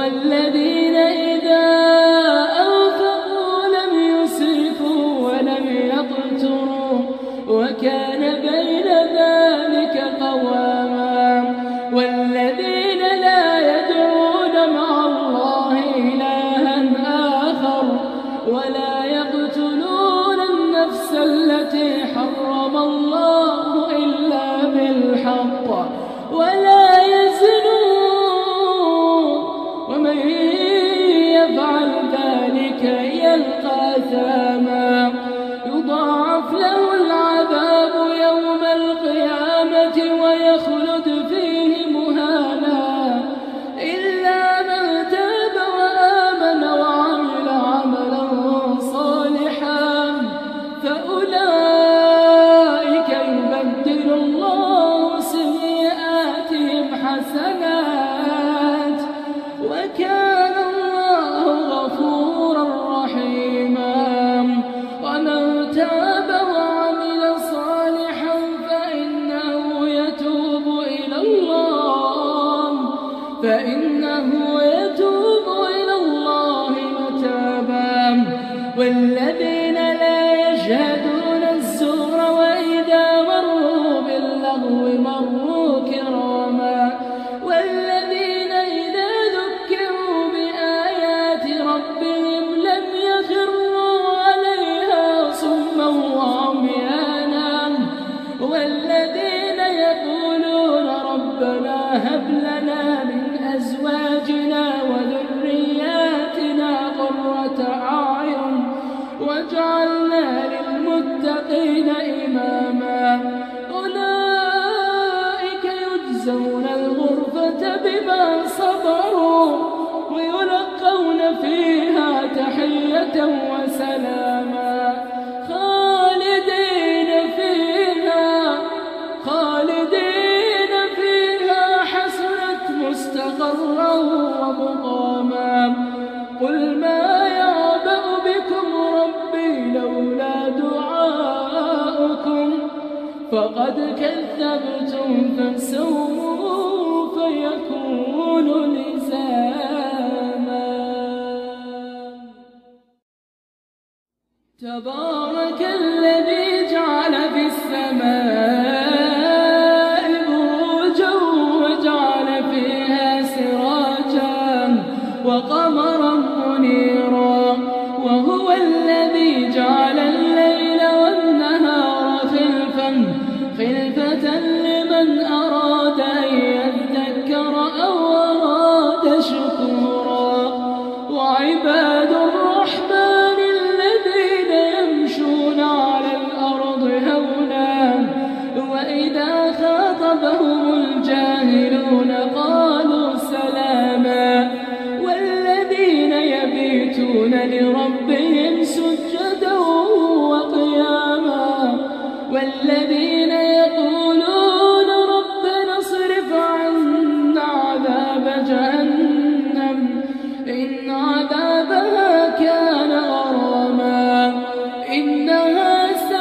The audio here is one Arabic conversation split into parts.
والذين إذا أنفقوا لم يسرفوا ولم يقتروا وكان بين ذلك قواما والذين لا يدعون مع الله إلها آخر ولا يقتلون النفس التي حرم الله إلا بالحق ولا يزنون ومن يفعل ذلك يلقى أثاما يضاعف له العذاب يوم القيامة ويخلد فيه مهانا إلا من تاب وآمن وعمل عملا صالحا فأولئك يبدل الله سيئاتهم حسنات وكان الله غفورا رحيما ومن تاب وعمل صالحا فإنه يتوب إلى الله متابا والذين لا يشهدون الزور وإذا مروا باللغو مروا كراما والذين إذا ذكروا بآيات ربهم لم يخروا عليها صما وعميانا والذين يقولون ربنا هب لنا من أزواجنا وذرياتنا قرة أعين واجعلنا للمتقين إماما أولئك يجزون الغرفة بما صبروا ويلقون فيها تحية وسلاما خالدين فيها حسنت مستقرا ومقاما قل ما يعبأ بكم ربي لولا دعاؤكم فقد كذبتم فسوف يكون لزاما تبارك الذي جعل في السماء بروجا وجعل فيها سراجا وقمرا منيرا وهو الذي جعل الليل والنهار خلفة لمن أراد أن يذكر أو أراد شكورا وعباد الرحمن الذين يمشون على الأرض هونا وإذا خاطبهم الجاهلون قالوا سلاما والذين يبيتون لربهم سجدا وقياما والذين يقولون ربنا اصرف عنا عذاب جهنم إن عذابها كان غراما إنها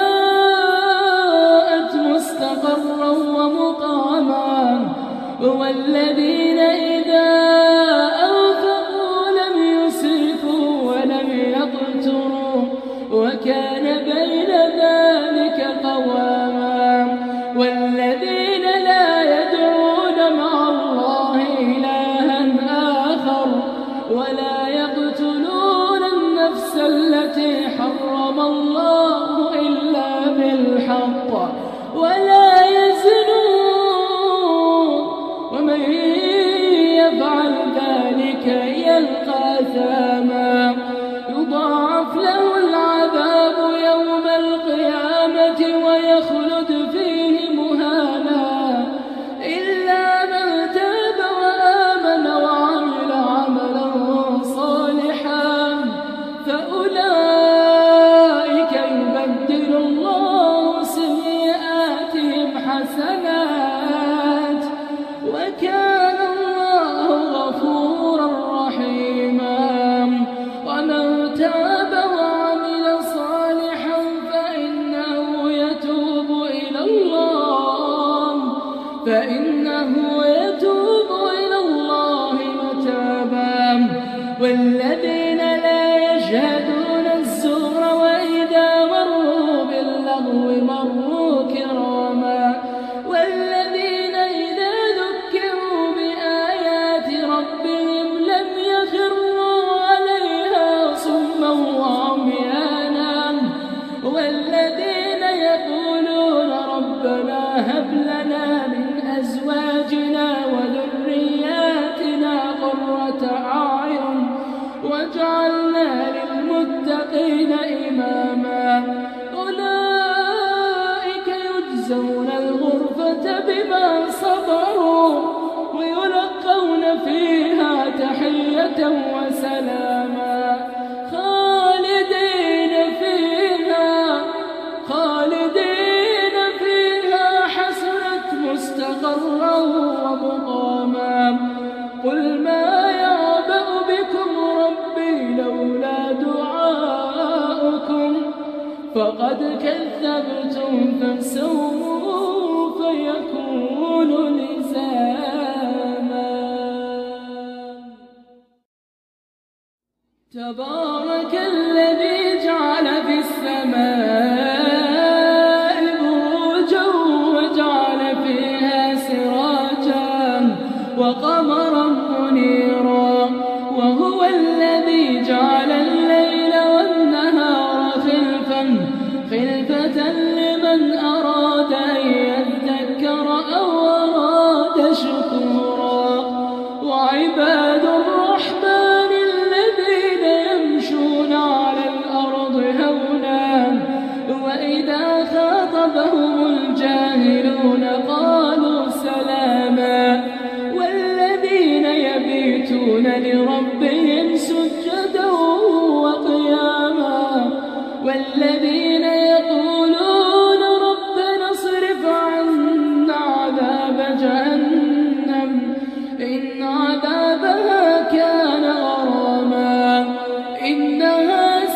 ساءت مستقرا ومقاما والذين إذا أنفقوا لم يسرفوا ولم يقتروا وكان بين ذلك قواما والذين لا يدعون مع الله إلها آخر ولا يقتلون النفس التي حرم الله إلا بالحق ولا يزنون ومن يفعل ذلك يلقى أثاما يضاعف له العذاب يوم القيامة ويخلد فيه مهانا إلا من تاب وآمن وعمل عملا صالحا فأولئك يبدل الله سيئاتهم حسنات وكان الله غفورا رحيما ومن تاب وعمل صالحا فإنه يتوب إلى الله متابا الغرفة بما صبروا ويلقون فيها تحية وسلاما خالدين فيها حسنت مستقرا ومقاما قل ما يعبأ بكم ربي لولا دعاؤكم فقد كذبتم فسوف يكون لزاما. تبارك الذي جعل في السماء بروجا وجعل فيها سراجا وقمرا منيرا وهو الذي جعل الليل والنهار خلفة لمن أراد أن يذكر أو أراد شكورا وعباد الرحمن الذين يمشون على الأرض هونا وإذا خاطبهم الجاهلون قالوا سلاما والذين يبيتون لربهم سجدا وقياما والذين يقولون ربنا اصرف عنا عذاب جهنم إن عذابها كان غراما إنها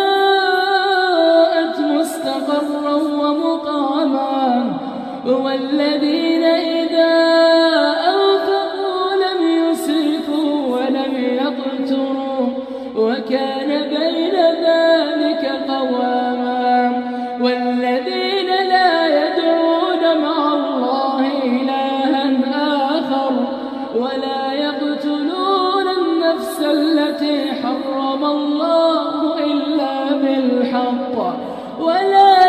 ساءت مستقرا ومقاما والذين إذا أنفقوا لم يسرفوا ولم يقتروا وكان بين ذلك قواما والذين لا يدعون مع الله إلها آخر ولا يقتلون النفس التي حرم الله إلا بالحق ولا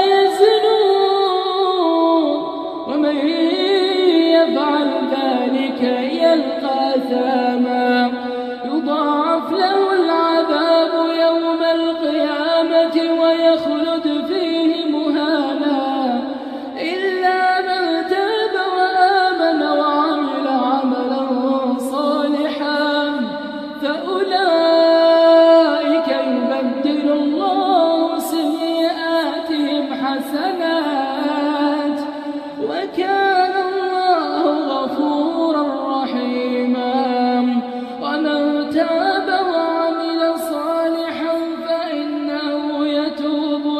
يزنون ومن يفعل ذلك يلقى أثاما يضاعف له العذاب يوم القيامة ويخلد فيه مهانا إلا من تاب وآمن وعمل عملا صالحا فأولئك يبدل الله سيئاتهم حسنات وكان الله غفورا رحيما ومن تاب وعمل صالحا فإنه يتوب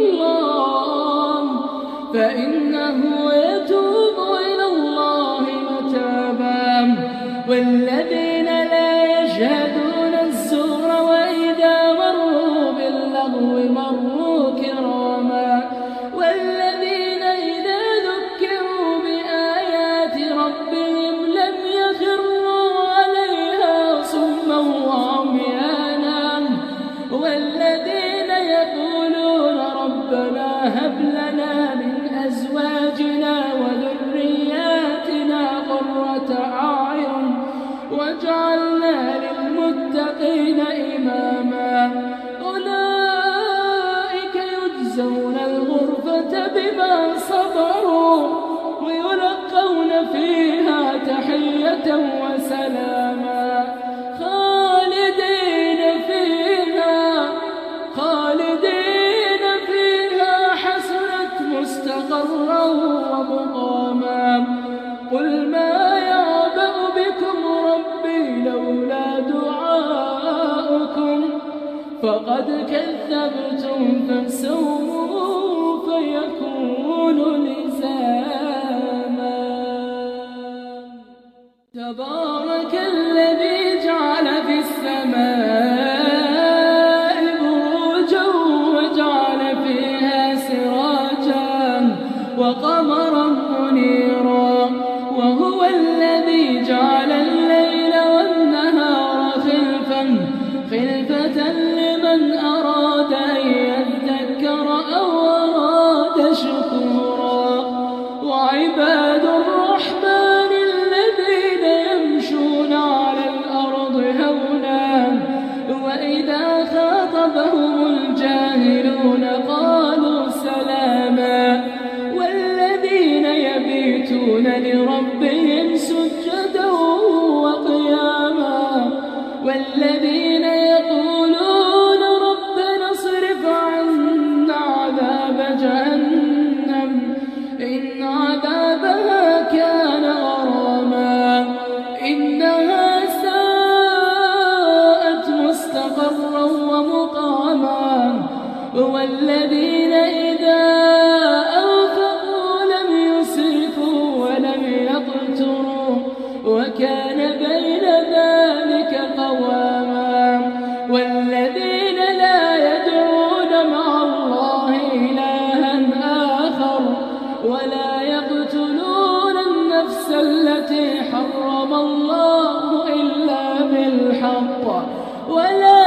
إلى الله متابا والذين لا يشهدون الزور وإذا مروا باللغو مروا كراما والذين إذا ذكروا بآيات ربهم لم يخروا عليها صما وعميانا والذين يقولون ربنا هب لنا من أزواجنا وذرياتنا قرة أعين واجعلنا للمتقين إماما أولئك يجزون الغرفة بما صبروا ويلقون فيها تحية وسلاما خالدين فيها حسنت مستقرا ومقاما قل ما يعبأ بكم ربي لولا دعاؤكم فقد كذبتم فسوف يكون لزاما. تبارك الذي جعل في السماء وقمرا منيرا وهو الذي جعل الليل والنهار خلفة لمن أراد أن يذكر أو أراد شكورا وعباد الرحمن الذين يمشون على الأرض هونا وإذا خاطبهم الجاهلون قالوا سلاما والذين يبيتون يبيتون لربهم سجدا وقياما والذين يقولون ربنا اصرف عنا عذاب جهنم إن عذابها كان غراما إنها ساءت مستقرا ومقاما والذين إذا أنفقوا لم يسرفوا ولم يقتروا وكان بين ذلك قواما والذين لا يدعون مع الله إلها آخر ولا يقتلون النفس التي حرم الله إلا بالحق ولا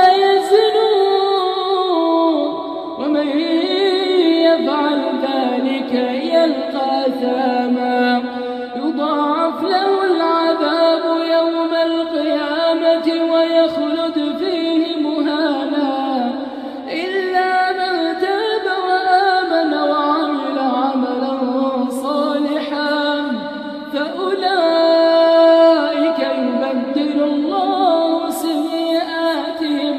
يزنون ومن يفعل ذلك يلقى أثاما يضاعف له العذاب يوم القيامة ويخلد فيه مهانا إلا من تاب وآمن وعمل عملا صالحا فأولئك يبدل الله سيئاتهم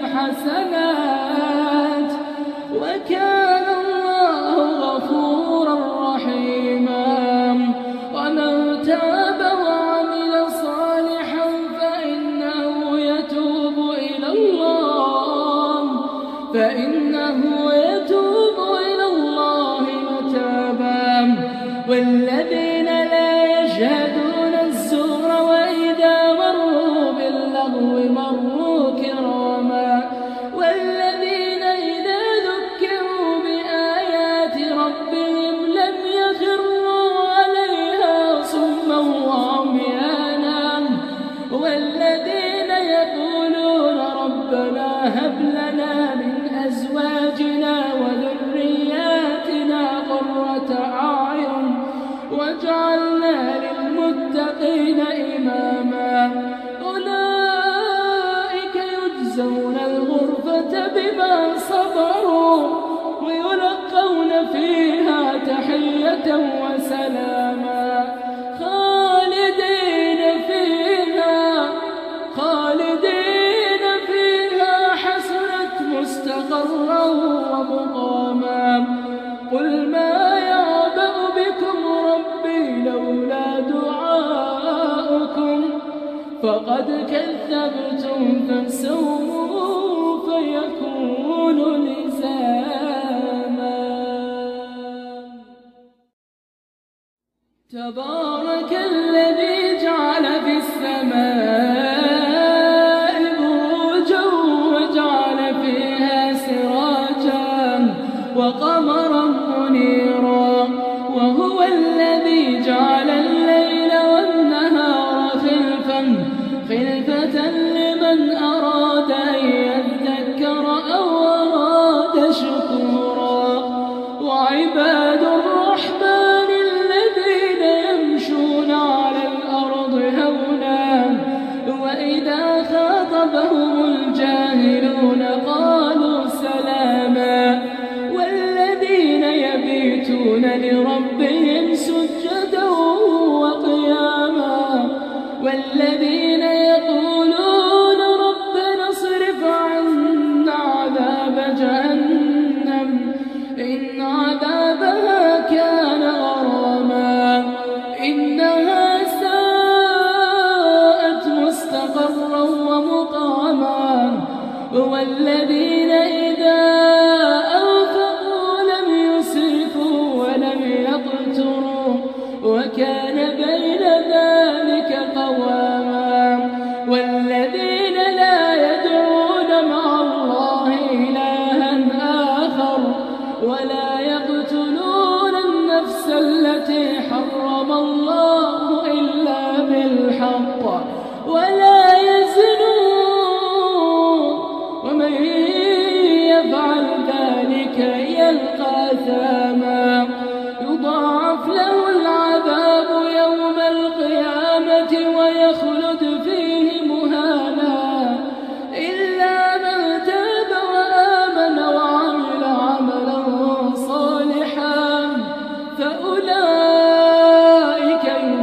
حسنات وكان الله غفورا رحيما ومن تاب وعمل صالحا فإنه يتوب إلى الله متابا والذين لا يشهدون الزور وإذا مروا باللغو مروا كراما والذين إذا ذكروا بآيات ربهم لم يخروا عليها صما وعميانا والذين يقولون ربنا هب لنا من أزواجنا وذرياتنا قرة أعين واجعلنا للمتقين إماما أولئك يجزون الغرفة بما صبروا ويلقون فيها تحية وسلاما خالدين فيها حسنت مستقرا ومقاما قل ما يعبأ بكم ربي لولا دعاؤكم فقد كذبتم فسوف يكون لزاما تبارك الذي جعل في السماء بروجا وجعل فيها سراجا وقمرا منيرا وهو الذي جعل الليل والنهار خلفة لمن أراد أن يذكر أو أراد شكورا وعباد الرحمن الذين يمشون على الأرض هونا وإذا خاطبهم الجاهلون قالوا سلاما والذين يبيتون لربهم سجدا وقياما والذين يقولون ربنا اصرف عنا عذاب جهنم إن عذابها كان غراما إنها ساءت مستقرا ومقاما والذين إذا أنفقوا لم يسرفوا ولم يقتروا وكان بين ذلك قواما والذين لا يدعون مع الله إلها آخر ولا يقتلون النفس التي حرم الله إلا بالحق ولا يزنون ومن يفعل ذلك يلقى أثاما يضاعف له العذاب يوم القيامة ويخلد فيه مهانا إلا من تاب وآمن وعمل عملا صالحا فأولئك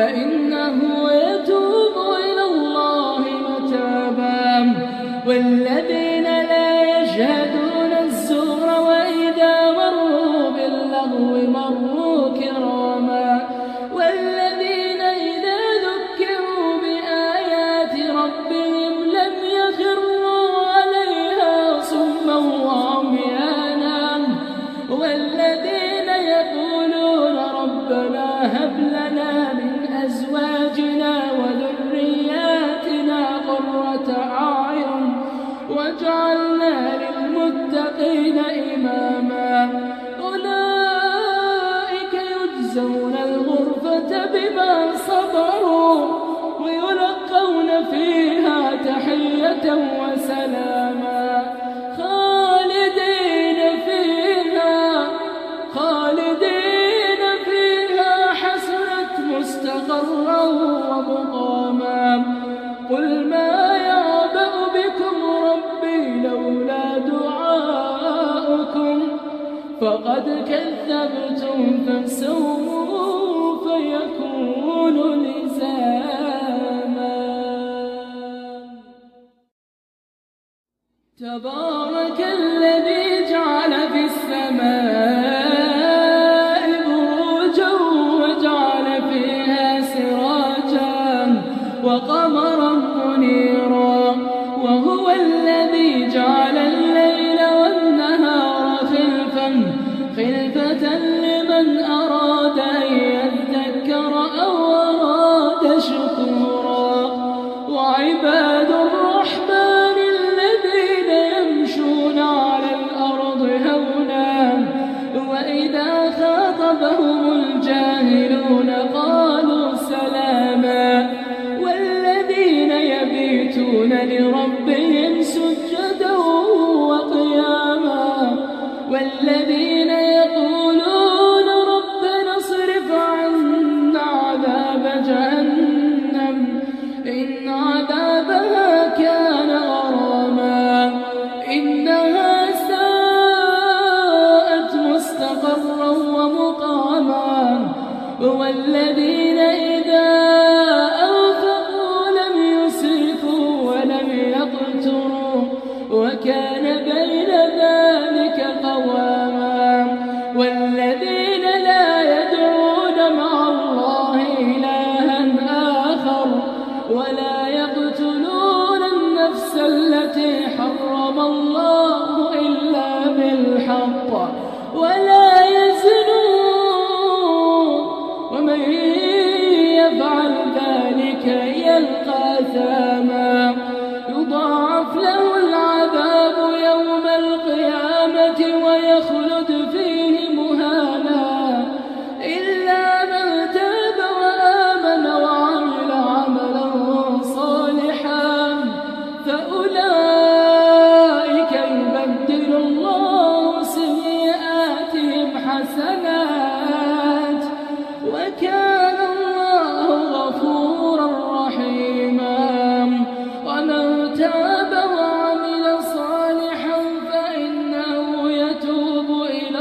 فإنه يتوب إلى الله متابا والذين لا يشهدون الزور وإذا مروا باللغو مروا كراما والذين إذا ذكروا بآيات ربهم لم يخروا عليها صما وعميانا والذين يقولون ربنا هب لنا من أزواجنا وذرياتنا قرة أعين واجعلنا للمتقين إماما أولئك يجزون الغرفة بما صبروا ويلقون فيها تحية وسلاما خالدين فيها حسنت مستقرا ومقاما قل ما يعبأ بكم ربي لولا دعاؤكم فقد كذبتم فسوف يكون لزاما تبارك الذي جعل في السماء بروجا وجعل فيها سراجا وقمرا منيرا وهو الذي جعل الليل والنهار خلفة لمن أراد أن يذكر أو أراد شكورا وعباد الرحمن الذين يمشون على الأرض هونا وإذا خاطبهم الجاهلون قالوا سلاما والذين يبيتون لربهم سجدا وقياما والذين يقولون ربنا اصرف عنا عذاب جهنم إن عذابها كان غراما إنها ساءت مستقرا ومقاما والذين إذا أنفقوا لم يسرفوا ولم يقتروا وكان بين ذلك قواما والذين لا يدعون مع الله إلها آخر ولا يقتلون النفس التي حرم الله إلا بالحق ولا يزنون ومن يفعل ذلك يلقى أثاما يضاعف له العذاب يوم القيامة ويخلد فيه مهانا إلا من تاب وآمن وعمل عملا صالحا فأولئك يبدل الله سيئاتهم حسنات وكان الله غفورا رحيما ومن تاب وعمل صالحا فإنه يتوب إلى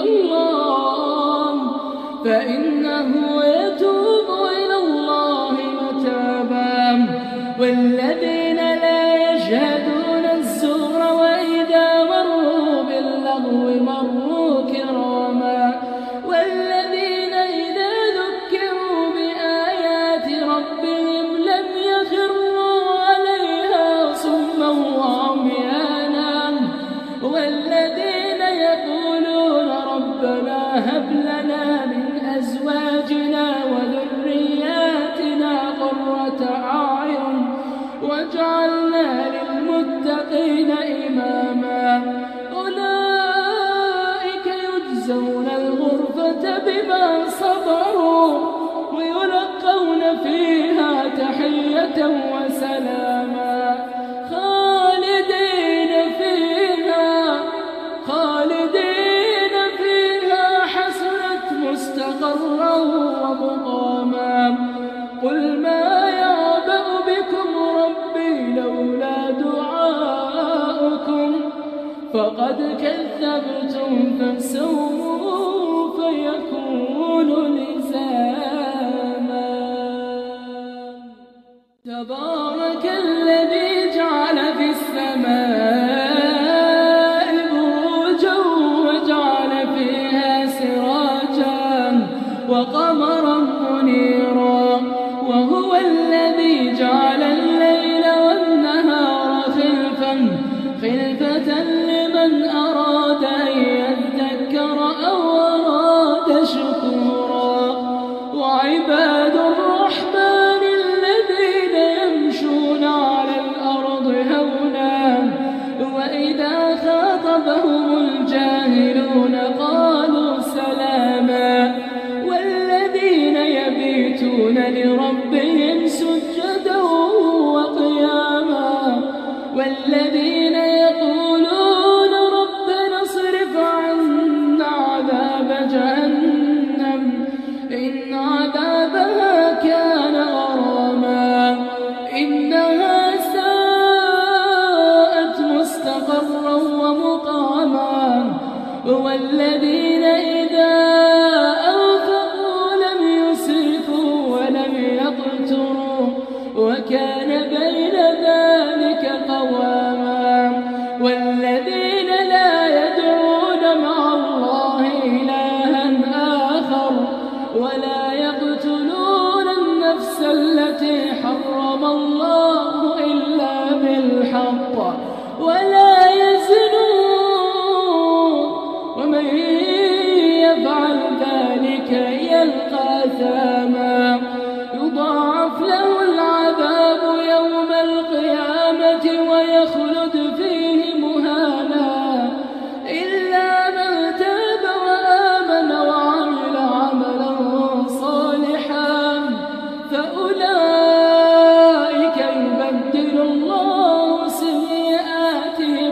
الله متابا والذين لا يشهدون الزور وإذا مروا باللغو مروا كراما والذين إذا ذكروا بآيات ربهم لم يخروا عليها صما وعميانا والذين يقولون ربنا هب لنا من أزواجنا وذرياتنا قرة أعين واجعلنا للمتقين إماما أولئك يجزون الغرفة بما صبروا ويلقون فيها تحية وسلاما خالدين فيها حسنت مستقرا ومقاما قل ما يعبأ بكم ربي لولا دعاؤكم فقد كذبتم فسوف يكون لزاما والذين إذا أنفقوا لم يسرفوا ولم يقتروا وكان بين ذلك قواما والذين لا يدعون مع الله إلها آخر ولا يقتلون النفس التي حرم الله إلا بالحق ولا يزنون ومن يفعل ذلك يلقى أثاما يضاعف له العذاب يوم القيامة ويخلد فيه مهانا إلا من تاب وآمن وعمل عملا صالحا فأولئك يبدل الله سيئاتهم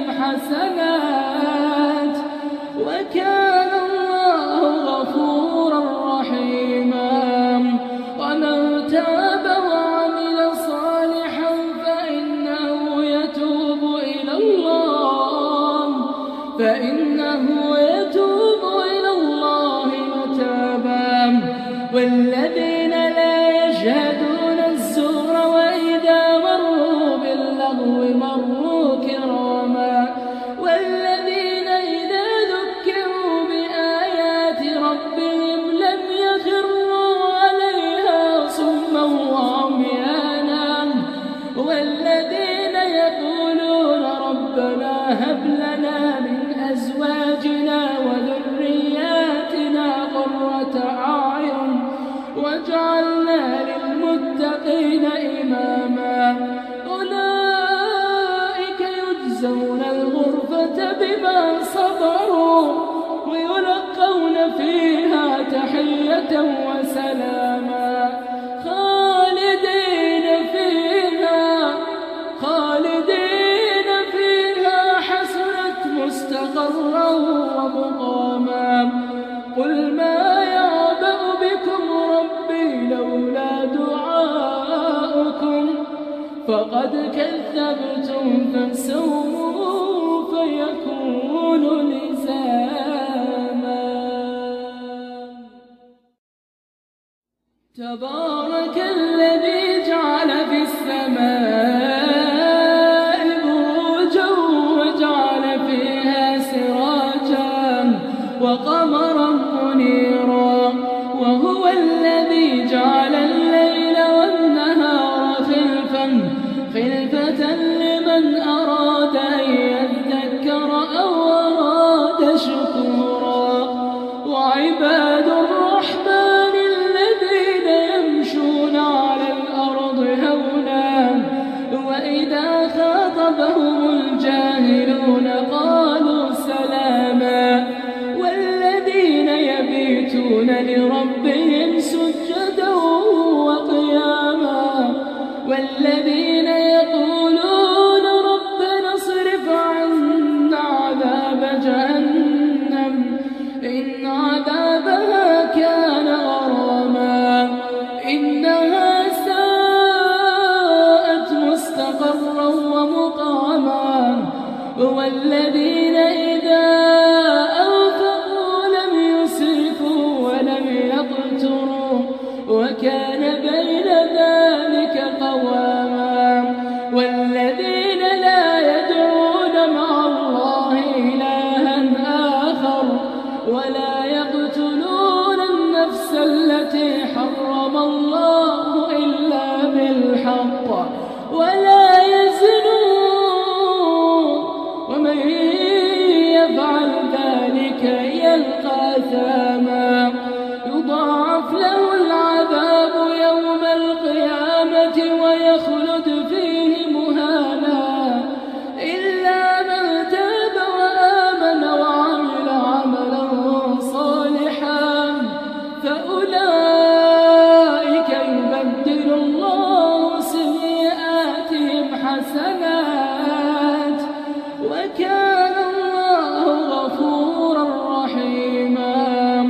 حسنات وكان الله غفورا رحيما ومن تاب وعمل صالحا فإنه يتوب إلى الله متابا والذين لا يشهدون الزور وإذا مروا باللغو مروا كراما والذين إذا ذكروا بآيات ربهم لم يخروا عليها صما وعميانا والذين يقولون ربنا هب لنا من أزواجنا وذرياتنا قرة أعين واجعلنا للمتقين إماما أولئك يجزون الغرفة بما صبروا ويلقون فيها تحية وسلاما خالدين فيها حسنت مستقرا ومقاما قل ما يعبأ بكم ربي لولا دعاؤكم فقد كذبتم فسوف يكون لزاما تبارك الذي جعل في السماء بروجا وجعل فيها سراجا وقمرا منيرا وهو الذي جعل الليل والنهار خلفة لمن أراد أن يذكر أو أراد شكورا وعباد الرحمن الذين يمشون على الأرض هونا وإذا خاطبهم الجاهلون قالوا سلاما والذين يبيتون لربهم سجدا وقياما والذين يقولون ربنا اصرف عنا عذاب جهنم إن عذابها كان غراما إنها ساءت مستقرا ومقاما والذين إذا أنفقوا لم يسرفوا ولم يقتروا وكان بين ذلك قواما والذين لا يدعون مع الله إلها آخر ولا يقتلون النفس التي حرم الله إلا بالحق ولا يزنون ومن يفعل ذلك يلقى أثاما يضاعف له العذاب يوم القيامة ويخلد فيه مهانا إلا من تاب وآمن وعمل عملا صالحا فأولئك يبدل الله سيئاتهم حسنات وكان الله غفورا رحيما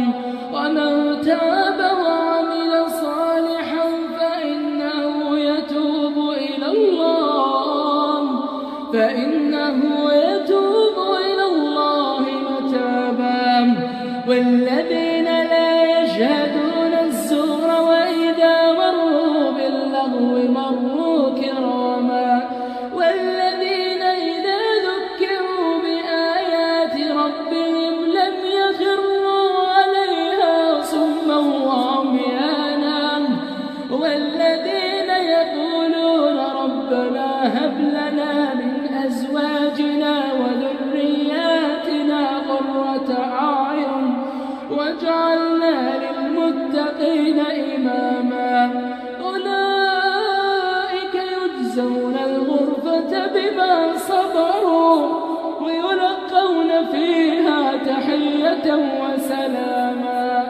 والذين لا يشهدون الزور وإذا مروا باللغو مروا كراما والذين إذا ذكروا بآيات ربهم لم يخروا عليها صما وعميانا والذين يقولون ربنا هب لنا من أزواجنا وذرياتنا قرة أعين واجعلنا للمتقين إماما أولئك يجزون الغرفة بما صبروا ويلقون فيها تحية وسلاما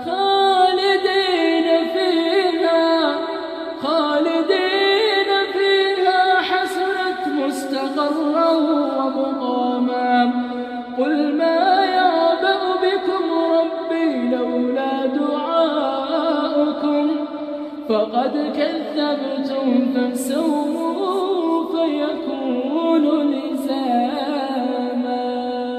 خالدين فيها حسنت مستقرا ومقاما قل ما يعبأ بكم ربي لولا دعاؤكم فقد كذبتم فسوف يكون لزاما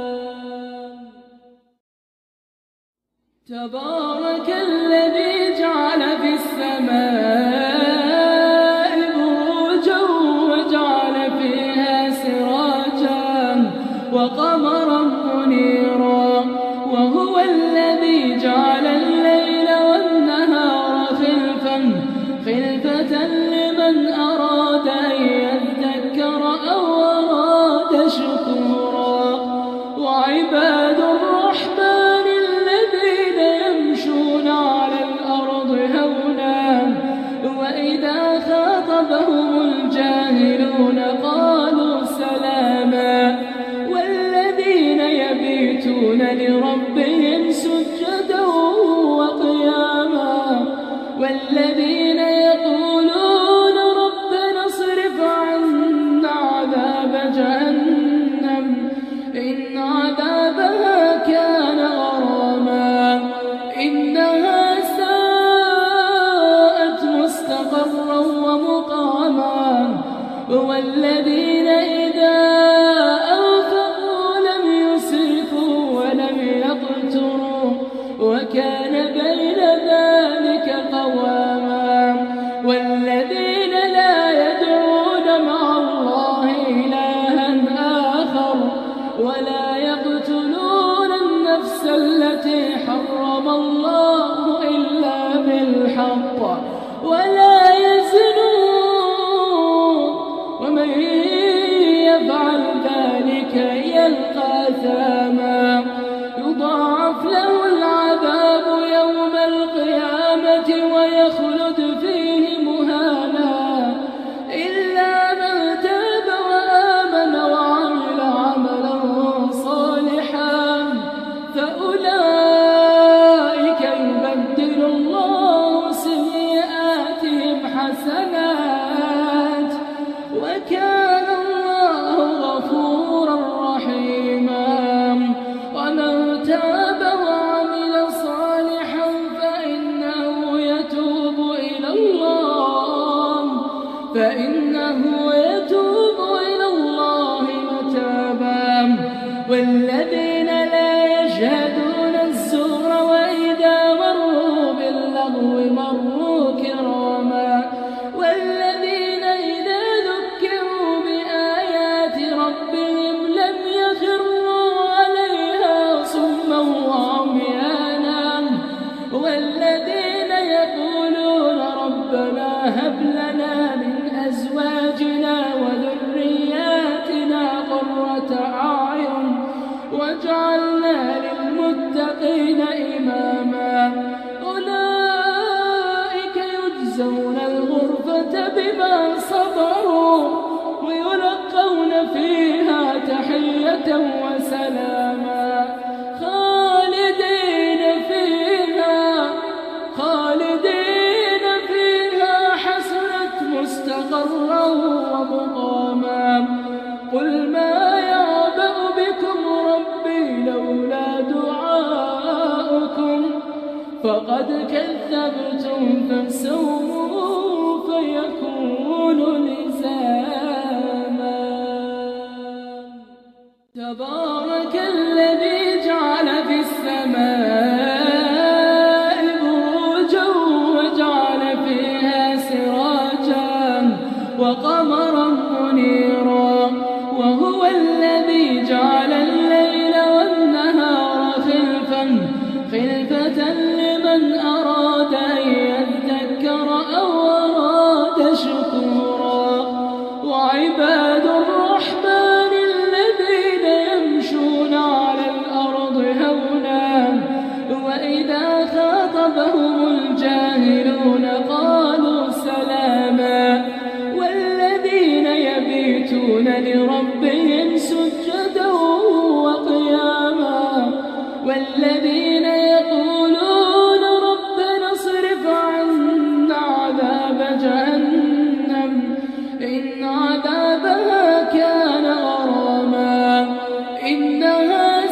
تبارك الذي جعل في السماء وقمرا منيرا وهو الذي جعل الليل والنهار خلفة لمن أراد أن يذكر أو أراد شكورا وعباد الرحمن الذين يمشون على الأرض هونا وإذا خاطبهم الجاهلون قالوا سلاما يبيتون لربهم سجدا وقياما والذين يقولون ربنا اصرف عنا عذاب جهنم إن عذابها كان غراما إنها ساءت مستقرا ومقاما والذين إذا وكان بين ذلك قواما والذين لا يدعون مع الله إلها آخر ولا يقتلون النفس التي حرم الله إلا بالحق ولا يزنون ومن يفعل ذلك يلقى أثاما يضاعف له العذاب يوم القيامة ويخلد فيه مهانا إلا من تاب وآمن وعمل عملا صالحا فأولئك يبدل الله سيئاتهم حسنات وكان الله غفورا رحيما ومن تاب وعمل صالحا فإنه يتوب إلى الله متابا والذين لا يشهدون الزور وإذا مروا باللغو مروا كراما والذين إذا ذكروا بآيات ربهم لم يخروا عليها صما وعميانا والذين يقولون ربنا هب لنا من أزواجنا وذرياتنا قرة أعين واجعلنا للمتقين إماما أولئك يجزون الغرفة بما صبروا ويلقون فيها تحية وسلاما خالدين فيها حسنت مستقرا ومقاما قل ما يعبأ بكم ربي لولا دعاؤكم فقد كذبتم فسوف يكون لزاما تبارك الذي جعل في السماء بروجا وجعل فيها سراجا وقمرا منيرا وهو الذي جعل الليل والنهار خلفة لمن أراد أن يذكر أو أراد شكورا وعباد الرحمن الذين يمشون على الأرض هونا وإذا خاطبهم الجاهلون قالوا سلاما والذين يبيتون لربهم سجدا وقياما والذين يقولون ربنا اصرف عنا عذاب جهنم إن عذابها كان غراما إنها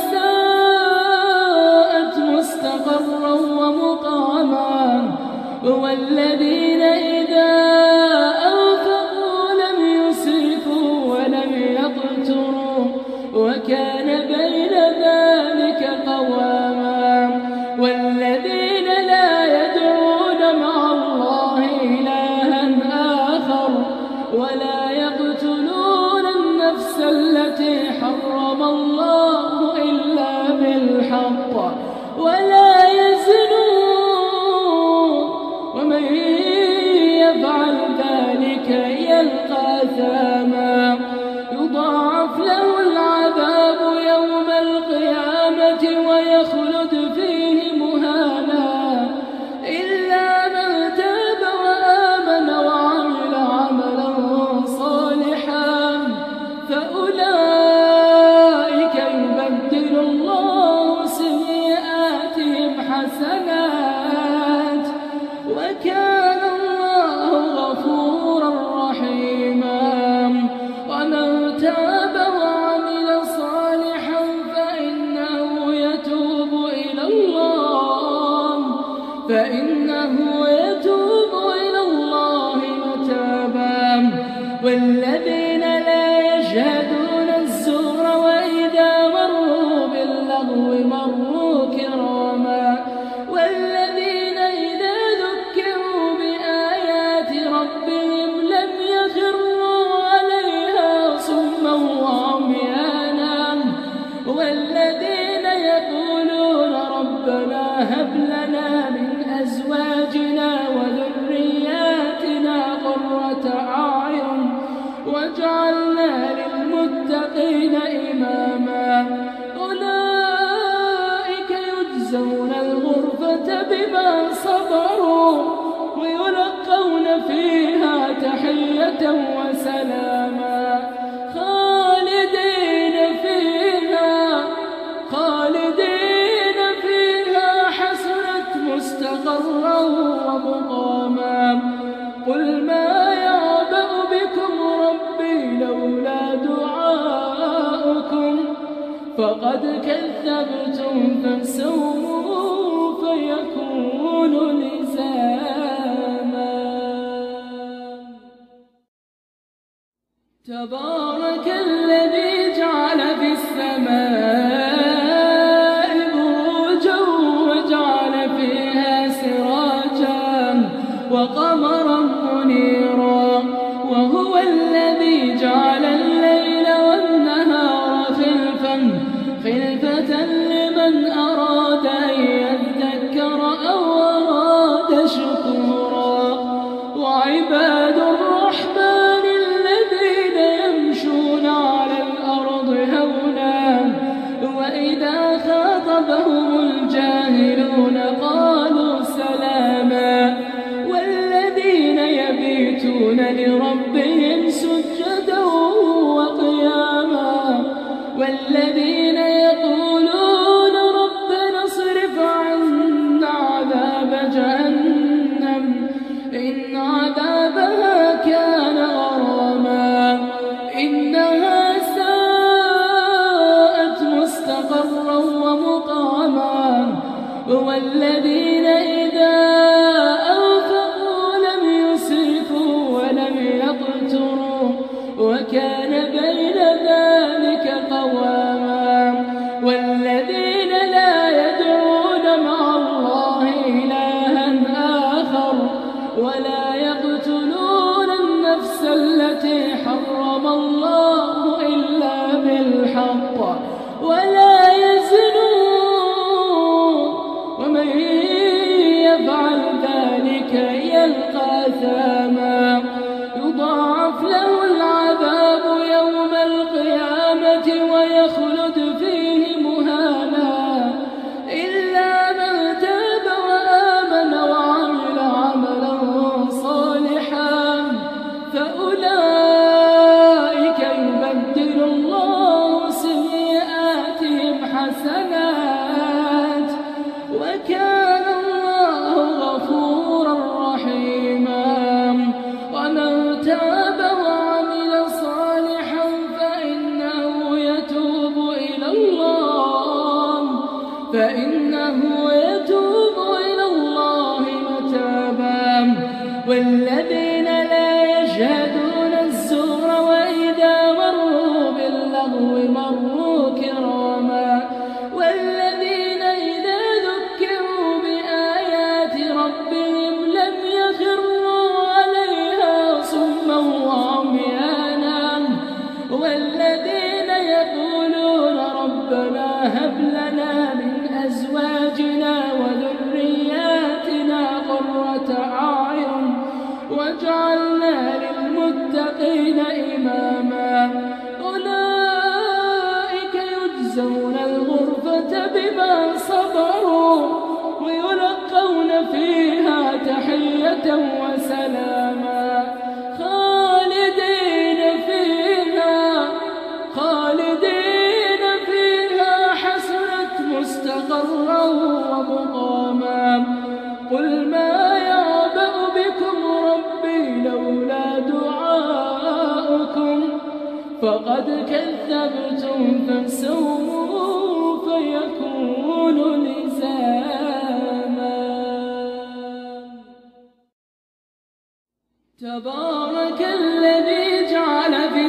ساءت مستقرا ومقاما والذين إذا أنفقوا لم يسرفوا ولم يقتروا وكان بين ذلك قواما والذين لا يدعون مع الله إلها آخر ولا يقتلون النفس التي حرم الله إلا بالحق ولا يزنون ومن يفعل ذلك يلقى أثاما يضاعف له العذاب يوم القيامة ويخلد فيه مهانا إلا من تاب وآمن وعمل عملا صالحا فأولئك يبدل الله سيئاتهم حسنات وكان الله غفورا رحيما ومن تاب وعمل صالحا فإنه يتوب إلى الله متابا والذين لا يشهدون الزور وإذا مروا باللغو مروا كراما والذين إذا ذكروا بآيات ربهم لم يخروا عليها صما وعميانا والذين يقولون ربنا هب لنا من أزواجنا وذرياتنا قرة أعين واجعلنا للمتقين إماما أولئك يجزون الغرفة بما صبروا ويلقون فيها تحية وسلاما خالدين فيها حسنت مستقرا ومقاما قل ما يعبأ بكم ربي لولا دعاؤكم فقد كذبتم فسوف يكون لزاما تبارك الذي جعل في السماء بروجا وجعل فيها سراجا وقمرا منيرا وهو الذي جعل الليل والنهار خلفة لمن أراد أن يذكر أو أراد شكورا وعباد الرحمن الذين يمشون على الأرض هونا وإذا خاطبهم الجاهلون قالوا سلاما والذين يبيتون لربهم سجدا وقياما والذين يقولون ربنا اصرف عنا عذاب جهنم إن عذابها كان غراما إنها ساءت مستقرا ومقاما والذين إذا أنفقوا لم يسرفوا ولم يقتروا وكان بين ذلك قواما والذين لا يدعون فإنه يتوب إلى الله متابا والذين لا يشهدون الزور وإذا مروا باللغو مروا كراما والذين إذا ذكروا بآيات ربهم لم يخروا عليها صما وعميانا والذين يقولون ربنا هب لنا من أزواجنا وذرياتنا قرة أعين واجعلنا للمتقين إماما أولئك يجزون الغرفة بما صبروا ويلقون فيها تحية وسلاما خالدين فيها حسنت مستقرا ومقاما قل ما يعبأ بكم ربي لولا دعاؤكم فقد كذبتم فسوف يكون لزاما تبارك الذي جعل في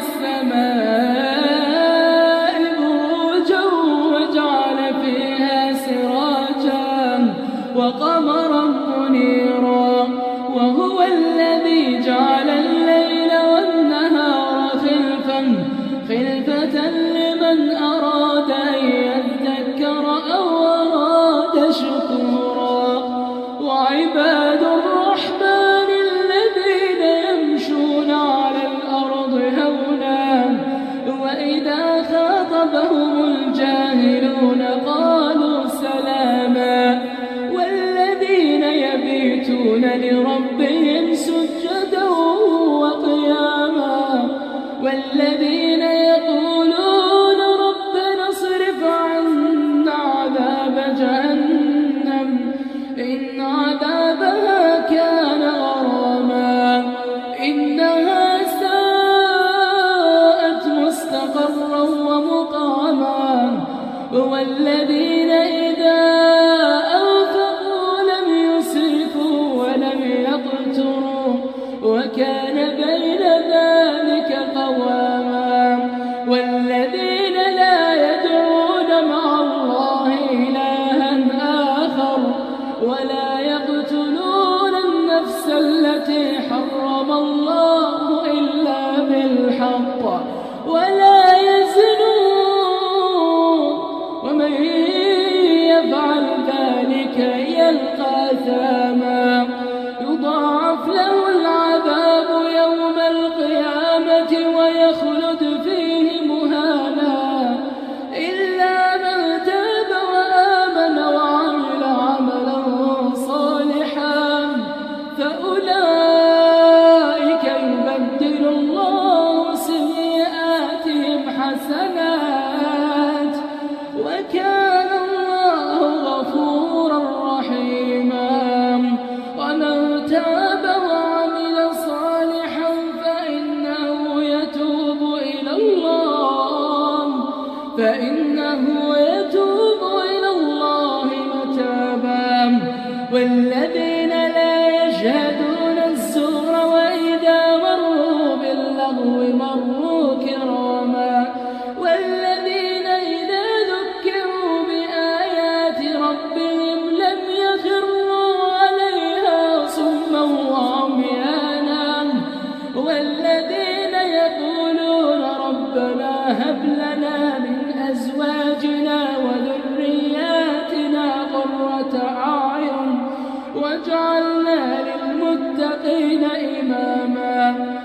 السماء بروجا وجعل فيها سراجا وقمرا منيرا وهو الذي جعل الليل والنهار خلفة لمن أراد أن يذكر أو أراد شكورا وعباد الرحمن الذين يمشون على الأرض هونا وإذا خاطبهم الجاهلون قالوا سلاما والذين يبيتون لربهم سجدا وقياما والذين يقولون ربنا اصرف عنا عذاب جهنم إن عذابها كان غراما إنها ساءت مستقرا ومقاما والذين إذا أنفقوا لم يسرفوا ولم يقتروا وكان بين ذلك قواما والذين لا يدعون مع الله إلها آخر ولا يقتلون النفس التي حرم الله إلا بالحق ولا يزنون ومن يفعل ذلك يلقى أثاما يضاعف له العذاب يوم القيامة ويخلد فيه مهانا إلا من تاب وآمن وعمل عملا صالحا فأولئك يبدل الله سيئاتهم حسنات وكان الله غفورا رحيما ومن تاب وعمل صالحا فإنه يتوب إلى الله متابا والذين لا يشهدون الزور وإذا مروا باللغو مروا كراما والذين إذا ذكروا بآيات ربهم لم يخروا عليها صما وعميانا والذين يقولون ربنا هب لنا من أزواجنا وذرياتنا قرة أعين واجعلنا للمتقين إماما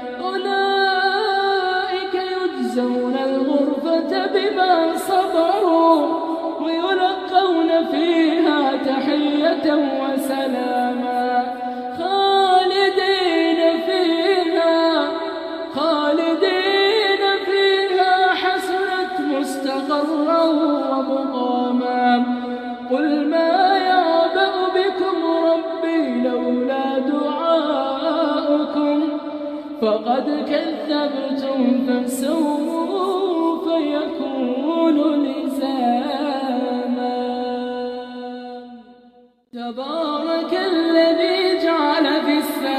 أولئك يجزون الغرفة بما صبروا ويلقون فيها تحية وسلاما خالدين فيها حسنت مستقرا ومقاما قل ما يعبأ بكم ربي لولا دعاؤكم فقد كذبتم فسوف يكون لزاما تبارك الذي جعل في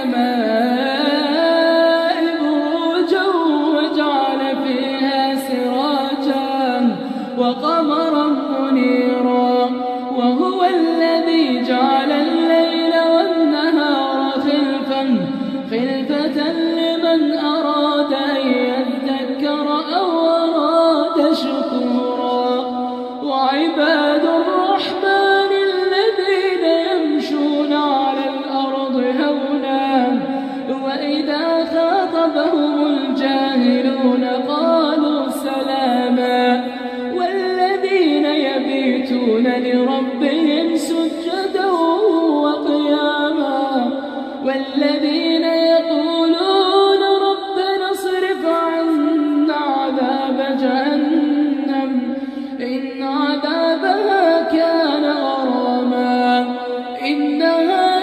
السماء بروجا وجعل فيها سراجا وقمرا منيرا، وهو الذي جعل الليل والنهار خلفة لمن أراد أن يذكر أو أراد شكورا. وعباد الرحمن الذين يمشون على الأرض هونا وإذا خاطبهم الجاهلون قالوا سلاما، والذين يبيتون لربهم سجدا وقياما، والذين يقولون ربنا اصرف عنا عذاب جهنم إن عذابها كان غراما إنها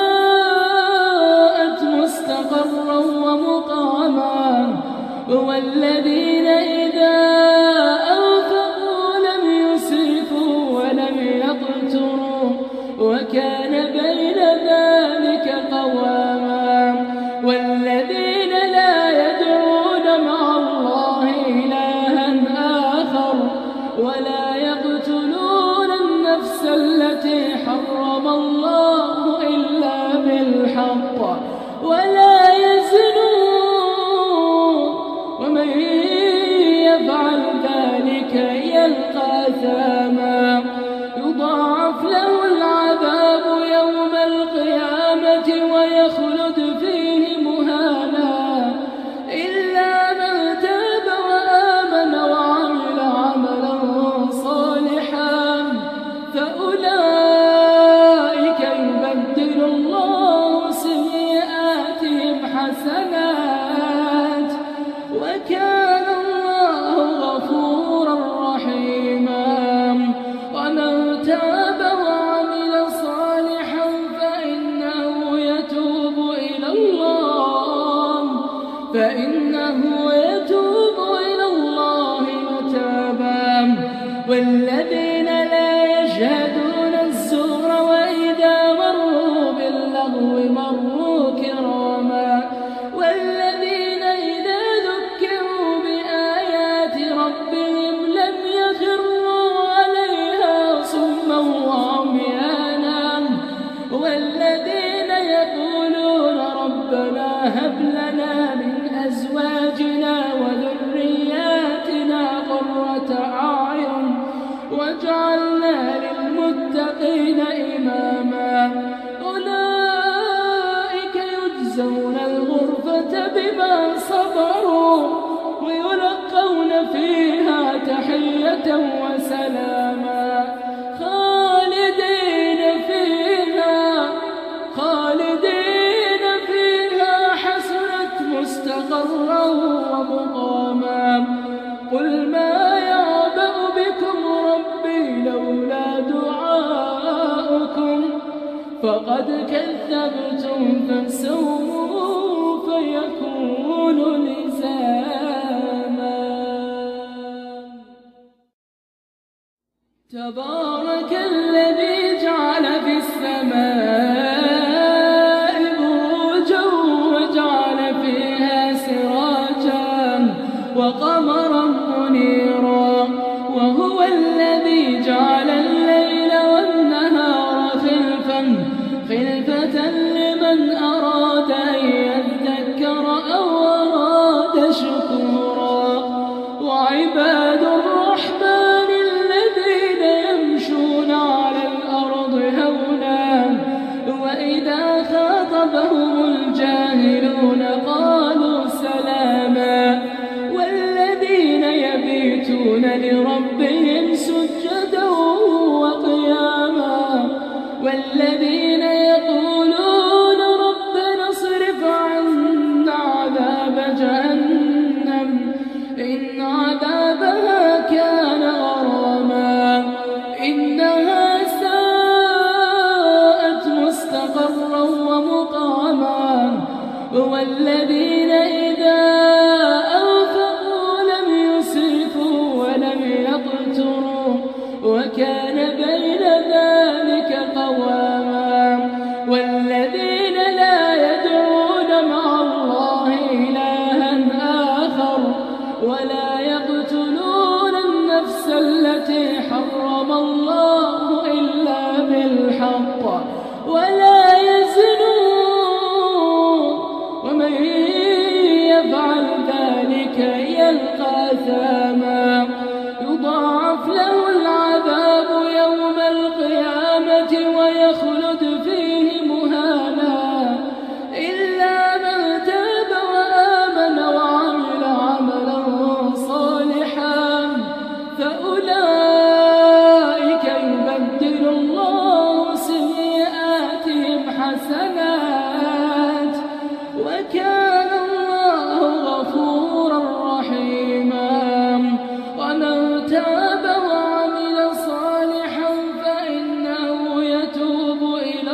ساءت مستقرا ومقاما، والذين إذا أنفقوا لم يسرفوا ولم يقتروا وكان بين ذلك قواما، والذين لا يدعون مع الله إلها آخر ولا يقتلون النفس التي حرم الله إلا بالحق ولا يزنون، ومن يفعل ذلك يلقى أثاما يضاعف له العذاب يوم القيامة ويخلد فيه مهانا إلا من تاب وآمن وعمل عملا صالحا فأولئك يبدل الله سيئاتهم حسنات وكان الله غفورا رحيما. ومن تاب وعمل صالحا فإنه يتوب إلى الله متابا. والذين لا يشهدون الزور وإذا مروا باللغو مروا كراما، والذين إذا ذكروا بآيات ربهم لم يخروا عليها صما وعميانا، والذين يقولون ربنا هب لنا من أزواجنا وذرياتنا قرة أعين واجعلنا للمتقين إماما. أولئك يجزون الغرفة بما صبروا ويلقون فيها تحية وسلاما خالدين فيها حسنت مستقرا ومقاما. قل ما يعبأ بكم ربي لولا دعاؤكم فقد كذبتم فسوف يكون لزاما. تبارك الذي جعل في السماء بروجا وجعل فيها سراجا وقمرا منيرا، وهو الذي جعل الليل والنهار خلفة لمن أراد أن يذكر أو أراد شكورا. وعباد الرحمن الذين يمشون على الأرض هونا وإذا خاطبهم الجاهلون قالوا سلاما، والذين يبيتون لربهم سجدا وقياما، والذين يقولون ربنا اصرف عنا عذاب جهنم إن عذابها كان غراما إنها ساءت مستقرا ومقاما، والذين إذا أنفقوا لم يسرفوا ولم يقتروا وكان بين ذلك قواما. بالحق ولا يزنون ومن يفعل ذلك يلقى أثاما يضاعف له العذاب يوم القيامة ويخلد فيه مهانا إلا من تاب وآمن وعمل عملا صالحا فأولئك يبدل الله سيئاتهم حسنات وكان الله غفورا رحيما ومن تاب وعمل صالحا فإنه يتوب إلى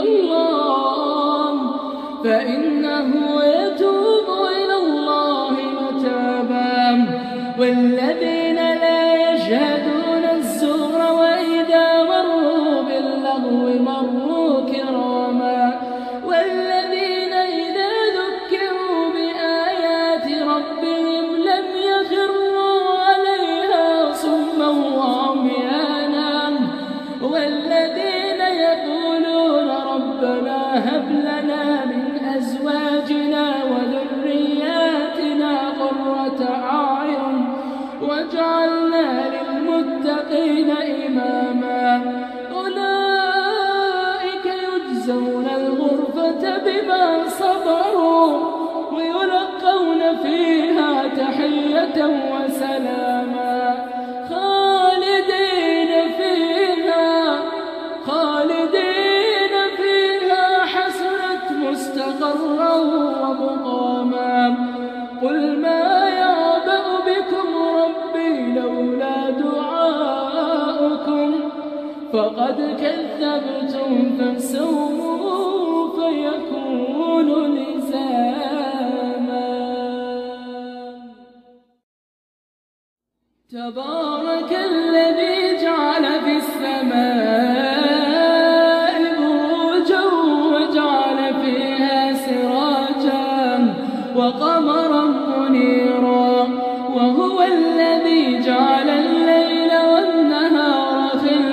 الله متابا والذين لا يشهدون الزور وإذا مروا باللغو مروا كراما والذين إذا ذكروا بآيات ربهم لم يخروا عليها صما وعميانا والذين يقولون ربنا هب لنا من أزواجنا وذرياتنا قرة أعين واجعلنا للمتقين إماما أولئك يجزون الغرفة بما صبروا ويلقون فيها تحية وسلاما خالدين فيها حسنت مستقرا ومقاما قل ما يعبأ بكم ربي لولا دعاؤكم فقد كذبتم فسوف يكون لزاما تبارك الذي جعل في السماء بروجا وجعل فيها سراجا وقمرا منيرا وهو الذي جعل الليل والنهار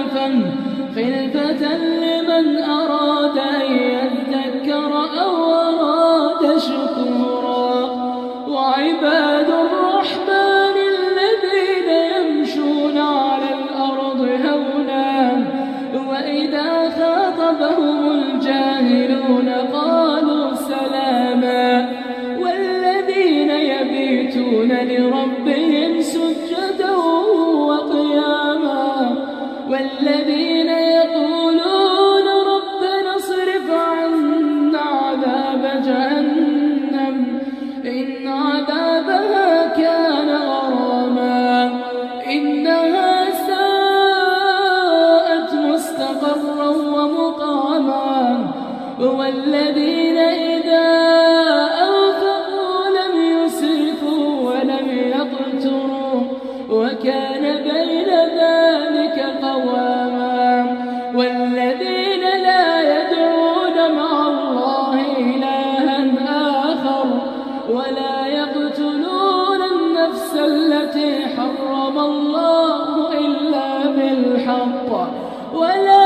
خلفة لمن أراد أن يذكر أو أراد شكورا وعباد الرحمن الذين يمشون على الأرض هونا وإذا خاطبهم الجاهلون قالوا سلاما والذين يبيتون لربهم سجدا وقياما والذين يقولون ربنا اصرف عنا عذاب جهنم إن عذابها كان غراما إنها ساءت مستقرا ومقاما والذين إذا أنفقوا لم يسرفوا ولم يقتروا وكان بين ذلك قواما والذين لا يدعون مع الله إلها آخر ولا يقتلون النفس التي حرم الله إلا بالحق ولا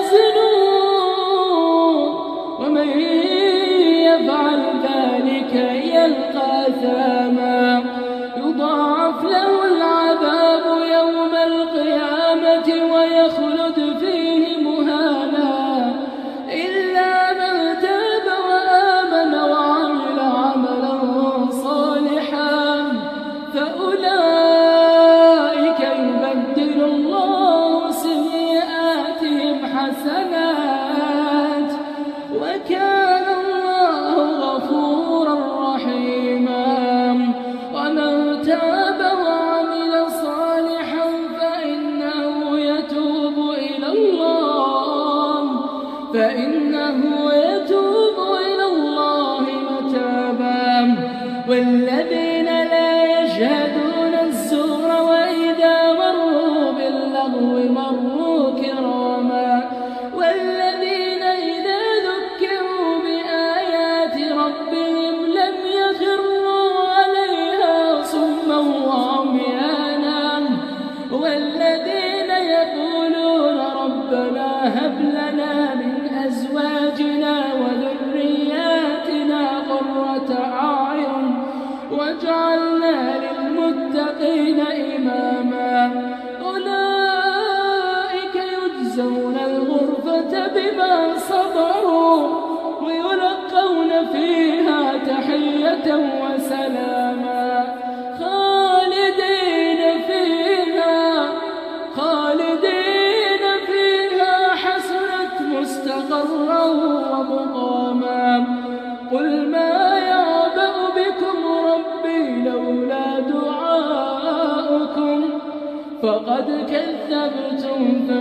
يزنون ومن يفعل ذلك يلقى أثاما يضاعف له العذاب يوم القيامة ويخلد فيه مهانا إلا من تاب وآمن وعمل عملا صالحا فأولئك يبدل الله سيئاتهم حسنات وكان الله غفورا رحيما ومن تاب وعمل صالحا فإنه يتوب إلى الله متابا والذين لا يشهدون الزور وإذا مروا باللغو مروا كراما والذين إذا ذكروا بآيات ربهم لم يخروا عليها صما وعميانا والذين يقولون ربنا هب لنا من أزواجنا صبروا ويلقون فيها تحية وسلاما خالدين فيها حسنت مستقرا ومقاما قل ما يعبأ بكم ربي لولا دعاؤكم فقد كذبتم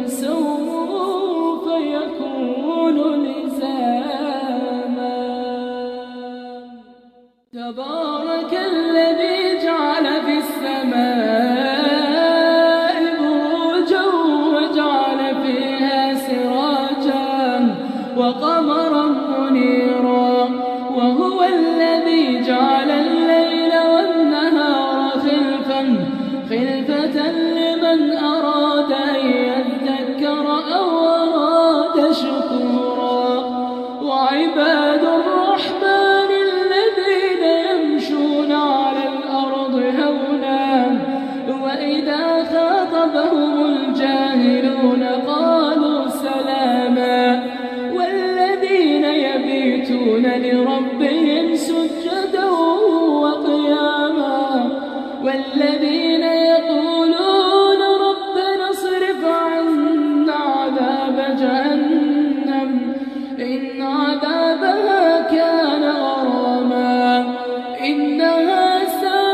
فسوف يكون لزاما تبارك الذي جعل في السماء بروجا وجعل فيها سراجا وقمرا منيرا وهو الذي جعل الليل والنهار خلفة لمن أراد أن يذكر أو أراد شكورا وعباد الرحمن الذين يمشون على الأرض هونا وإذا خاطبهم الجاهلون قالوا سلاما والذين يبيتون لربهم سجدا وقياما والذين يقولون ربنا اصرف عنا عذاب جهنم إن عذابها كان غراما إنها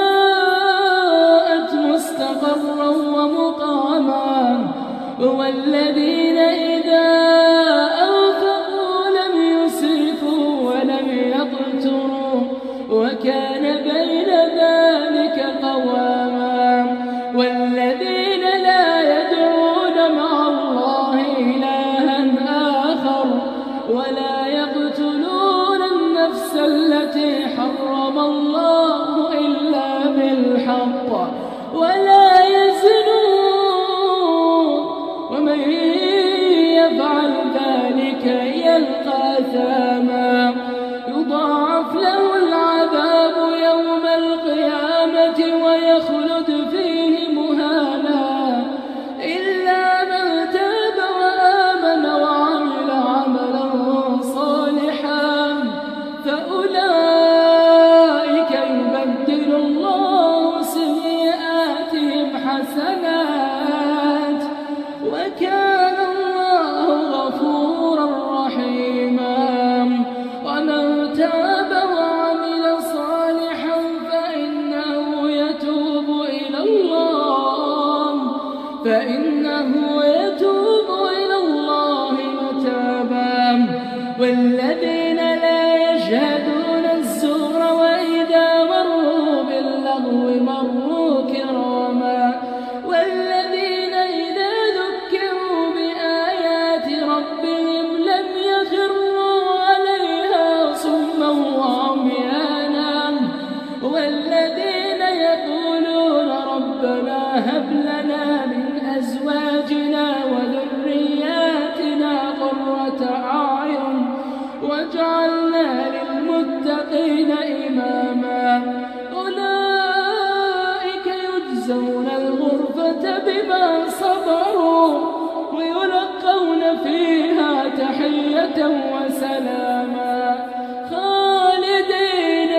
ساءت مستقرا ومقاما والذين إذا أنفقوا لم يسرفوا ولم يقتروا وكان بين ذلك قواما والذين لا يدعون مع الله إلها آخر ولا يقتلون النفس التي حرم الله إلا بالحق ولا يزنون ومن يفعل ذلك يلقى أثاما يضاعف له العذاب يوم القيامة ويخلد فيه مهانا إلا من تاب وآمن وعمل عملا صالحا فأولئك يبدل الله سيئاتهم حسنات وكان الله غفورا رحيما ومن تاب وعمل صالحا فإنه يتوب إلى الله متابا والذين لا يشهدون الزور وإذا مروا باللغو مروا كراما والذين إذا ذكروا بآيات ربهم لم يخروا عليها صما وعميانا والذين يقولون ربنا هب لنا من أزواجنا وذرياتنا قرة أعين واجعلنا للمتقين إماما أولئك يجزون الغرفة بما صبروا ويلقون فيها تحية وسلاما خالدين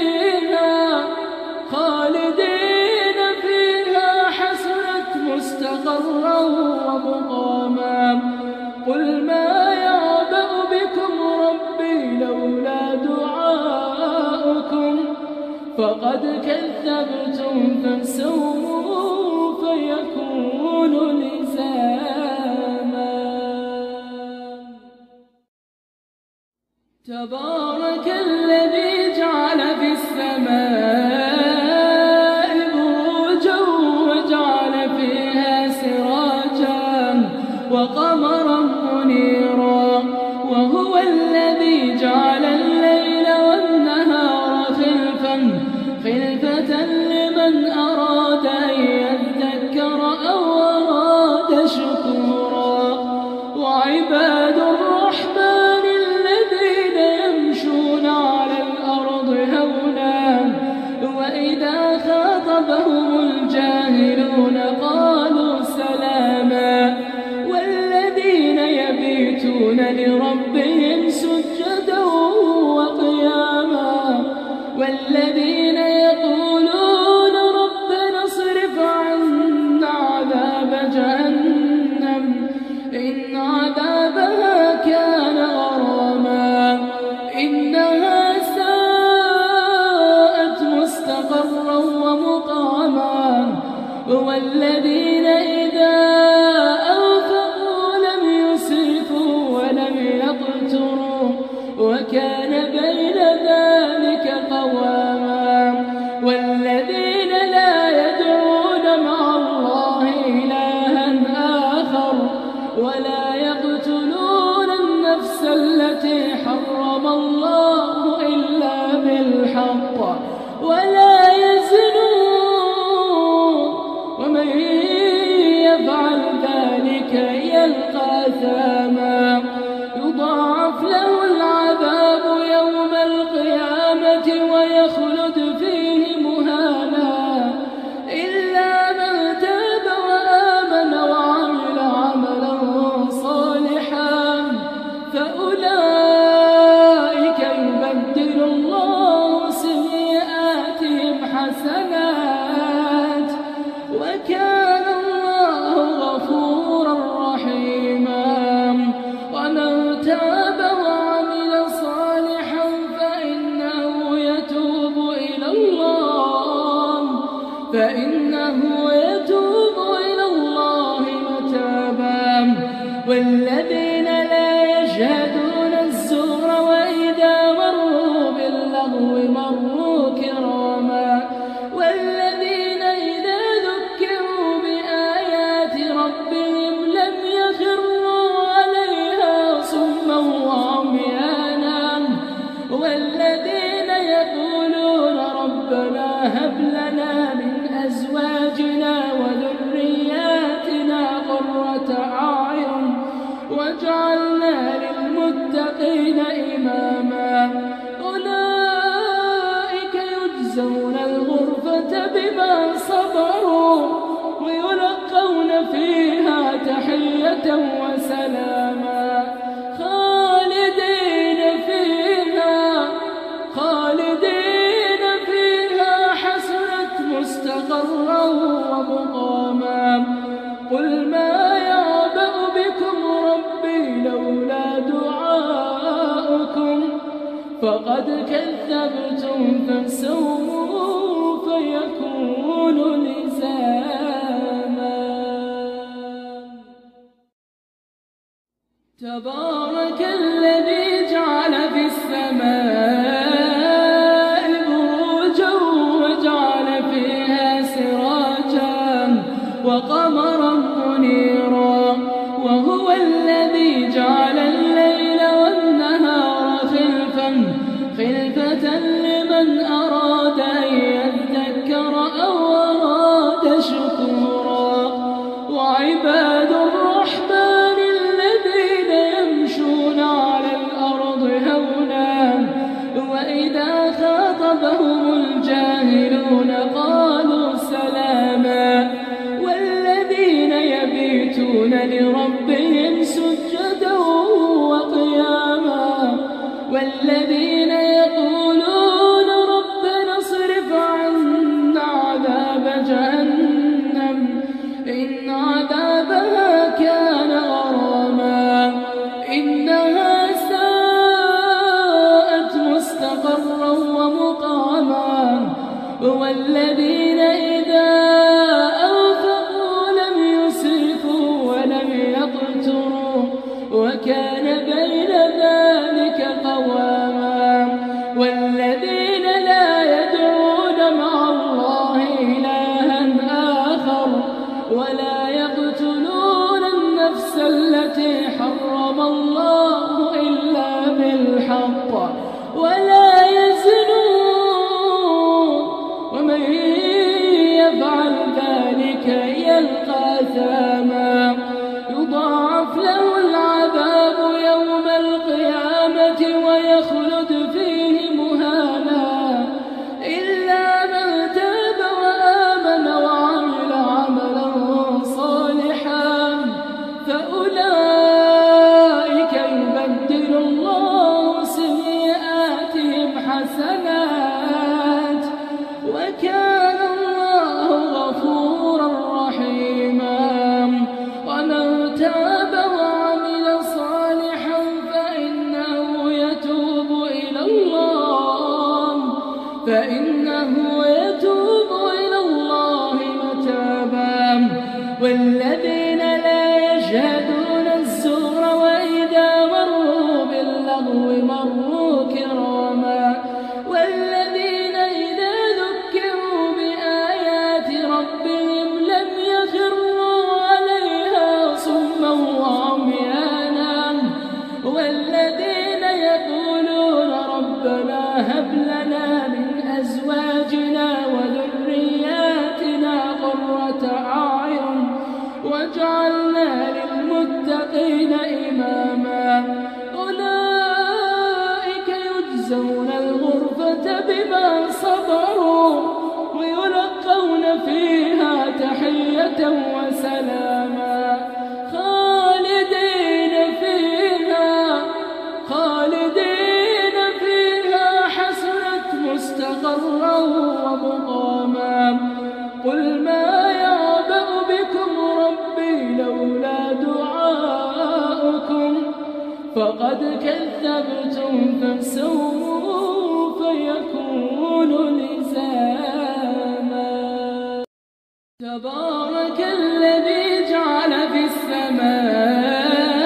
فيها حسنت مستقرا ومقاما قل ما يعبأ بكم ربي لولا دعاؤكم فقد كذبتم فسوف يكون لزاما تبارك الذي جعل في السماء بروجا وجعل فيها سراجا وقمرا منيرا وهو الذي جعل الليل والنهار خلفة لمن أراد أن يذكر أو أراد شكورا وعباد الرحمن الذين يمشون على الأرض هونا إماما أولئك يجزون الغرفة بما صبروا ويلقون فيها تحية وسلاما خالدين فيها حسنت مستقرا ومقاما قل ما يعبأ بكم ربي لولا دعاؤكم فقد كذبتم فسوف يكون لزاما تبارك الذي جعل في السماء بروجا وجعل فيها سراجا وقمرا منيرا وهو الذي جعل الليل والنهار خلفة لمن أراد أن يذكر أو أراد شكورا وعباد الرحمن الذين يمشون على الأرض هونا وإذا خاطبهم الجاهلون قالوا سلاما والذين يبيتون لربهم سجدا وقياما والذين يقولون ربنا اصرف عنا عذاب جهنم إن عذابها كان غراما إنها ساءت مستقرا ومقاما والذين إذا أنفقوا لم يسرفوا ولم يقتروا وكان بين ذلك قواما والذين لا يدعون مع الله إلها آخر ولا يقتلون النفس التي حرم الله إلا بالحق ولا يزنون ومن يفعل ذلك يلقى أثاما يضاعف له العذاب يوم القيامة ويخلد فيه مهانا إلا من تاب وآمن وعمل عملا صالحا فأولئك يبدل الله سيئاتهم حسنات وكان الله غفورا رحيما ومن تاب وعمل صالحا فإنه يتوب إلى الله متابا والذين لا يشهدون الزور وإذا مروا باللغو مروا كراما والذين إذا ذكروا بآيات ربهم لم يخروا عليها صما وعميانا والذين يقولون ربنا هب لنا من أزواجنا وذرياتنا قرة أعين واجعلنا للمتقين إماما أولئك يجزون الغرفة بما صبروا ويلقون فيها تحية وسلاما خالدين فيها حسنت مستقرا ومقاما قل ما يعبأ بكم ربي لولا دعاؤكم فقد كذبتم فسوف يكون لزاما تبارك الذي جعل في السماء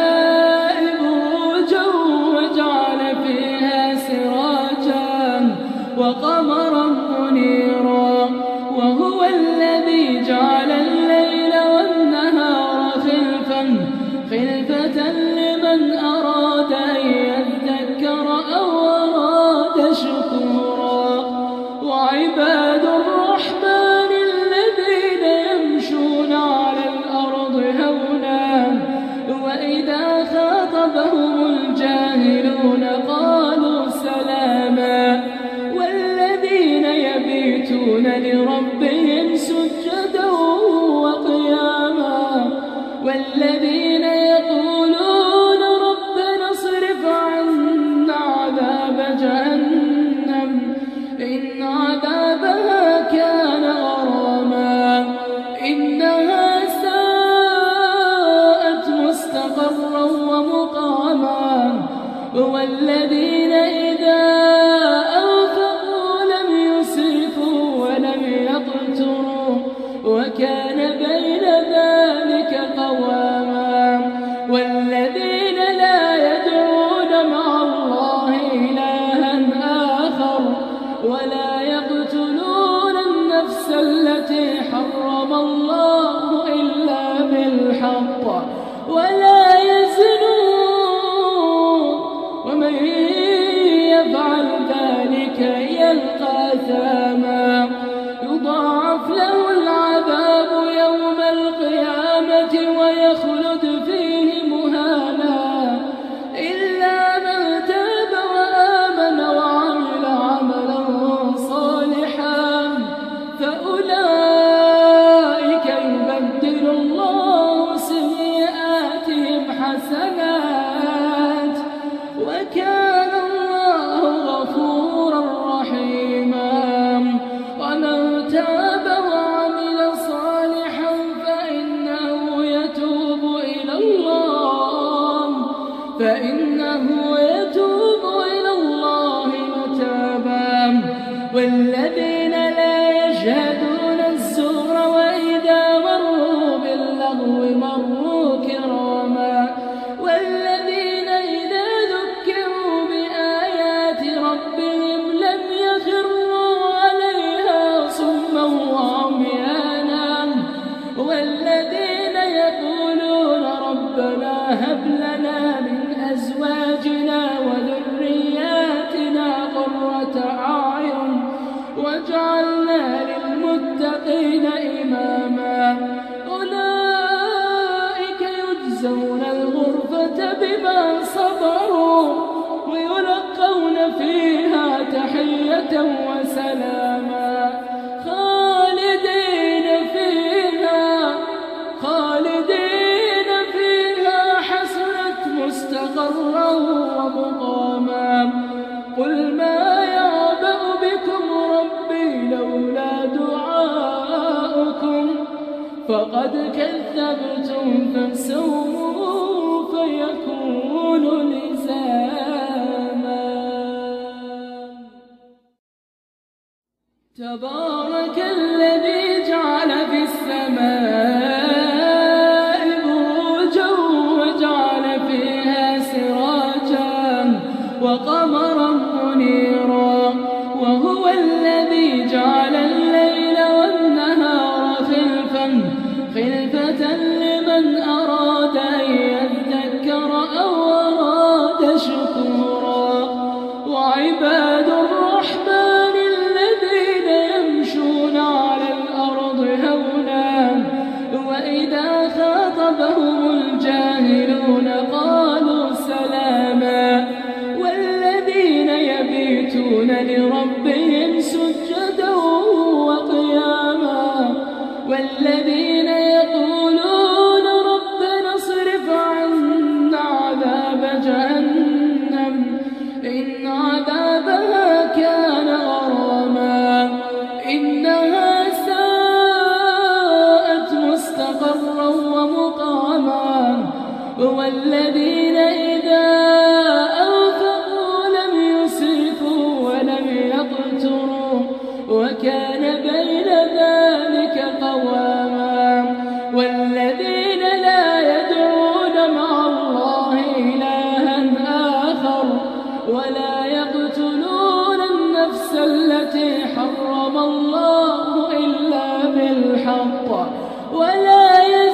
بروجا وجعل فيها سراجا وقمرا منيرا وهو الذي جعل الليل والنهار خلفة لمن أراد أن يذكر أو أراد شكورا وعباد الرحمن الذين يمشون على الأرض هونا وإذا خاطبهم الجاهلون والذين إذا أنفقوا لم يسرفوا ولم يقتروا وكان بين ذلك قواما والذين لا يدعون مع الله إلها آخر ولا يقتلون النفس التي حرم الله إلا بالحق ولا يزنون ومن يفعل ذلك يلقى أثاما يضاعف له العذاب يوم القيامة ويخلد فيه مهانا إلا من تاب وآمن وعمل عملا صالحا فأولئك يبدل الله سيئاتهم حسنات وكان الله غفورا رحيما ومن تاب وعمل صالحا فإنه يتوب إلى الله متابا والذين لا يشهدون الزور وإذا مروا باللغو مروا كراما والذين إذا ذكروا بآيات ربهم لم يخروا عليها صما وعميانا والذين يقولون ربنا هب لنا من أزواجنا وذرياتنا قرة أعين واجعلنا للمتقين إماما أولئك يجزون الغرفة بما صبروا ويلقون فيها تحية وسلاما خالدين فيها حسنت مستقرا ومقاما قل ما يعبأ بكم ربي لولا دعاؤكم فقد كذبتم فسوف يكون لزاما تبارك الذي جعل في السماء بروجا وجعل فيها سراجا وقمرا منيرا وهو الذي جعل الليل والنهار خلفة لمن أراد أن يذكر أو أراد شكورا وعباد الرحمن الذين يمشون على الأرض هونا وإذا خاطبهم الجاهلون قالوا سلاما والذين يبيتون لربهم سجدا وقياما والذين يقولون ربنا اصرف عنا عذاب جهنم إن عذابها كان غراما إنها ساءت مستقرا ومقاما والذين إذا أنفقوا لم يسرفوا ولم يقتروا وكان بين ذلك قواما والذين لا يدعون مع الله إلها آخر ولا يقتلون النفس التي حرم الله إلا بالحق ولا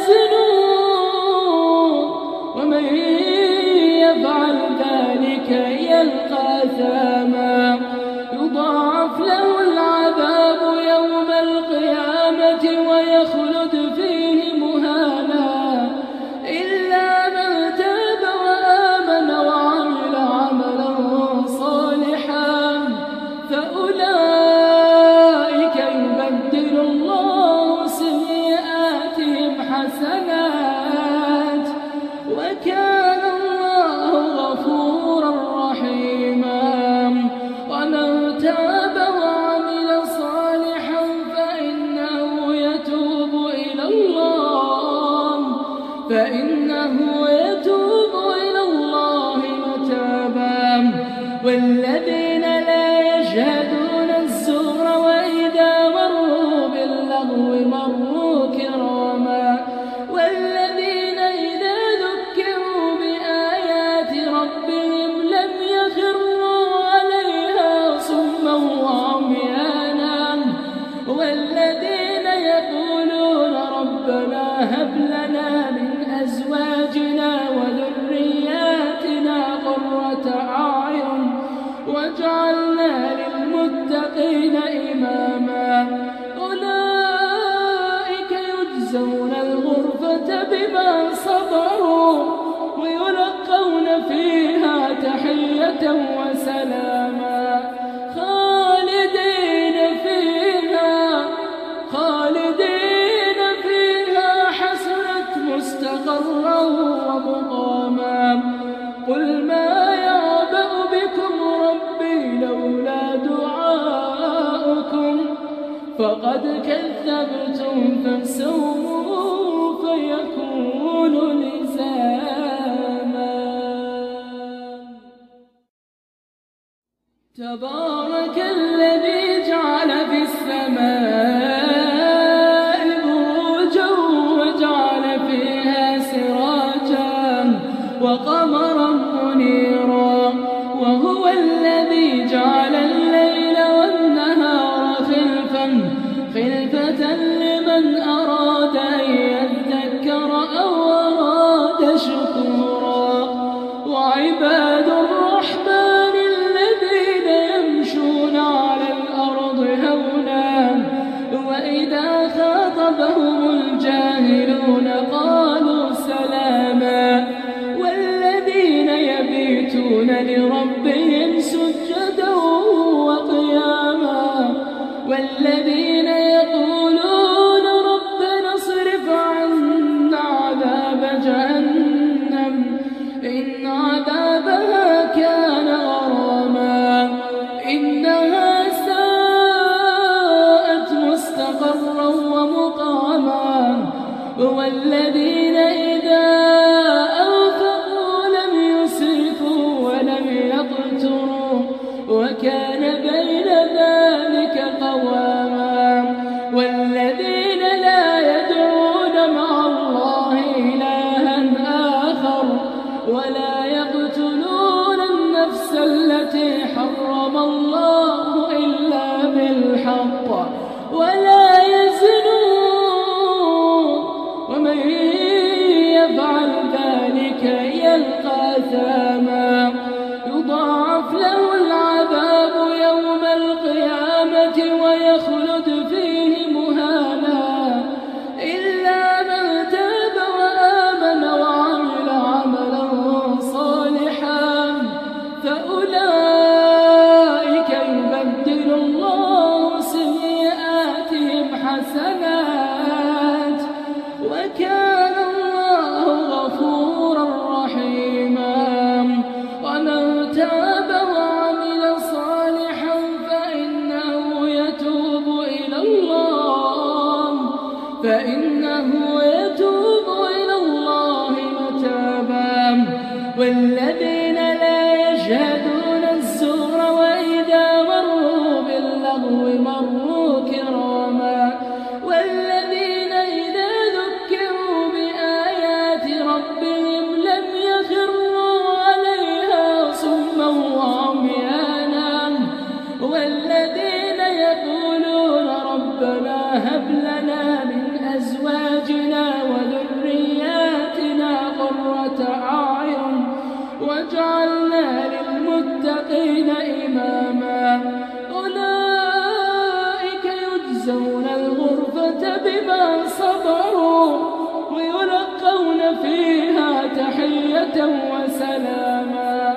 يزنون ومن يفعل ذلك يلقى أثاما يضاعف له العذاب يوم القيامة ويخلد فيه مهانا إلا من تاب وآمن وعمل عملا صالحا فأولئك والذين لا يشهدون الزور وإذا مروا باللغو مروا كراما والذين إذا ذكروا بآيات ربهم لم يخروا عليها صما وعميانا والذين يقولون ربنا هب لنا من أزواجنا وذرياتنا قرة أعين واجعلنا للمتقين إماما أولئك يجزون الغرفة بما صبروا ويلقون فيها تحية وسلاما خالدين فيها حسنت مستقرا ومقاما قل ما يعبأ بكم ربي لولا دعاؤكم فقد كذبتم فسوف يكون لزاما تبارك الذي جعل في السماء وقمرا منيرا وهو الذي جعل الليل والنهار خلفة لمن أراد أن يذكر أو أراد شكورا وعباد الرحمن الذين يمشون على الأرض هونا وإذا خاطبهم الجاهلون قالوا سلاما يبيتون لربهم سجدا وقياما والذين يقولون ربنا اصرف عنا عذاب جهنم إن عذابها كان غراما إنها ساءت مستقرا ومقاما والذين إذا وكان بين ذلك قواما والذين لا يدعون مع الله إلها آخر ولا يقتلون النفس التي حرم الله إلا بالحق ولا يزنون ومن يفعل ذلك يلقى أثاما يضاعف له العذاب يوم القيامة ويخلد فيه مهانا إلا من تاب وآمن وعمل عملا صالحا فأولئك يبدل الله سيئاتهم حسنات وكان الله غفورا رحيما ومن تاب وعمل صالحا فإنه يتوب إلى الله متابا والذين لا يشهدون الزور وإذا مروا باللغو مروا كراما والذين إذا ذكروا بآيات ربهم لم يخروا عليها صما وعميانا والذين يقولون ربنا هب لنا من أزواجنا وذرياتنا قرة أعين واجعلنا للمتقين إماما أولئك يجزون الغرفة بما صبروا ويلقون فيها تحية وسلاما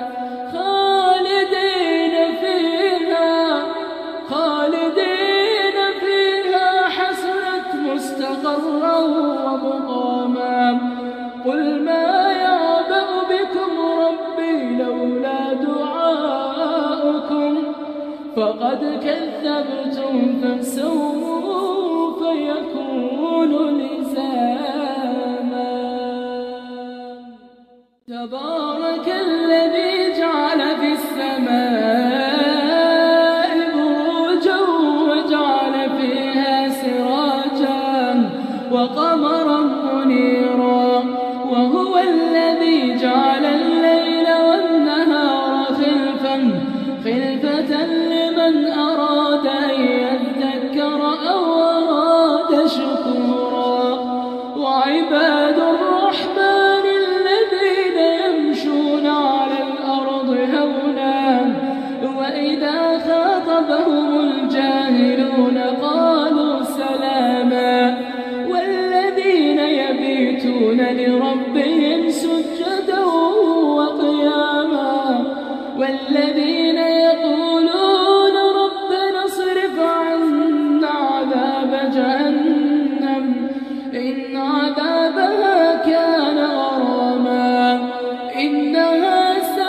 خالدين فيها حسنت مستقرا ومقاما قل ما يعبأ بكم ربي لولا دعاؤكم فقد كذبتم فسوف يكون لزاما تبارك الذي جعل في السماء خلفة لمن أراد أن يذكر أو أراد شكورا وعباد الرحمن الذين يمشون على الأرض هونا وإذا خاطبهم الجاهلون قالوا سلاما والذين يبيتون لربهم سجدا وقياما والذين يقولون ربنا اصرف عنا عذاب جهنم إن عذابها كان غراما إنها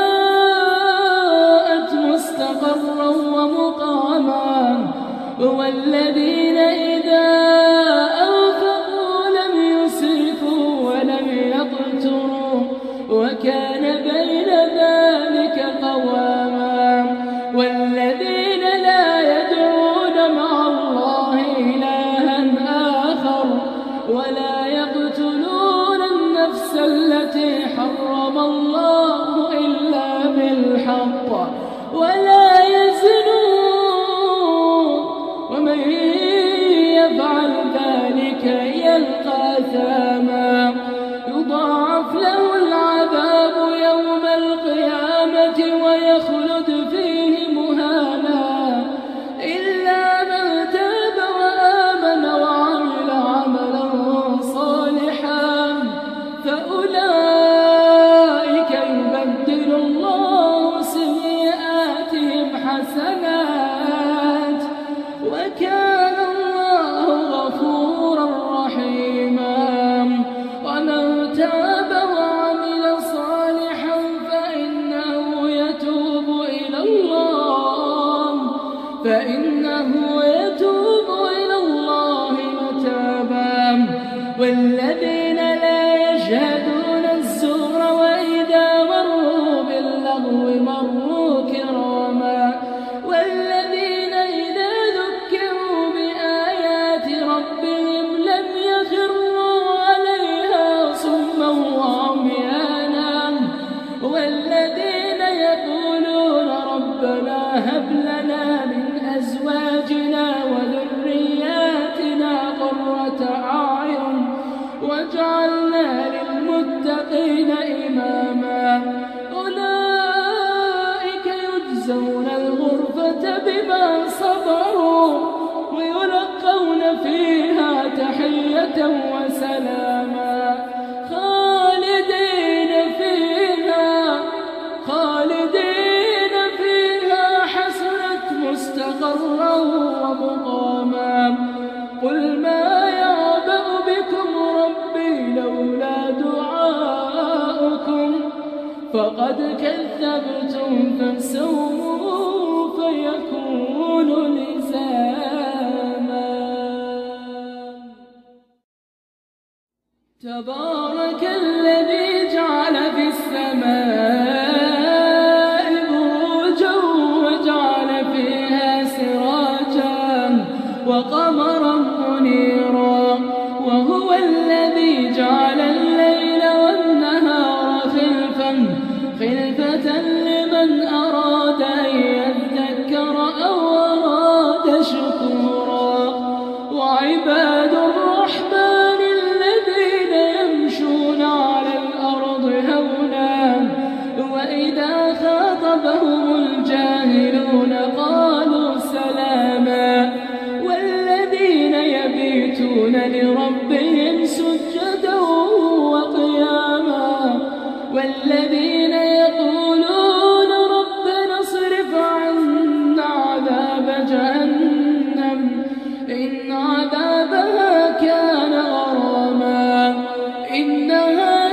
ساءت مستقرا ومقاما والذين إذا أنفقوا لم يسرفوا ولم يقتروا وكان بين ذلك قواما والذين لا يدعون مع الله إلها آخر ولا يقتلون النفس التي حرم الله إلا بالحق ولا يزنون ومن يفعل ذلك يلقى أثاما يضاعف له العذاب يوم القيامة ويخلد فيه مهانا إلا من تاب وآمن وعمل عملا صالحا فأولئك يبدل الله سيئاتهم حسنات وكان الله غفورا رحيما ومن تاب وعمل صالحا فإنه يتوب إلى الله متابا والذين لا يشهدون الزور وإذا مروا باللغو مروا كراما والذين إذا ذكروا بآيات ربهم لم يخروا عليها صما وعميانا والذين يقولون ربنا هب لنا من أزواجنا وذرياتنا قرة أعين واجعلنا للمتقين إماما أولئك يجزون الغرفة بما صبروا ويلقون فيها تحية وسلاما خالدين فيها حسنت مستقرا ومقاما قل ما يعبأ بكم ربي لولا دعاؤكم فقد كذبتم فسوف يكون لزاما تبارك الذي جعل في السماء بروجا وجعل فيها سراجا وقمرا منيرا وهو الذي جعل الليل والنهار خلفة لمن أراد أن يذكر أو أراد شكورا وعباد الرحمن الذين يمشون على الأرض هونا وإذا خاطبهم الجاهلون قالوا سلاما والذين يبيتون لربهم سجدا وقياما والذين يقولون ربنا اصرف عنا عذاب جهنم إن عذابها كان غراما إنها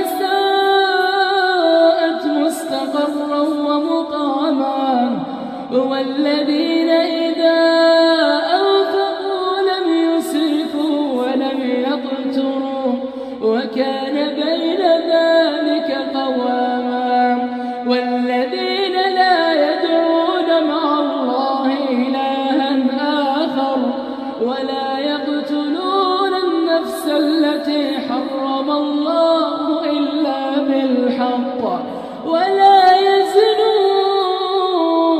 ساءت مستقرا ومقاما والذين إذا أنفقوا لم يسرفوا ولم يقتروا وكان بين ذلك قواما والذين لا يدعون مع الله إلها آخر ولا يقتلون النفس التي حرم الله إلا بالحق ولا يزنون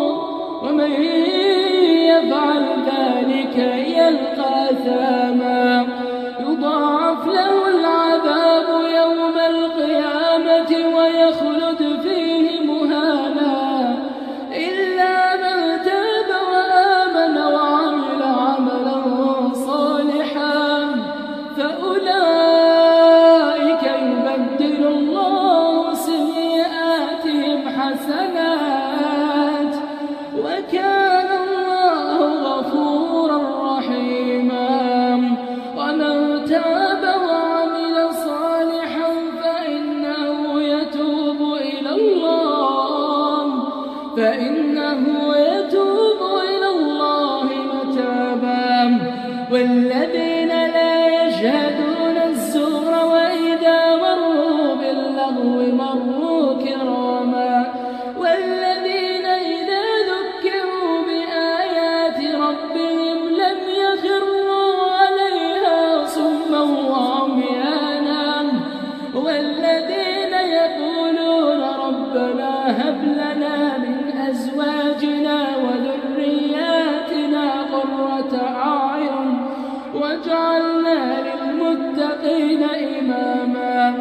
فإنه يتوب إلى الله متابا والذين لا يشهدون الزور وإذا مروا باللغو مروا كراما والذين إذا ذكروا بآيات ربهم لم يخروا عليها صما وعميانا والذين يقولون ربنا هب لنا من أزواجنا وذرياتنا قرة أعين واجعلنا للمتقين إماما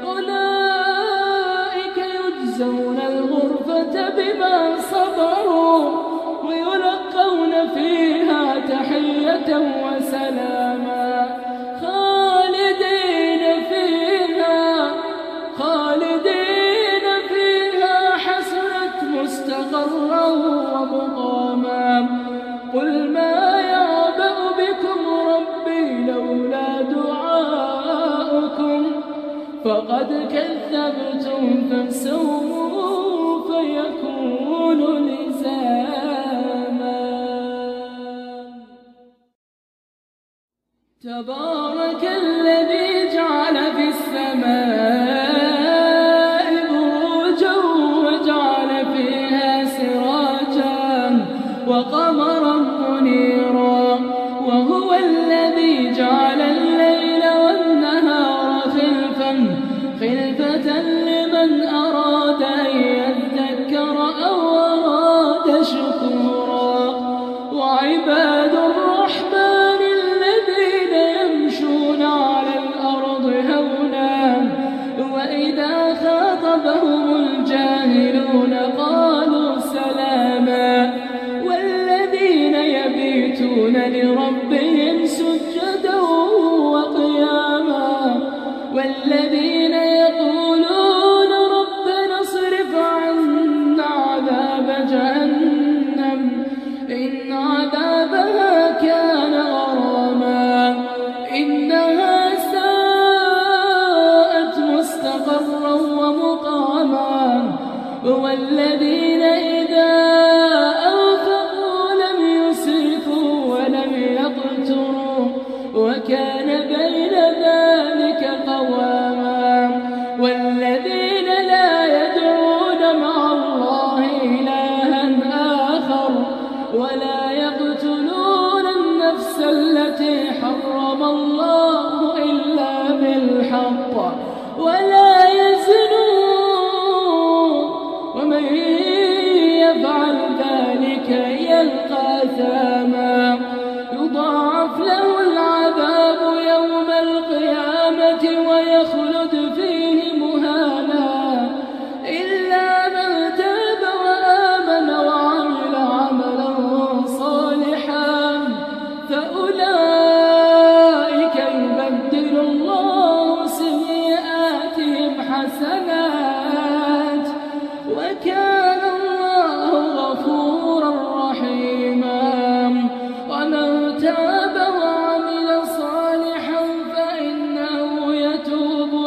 أولئك يجزون الغرفة بما صبروا ويلقون فيها تحية وسلاما خالدين فيها حسنت مستقرا ومقاما قل ما يعبأ بكم ربي لولا دعاؤكم فقد كذبتم فسوف يكون لزاما تبارك الذي جعل في السماء بروجا وجعل فيها سراجا وقمرا منيرا وهو الذي جعل الليل والنهار خلفة لمن أراد أن يذكر أو أراد شكورا وعباد الرحمن الذين يمشون على الأرض هونا وإذا خاطبهم الجاهلون قالوا سلاما والذين يبيتون لربهم سجدا وقياما والذين يقولون ربنا اصرف عنا عذاب جهنم إن عذابها كان غراما إنها ساءت مستقرا ومقاما والذين إذا أنفقوا لم يسرفوا ولم يقتروا وكان بين ذلك قواما والذين لا يدعون مع الله إلها آخر ولا يقتلون النفس التي حرم الله إلا بالحق ولا يزنون ومن يفعل ذلك يلقى أثاما يضاعف له العذاب يوم القيامة ويخلد فيه مهانا إلا من تاب وآمن وعمل عملا صالحا فأولئك يبدل الله سيئاتهم حسنات وكان الله غفورا رحيما ومن تاب وعمل صالحا فإنه يتوب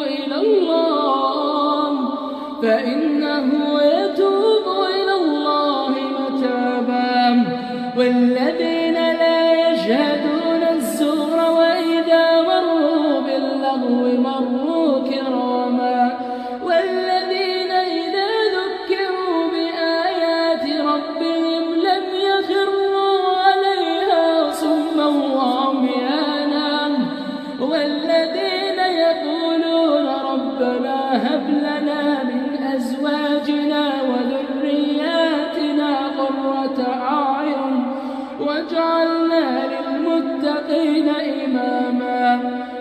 إلى الله متابا والذين لا يشهدون الزور وإذا مروا باللغو مروا كراما والذين إذا ذكروا بآيات ربهم لم يخروا عليها صما وعميانا والذين يقولون ربنا هب لنا من أزواجنا وذرياتنا قرة أعين واجعلنا للمتقين إماما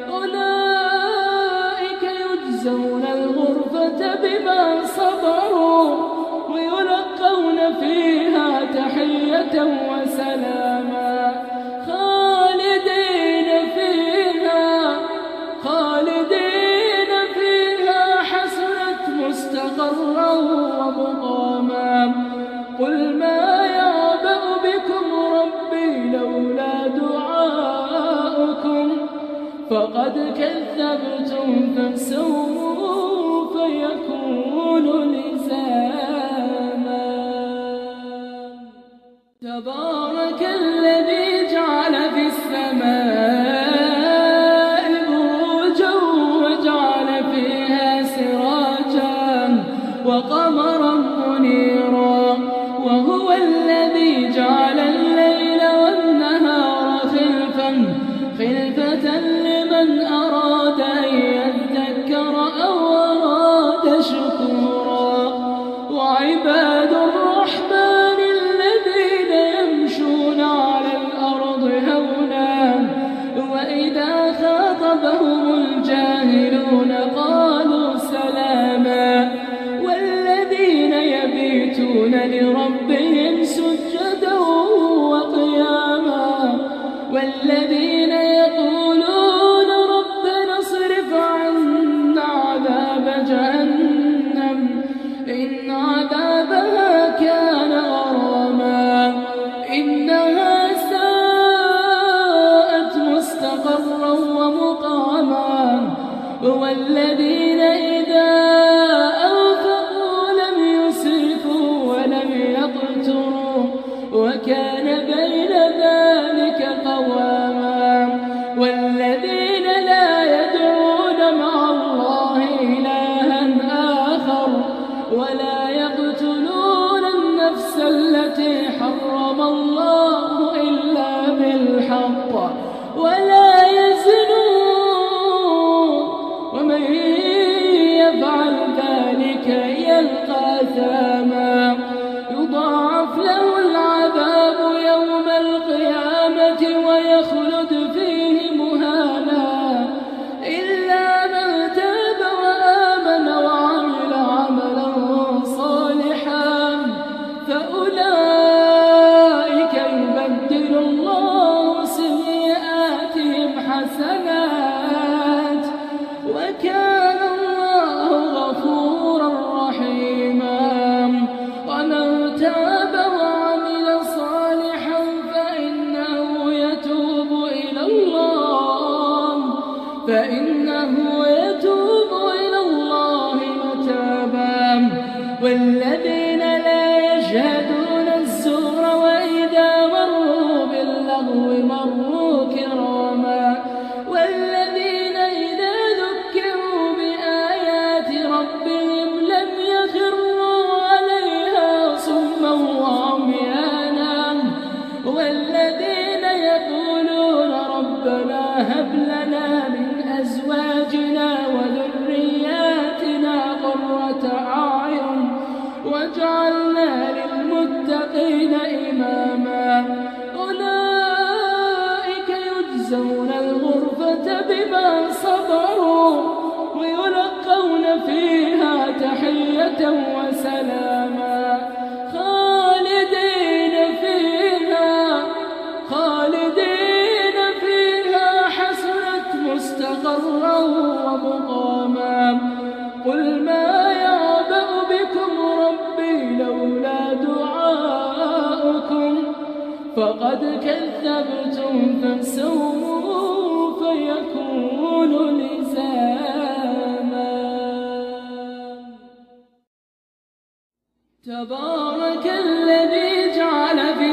أولئك يجزون الغرفة بما صبروا ويلقون فيها تحية وسلاما خالدين فيها حسنت مستقرا ومقاما قل ما يعبأ بكم ربي لولا دعاؤكم فقد كذبتم فسوف يكون لزاما تبارك الذي جعل في السماء بروجا وجعل فيها سراجا وقمرا منيرا، وهو الذي جعل الليل والنهار خلفة لمن أراد أن يذكر أو أراد شكورا. وعباد الرحمن الذين يمشون على الأرض هونا وإذا خاطبهم الجاهلون قالوا سلاما، والذين يبيتون لربهم سجدا وقياما، والذين يقولون ربنا اصرف عنا عذاب جهنم إن عذابها كان غراما إنها ساءت مستقرا ومقاما، والذين إذا أنفقوا لم يسرفوا ولم يقتروا وكان بين ذلك قواما، والذين لا يدعون مع الله إلها آخر ولا يقتلون النفس التي حرم الله إلا بالحق ولا يزنون، ومن يفعل ذلك يلقى أثاما يضاعف له العذاب يوم القيامة ويخلد فيه مهانا إلا من تاب وآمن وعمل عملا صالحا فأولئك يبدل الله سيئاتهم حسنات وكان الله غفورا رحيما. ومن تاب وعمل صالحا فإنه يتوب إلى الله متابا، والذين لا يشهدون الزور وإذا مروا باللغو مروا كراما، والذين إذا ذكروا بآيات ربهم لم يخروا عليها صما وعميانا، والذين يقولون ربنا هب لنا من أزواجنا وذرياتنا قرة أعين واجعلنا للمتقين إماما. أولئك يجزون الغرفة بما صبروا ويلقون فيها تحية وسلاما خالدين فيها حسنت مستقرا ومقاما. قل ما يعبأ بكم ربي لولا دعاؤكم فقد كذبتم فسوف يكون لزاما. تبارك الذي جعل في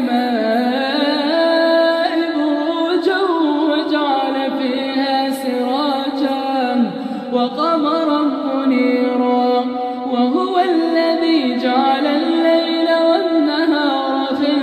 السماء بروجا وجعل فيها سراجا وقمرا منيرا، وهو الذي جعل الليل والنهار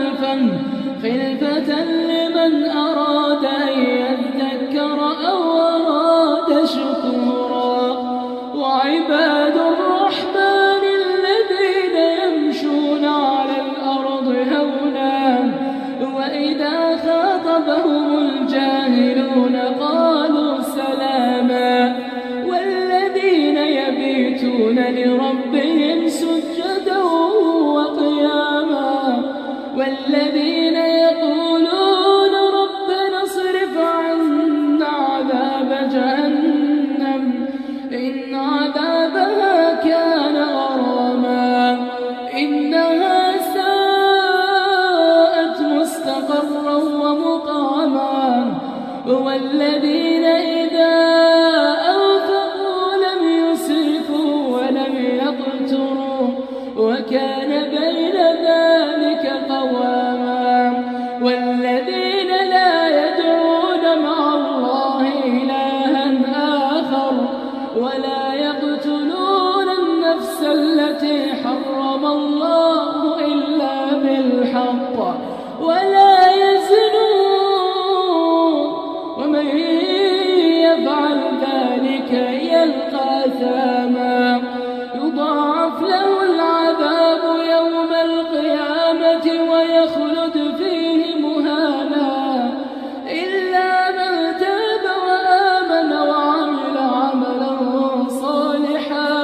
خلفة لمن أراد أن يذكر أو أراد شكورا. وعباد الرحمن الذين يمشون على الأرض هونا وإذا خاطبهم الجاهلون قالوا سلاما، والذين يبيتون لربهم سجدا وقياما، والذين يقولون ربنا اصرف عنا عذاب جهنم إن عذابها كان غراما إنها ساءت مستقرا ومقاما، والذين إذا أنفقوا لم يسرفوا ولم يقتروا وكان بين ذلك قواما. بالحق ولا يزنون ومن يفعل ذلك يلقى أثاما يضاعف له العذاب يوم القيامة ويخلد فيه مهانا إلا من تاب وآمن وعمل عملا صالحا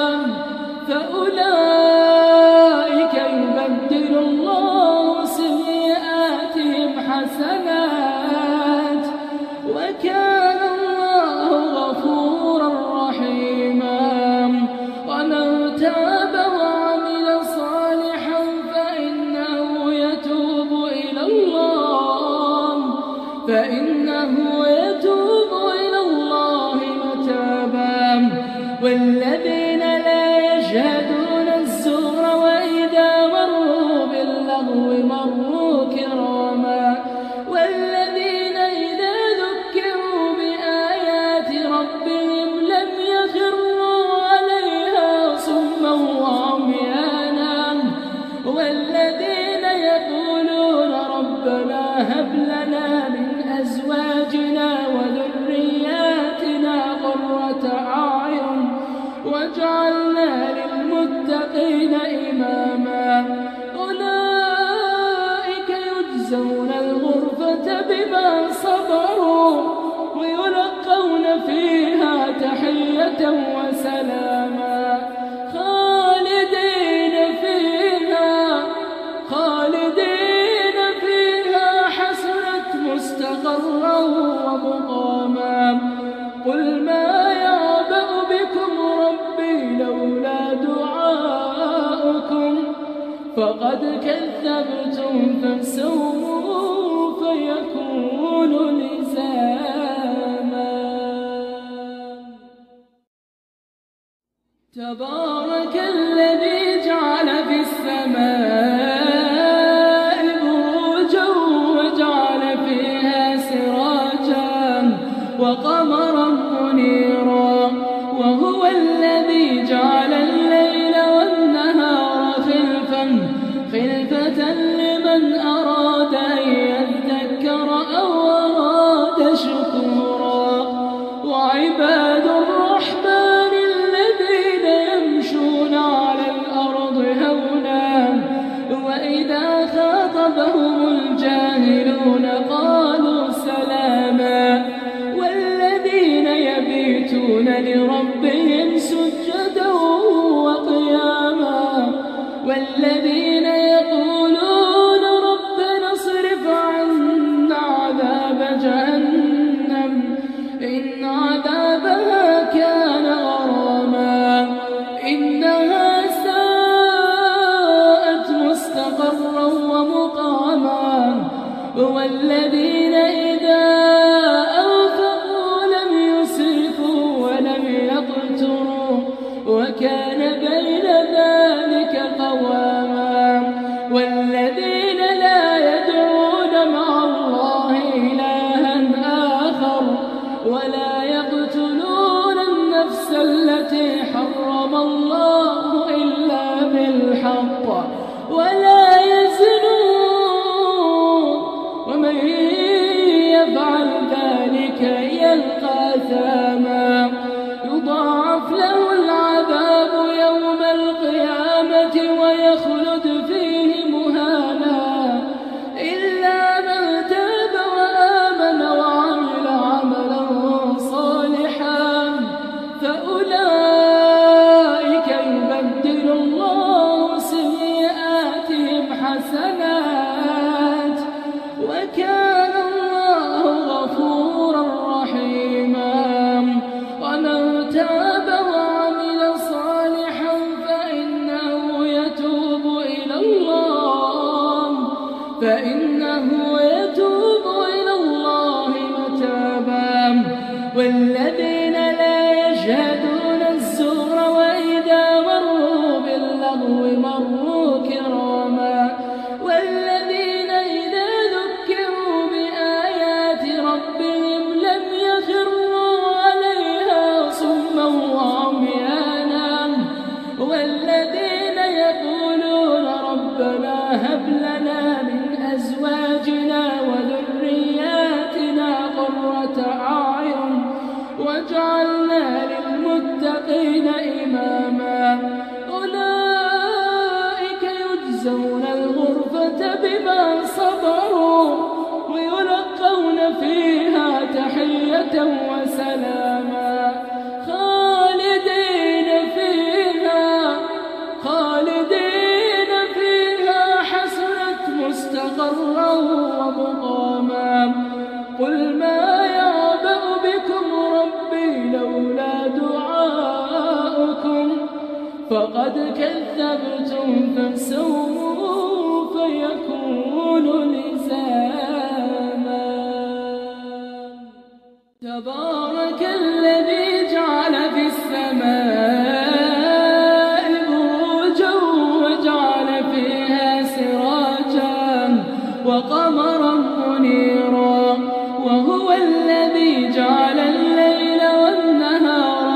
فأولئك يبدل الله سيئاتهم حسنات وكان الله غفورا رحيما ومن تاب وعمل صالحا فإنه يتوب إلى الله متابا والذين لا يشهدون الزور وإذا مروا باللغو مروا كراما والذين إذا ذكروا بآيات ربهم لم يخروا عليها صما وعميانا والذين يقولون ربنا هب لنا من أزواجنا وذرياتنا قرة أعين واجعلنا للمتقين إماما أولئك يجزون الغرفة بما صبروا ويلقون فيها تحية وسلاما خالدين فيها حسنت مستقرا ومقاما قل ما يعبأ بكم ربي لولا دعاؤكم فقد كذبتم فسوف يكون لزاما تبارك الذي جعل في السماء بروجا وجعل فيها سراجا وقمرا منيرا وهو الذي جعل الليل والنهار خلفة لمن أراد أن يذكر أو أراد شكورا وعباد الرحمن الذين يمشون على الأرض هونا وإذا خاطبهم الجاهلون قالوا سلاما والذين يبيتون لربهم سجدا وقياما والذين يقولون ربنا اصرف عنا عذاب جهنم إن عذابها كان غراما إنها ساءت مستقرا ومقاما والذين إذا أنفقوا لم يسرفوا ولم يقتروا وكان بين ذلك قواما والذين لا يدعون مع الله إلها آخر ولا يقتلون النفس التي حرم الله إلا بالحق ولا يزنون ومن يفعل ذلك يلقى أثاما يضاعف له العذاب يوم القيامة ويخلد فيه مهانا إلا من تاب وآمن وعمل عملا صالحا فأولئك يبدل الله سيئاتهم حسنات وكان الله غفورا رحيما ومن تاب وعمل صالحا فإنه يتوب إلى الله متابا والذين لا يشهدون الزور وإذا مروا باللغو مروا كراما والذين إذا ذكروا بآيات ربهم لم يخروا عليها صما وعميانا والذين يقولون ربنا هب لنا من تحية وسلاما خالدين فيها حسنت مستقرا ومقاما قل ما يعبأ بكم ربي لولا دعاؤكم فقد كذبتم فسوف يكون لزاما تبارك الذي جعل في السماء بروجا وجعل فيها سراجا وقمرا منيرا وهو الذي جعل الليل والنهار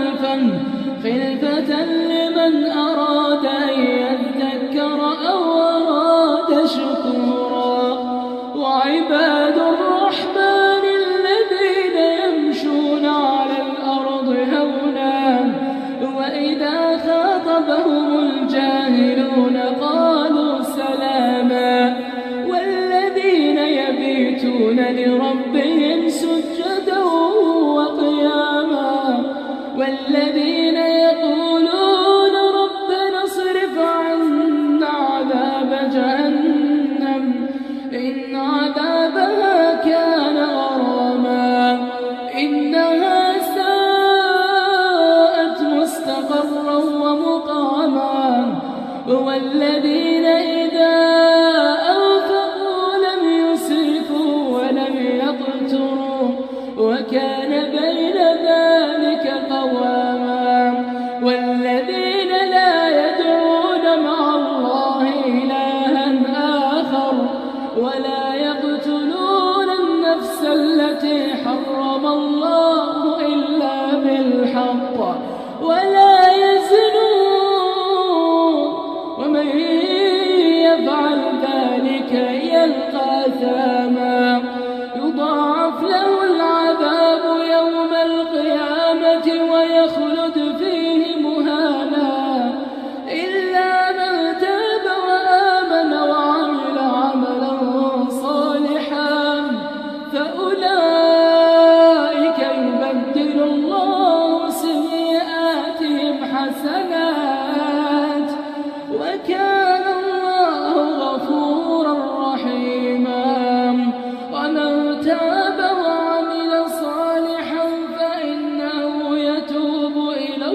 خلفة لمن أراد أن يذكر أو أراد شكورا وعباد الرحمن الذين يمشون على الأرض هونا وإذا خاطبهم الجاهلون قالوا سلاما والذين يبيتون لربهم سجدا وقياما والذين يقولون ربنا اصرف عنا عذاب جهنم إن عذابها كان غراما إنها ساءت مستقرا ومقاما والذين إذا أنفقوا لم يسرفوا ولم يقتروا وكان بين ذلك قواما والذين لا يدعون مع الله إلها آخر ولا يقتلون النفس التي حرم الله إلا بالحق ولا يزنون ومن يفعل ذلك يلقى أثاما يضاعف له العذاب يوم القيامة ويخلد فيه مهانا إلا من تاب وآمن وعمل عملا صالحا فأولئك يبدل الله سيئاتهم حسنات وكان الله غفورا رحيما ومن تاب وعمل صالحا فإنه يتوب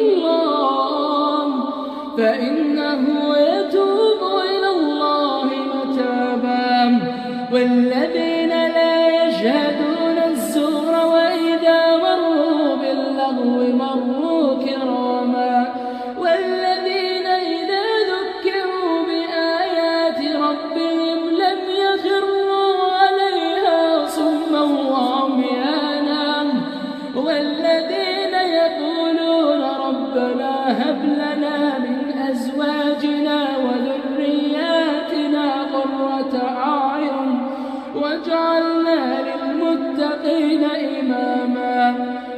إلى الله متابا والذين لا يشهدون الزور وإذا مروا باللغو مروا كراما والذين إذا ذكروا بآيات ربهم لم يخروا عليها صما وعميانا والذين يقولون ربنا هب لنا من أزواجنا وذرياتنا قرة أعين واجعلنا للمتقين إماما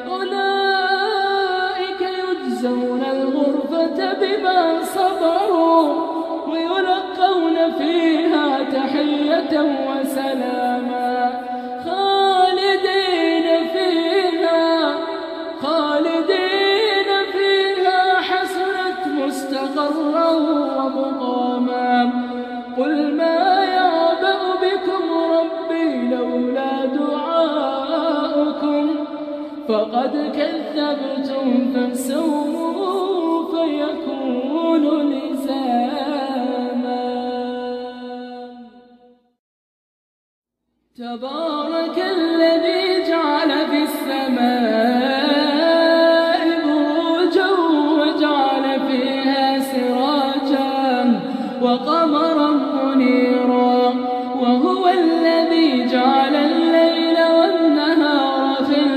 أولئك يجزون الغرفة بما صبروا ويلقون فيها تحية وسلاما خالدين فيها حسنت مستقرا ومقاما قل ما يعبأ بكم ربي لولا دعاؤكم فقد كذبتم فسوف يكون لزاما تبارك الذي جعل في السماء بروجا وجعل فيها سراجا وقمرا منيرا وهو الذي جعل الليل والنهار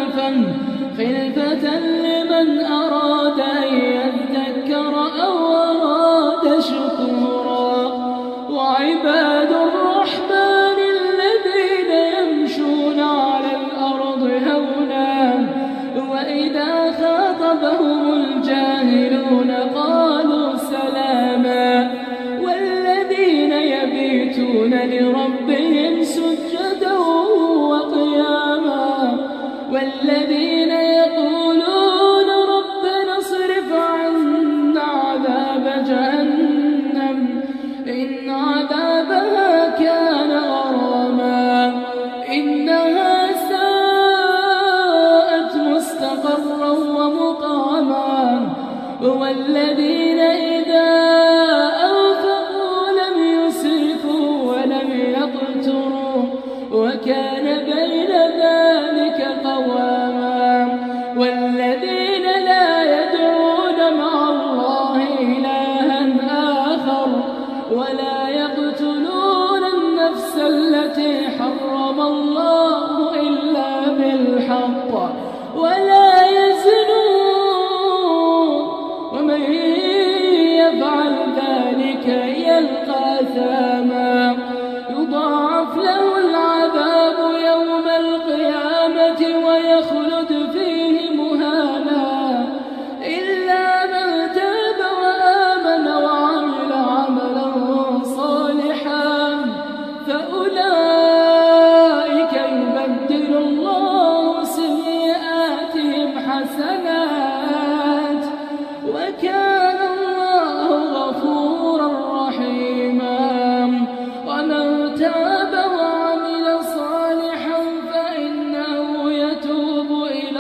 خلفة لمن أراد أن يذكر أو أراد شكورا وعباد الرحمن الذين يمشون على الأرض هونا وإذا خاطبهم الجاهلون قالوا سلاما والذين يبيتون لربهم سجدا وقياما والذين حرم الله إلا بالحق ولا يزنون ومن يفعل ذلك يلقى أثاما يضاعف له العذاب يوم القيامة ويخلد فيه مهانا إلا من تاب وآمن وعمل عملا صالحا فأولئك يبدل الله سيئاتهم حسنات وكان الله غفورا رحيما ومن تاب وعمل صالحا فإنه يتوب إلى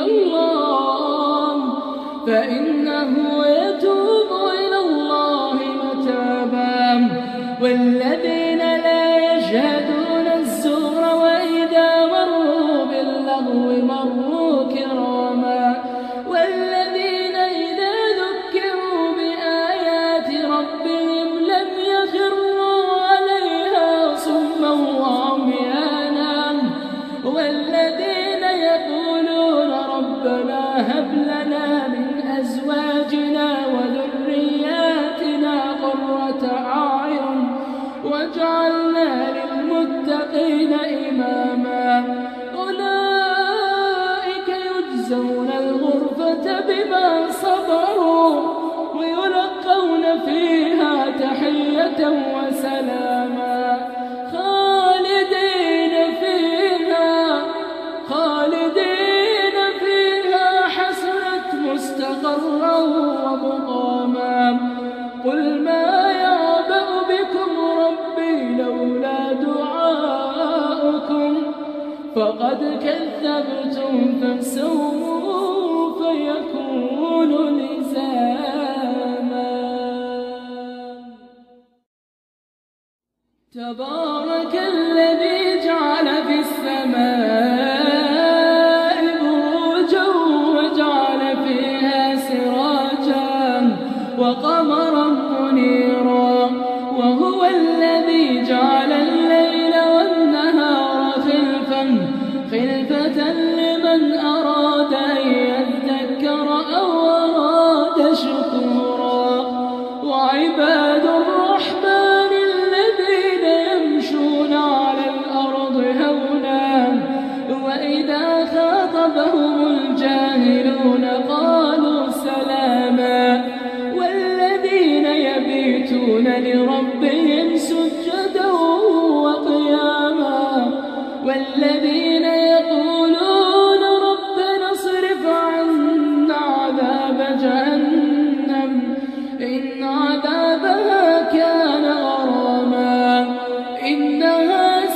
الله متابا والذين لا يشهدون الزور وإذا مروا باللغو مروا كراما والذين إذا ذكروا بآيات ربهم لم يخروا عليها صما وعميانا والذين يقولون ربنا هب لنا من أزواجنا وذرياتنا قرة أعين واجعلنا للمتقين إماما أولئك يجزون الغرفة بما صبروا ويلقون فيها تحية وسلاما خالدين فيها حسنت مستقرا ومقاما قل ما يعبأ بكم ربي لولا دعاؤكم فقد كذبتم فسوف يكون لزاما تبارك الذي جعل في السماء بروجا وجعل فيها سراجا وقمرا منيرا وهو الذي جعل الليل والنهار خلفة لمن أراد أن يذكر أو أراد شكورا وعباد الرحمن الذين يمشون على الأرض هونا وإذا خاطبهم الجاهلون قالوا سلاما والذين يبيتون لربهم سجدا وقياما والذين يقولون ربنا اصرف عنا عذاب جهنم إن عذابها كان غراما إنها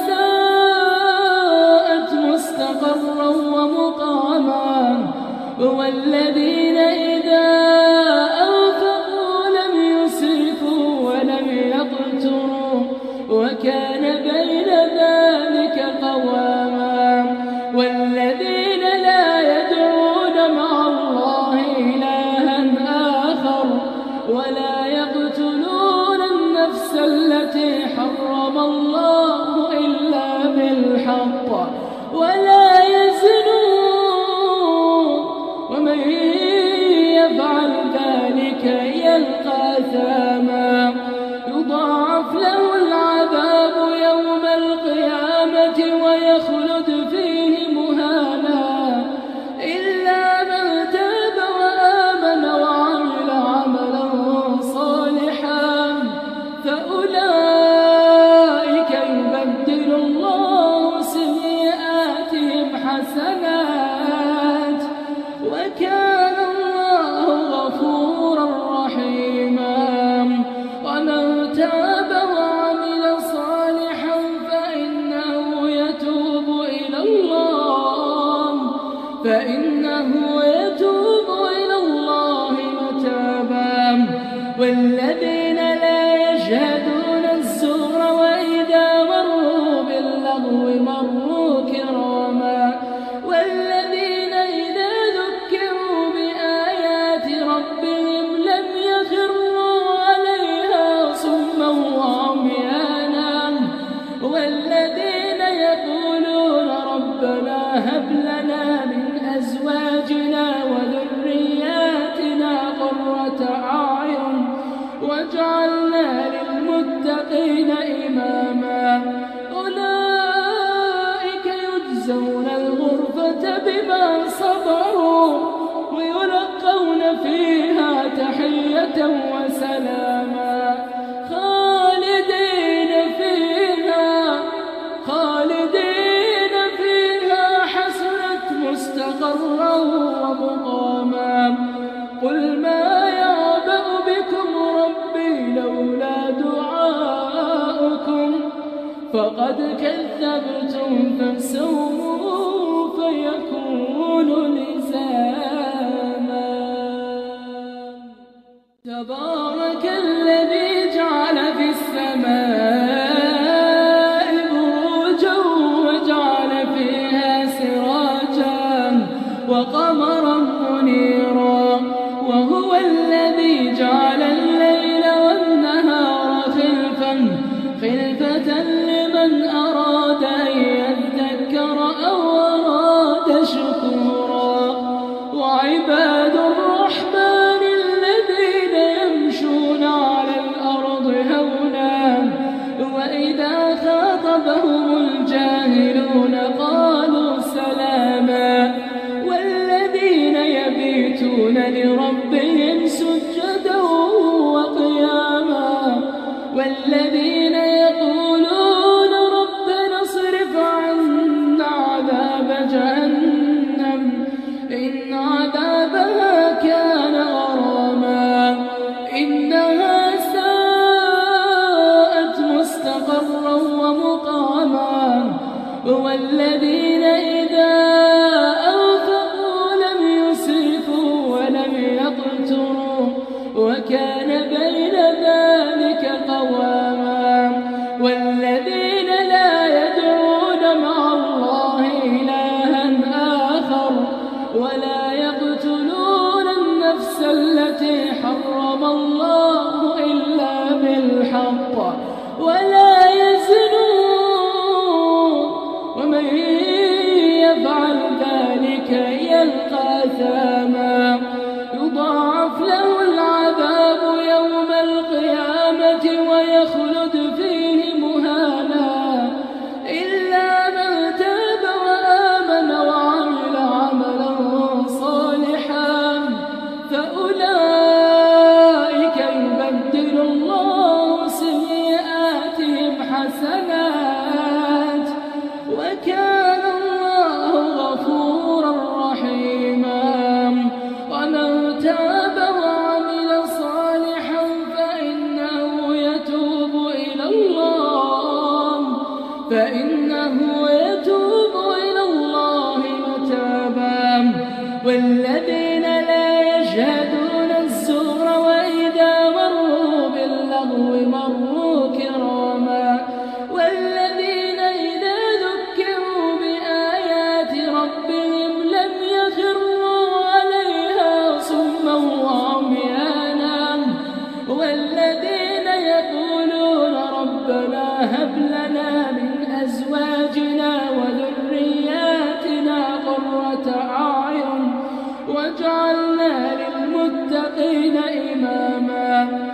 ساءت مستقرا ومقاما والذين إذا أنفقوا لم يسرفوا ولم يقتروا وكان بين ذلك قواما والذين لا يدعون مع الله إلها آخر ولا يقتلون النفس التي حرم الله إلا بالحق ولا يزنون ومن يفعل ذلك يلقى أثاما يضاعف له العذاب يوم القيامة ويخلد فيه مهانا إلا من تاب وآمن وعمل عملا صالحا فأولئك يبدل الله سيئاتهم حسنات وكان الله غفورا رحيما ومن تاب وعمل صالحا فإنه يتوب إلى الله متابا والذين لا يشهدون الزور وإذا مروا باللغو مروا كراما والذين إذا ذكروا بآيات ربهم لم يخروا عليها صما وعميانا والذين يقولون ربنا هب لنا من أزواجنا وذرياتنا قرة أعين واجعلنا للمتقين إماما أولئك يجزون الغرفة بما صبروا ويلقون فيها تحية وسلاما خالدين فيها حسنت مستقرا ومقاما قل ما يعبأ بكم ربي لولا دعاؤكم فقد كذبتم فسوف يكون لزاما تبارك الذي جعل في السماء بروجا وجعل فيها سراجا وقمرا منيرا وهو الذي جعل الليل والنهار خلفة لمن أراد أن يذكر أو أراد شكورا وعباد الرحمن الذين يمشون على الأرض هونا وإذا خاطبهم الجاهلون قالوا سلاما والذين يبيتون لربهم سجدا وقياما والذين يقولون ربنا اصرف عنا عذاب جهنم إن عذابها كان غراما إنها ساءت مستقرا ومقاما والذين إذا أنفقوا لم يسرفوا ولم يقتروا وكان بين ذلك قواما والذين لا يدعون مع الله إلها آخر ولا يقتلون النفس التي حرم الله إلا بالحق ولا يزنون ومن يفعل ذلك يلقى أثاما يضاعف له العذاب يوم القيامة ويخلد فيه مهانا إلا من تاب وآمن وعمل عملا صالحا فأولئك يبدل الله سيئاتهم حسنات وكان الله غفورا رحيما ومن تاب وعمل صالحا فإنه يتوب إلى الله متابا والذين لا يشهدون الزور وإذا مروا باللغو مروا كراما والذين إذا ذكروا بآيات ربهم لم يخروا عليها صما وعميانا والذين يقولون ربنا هب لنا من أزواجنا وذرياتنا قرة أعين واجعلنا للمتقين إماما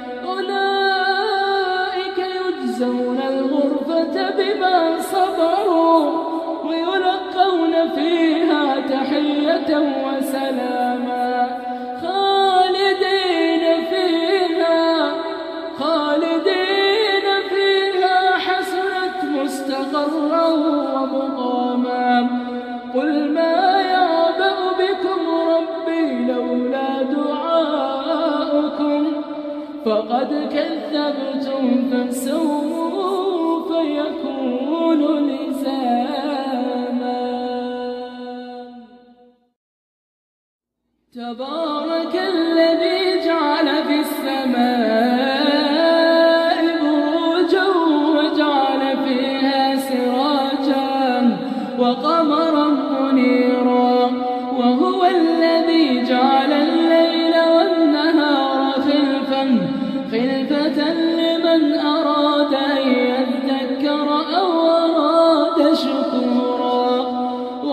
أولئك يجزون الغرفة بما صبروا ويلقون فيها تحية وسلاما خالدين فيها حسنت مستقرا ومقاما قل ما يعبأ بكم ربي لولا دعاؤكم فقد كذبتم فسوف يكون لزاما تبارك الذي جعل في السماء بروجا وجعل فيها سراجا وقمرا منيرا وهو الذي جعل الليل والنهار خلفة لمن أراد أن يذكر أو أراد شكورا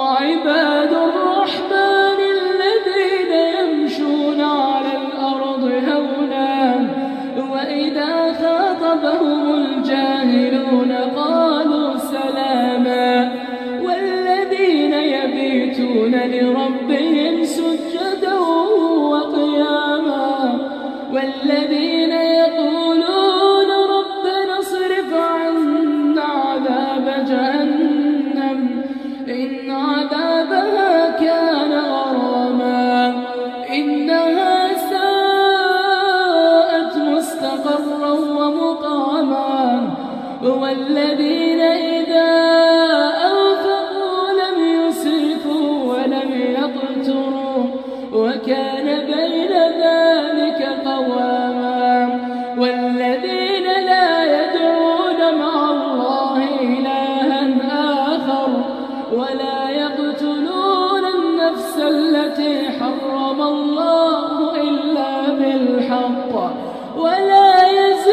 ولا يقتلون النفس التي حرم الله إلا بالحق ولا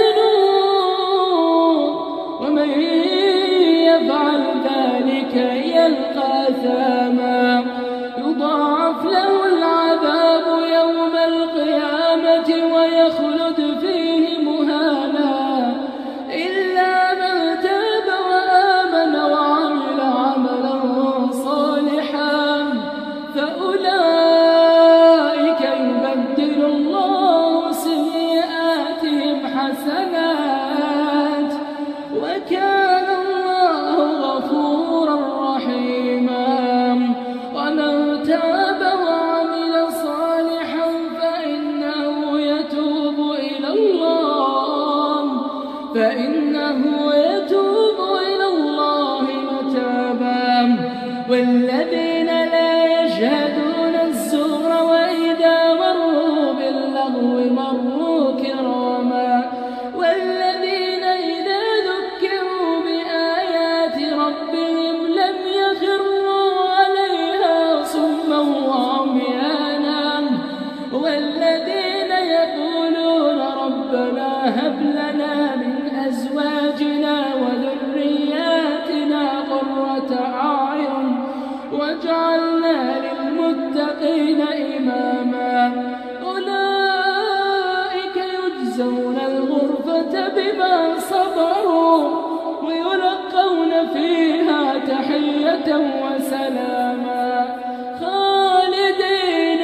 يزنون ومن يفعل ذلك يلقى أثاما يضاعف له العذاب يوم القيامة ويخلد فيه مهانا إلا من تاب وآمن وعمل عملا صالحا فأولئك يبدل الله سيئاتهم حسنات وكان الله غفورا رحيما ومن تاب وعمل صالحا فإنه يتوب إلى الله متابا والذين لا يشهدون الزور وإذا مروا باللغو مروا كراما والذين إذا ذكروا بآيات ربهم لم يخروا عليها صما وعميانا والذين يقولون ربنا هب لنا من أزواجنا وذرياتنا قرة أعين واجعلنا للمتقين إماما أولئك يجزون الغرفة بما صبروا ويلقون فيها تحية وسلاما خالدين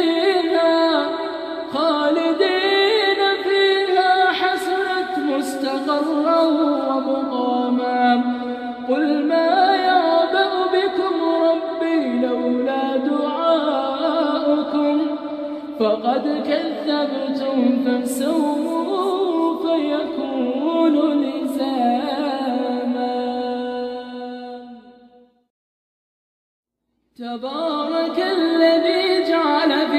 فيها حسنت مستقرا ومقاما قل ما يعبأ بكم ربي لولا دعاؤكم فقد كذبتم فسوف يكون لزاما تبارك الذي جعل في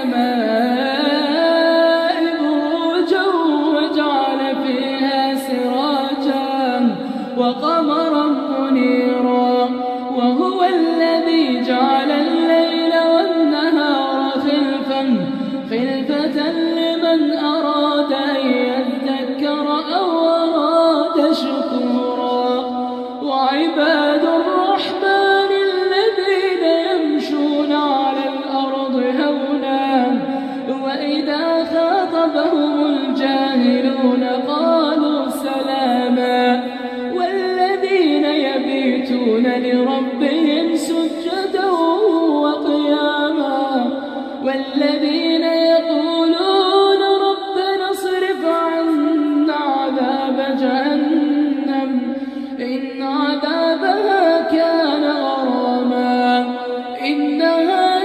السماء بروجا وجعل فيها سراجا وقمرا منيرا وهو الذي جعل الليل والنهار خلفة لمن أراد أن يذكر أو أراد شكورا وعباد الرحمن الذين يمشون على الأرض هونا وإذا خاطبهم الجاهلون قالوا سلاما والذين يبيتون لربهم سجدا وقياما والذين يقولون ربنا اصرف عنا عذاب جهنم إن عذابها كان غراما إنها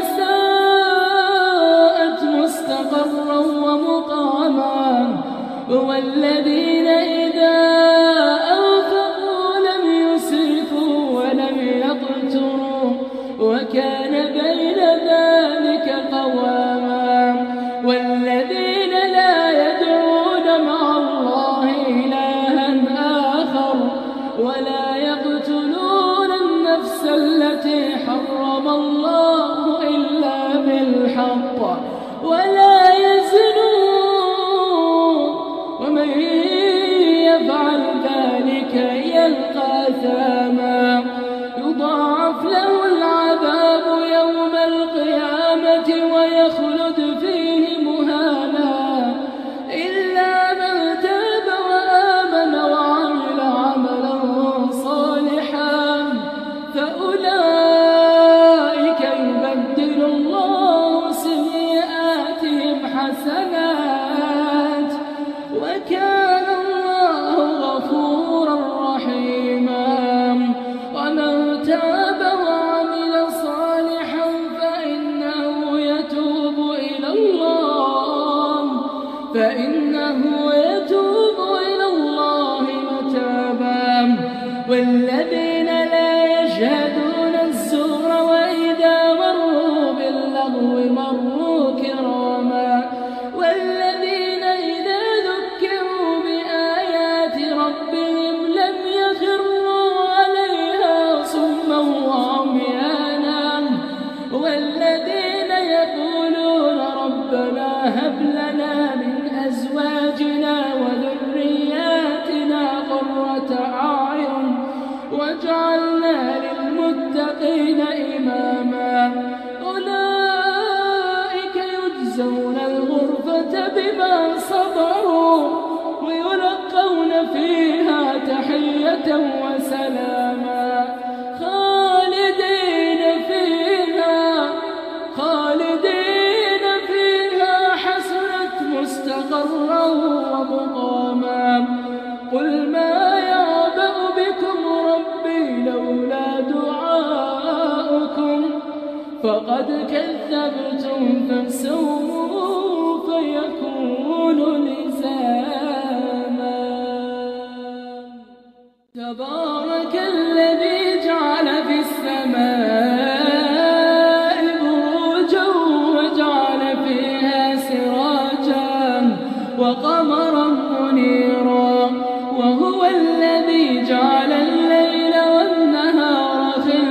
ساءت مستقرا ومقاما والذين إذا أنفقوا لم يسرفوا ولم يقتروا وكان بين ذلك قواما والذين لا يدعون مع الله إلها آخر ولا يقتلون النفس التي حرم الله إلا بالحق ولا يزنون ومن يفعل ذلك يلقى أثاما يضاعف له العذاب يوم القيامة ويخلد فيه مهانا إلا من تاب وآمن وعمل عملا صالحا فأولئك يبدل الله سيئاتهم حسنات وكان الله غفورا رحيما ومن تاب وعمل صالحا فإنه يتوب إلى الله متابا والذين لا يشهدون الزور وإذا مروا باللغو مروا كراما والذين إذا ذكروا بآيات ربهم لم يخروا عليها صما وعميانا ويلقون فيها تحية وسلاما خالدين فيها حسنت مستقرا ومقاما قل ما يعبأ بكم ربي لولا دعاؤكم فقد كذبتم فسوف يكون لزاما تبارك الذي جعل في السماء بروجا وجعل فيها سراجا وقمرا منيرا وهو الذي جعل الليل والنهار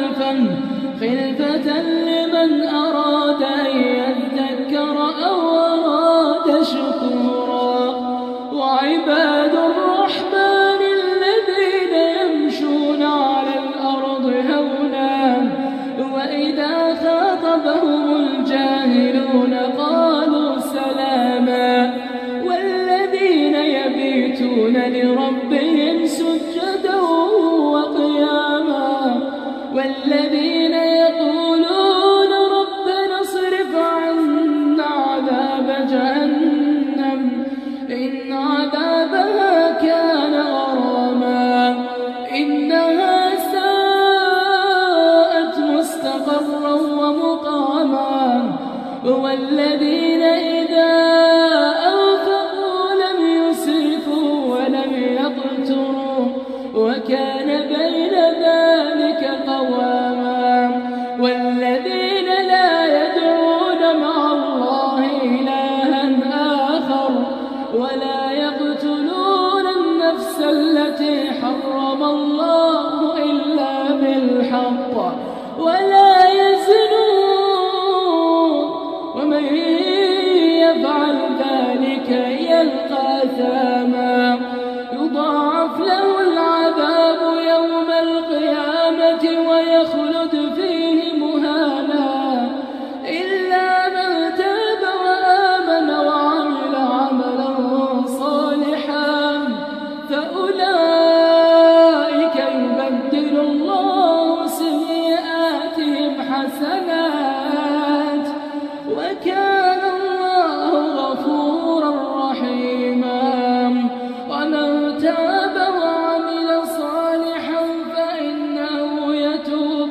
خلفة لمن أراد أن يذكر أو أراد شكورا وعباد الرحمن الذين يمشون على الأرض هونا وإذا خاطبهم الجاهلون قالوا سلاما والذين يبيتون لربهم سجدا وقياما والذين يقولون ربنا اصرف عنا عذاب جهنم إن عذابها كان غراما إنها ساءت مستقرا ومقاما والذين إذا أنفقوا لم يسرفوا ولم يقتروا وكان بين ذلك قواما والذين لا يدعون مع الله إلها آخر ولا يقتلون النفس التي حرم الله إلا بالحق ولا يزنون ومن يفعل ذلك يلقى أثاما يضاعف له العذاب يوم القيامة ويخلد فيه مهانا إلا من تاب وآمن وعمل عملا صالحا فأولئك يبدل الله سيئاتهم حسنات وكان الله غفورا رحيما ومن تاب وعمل صالحا فإنه يتوب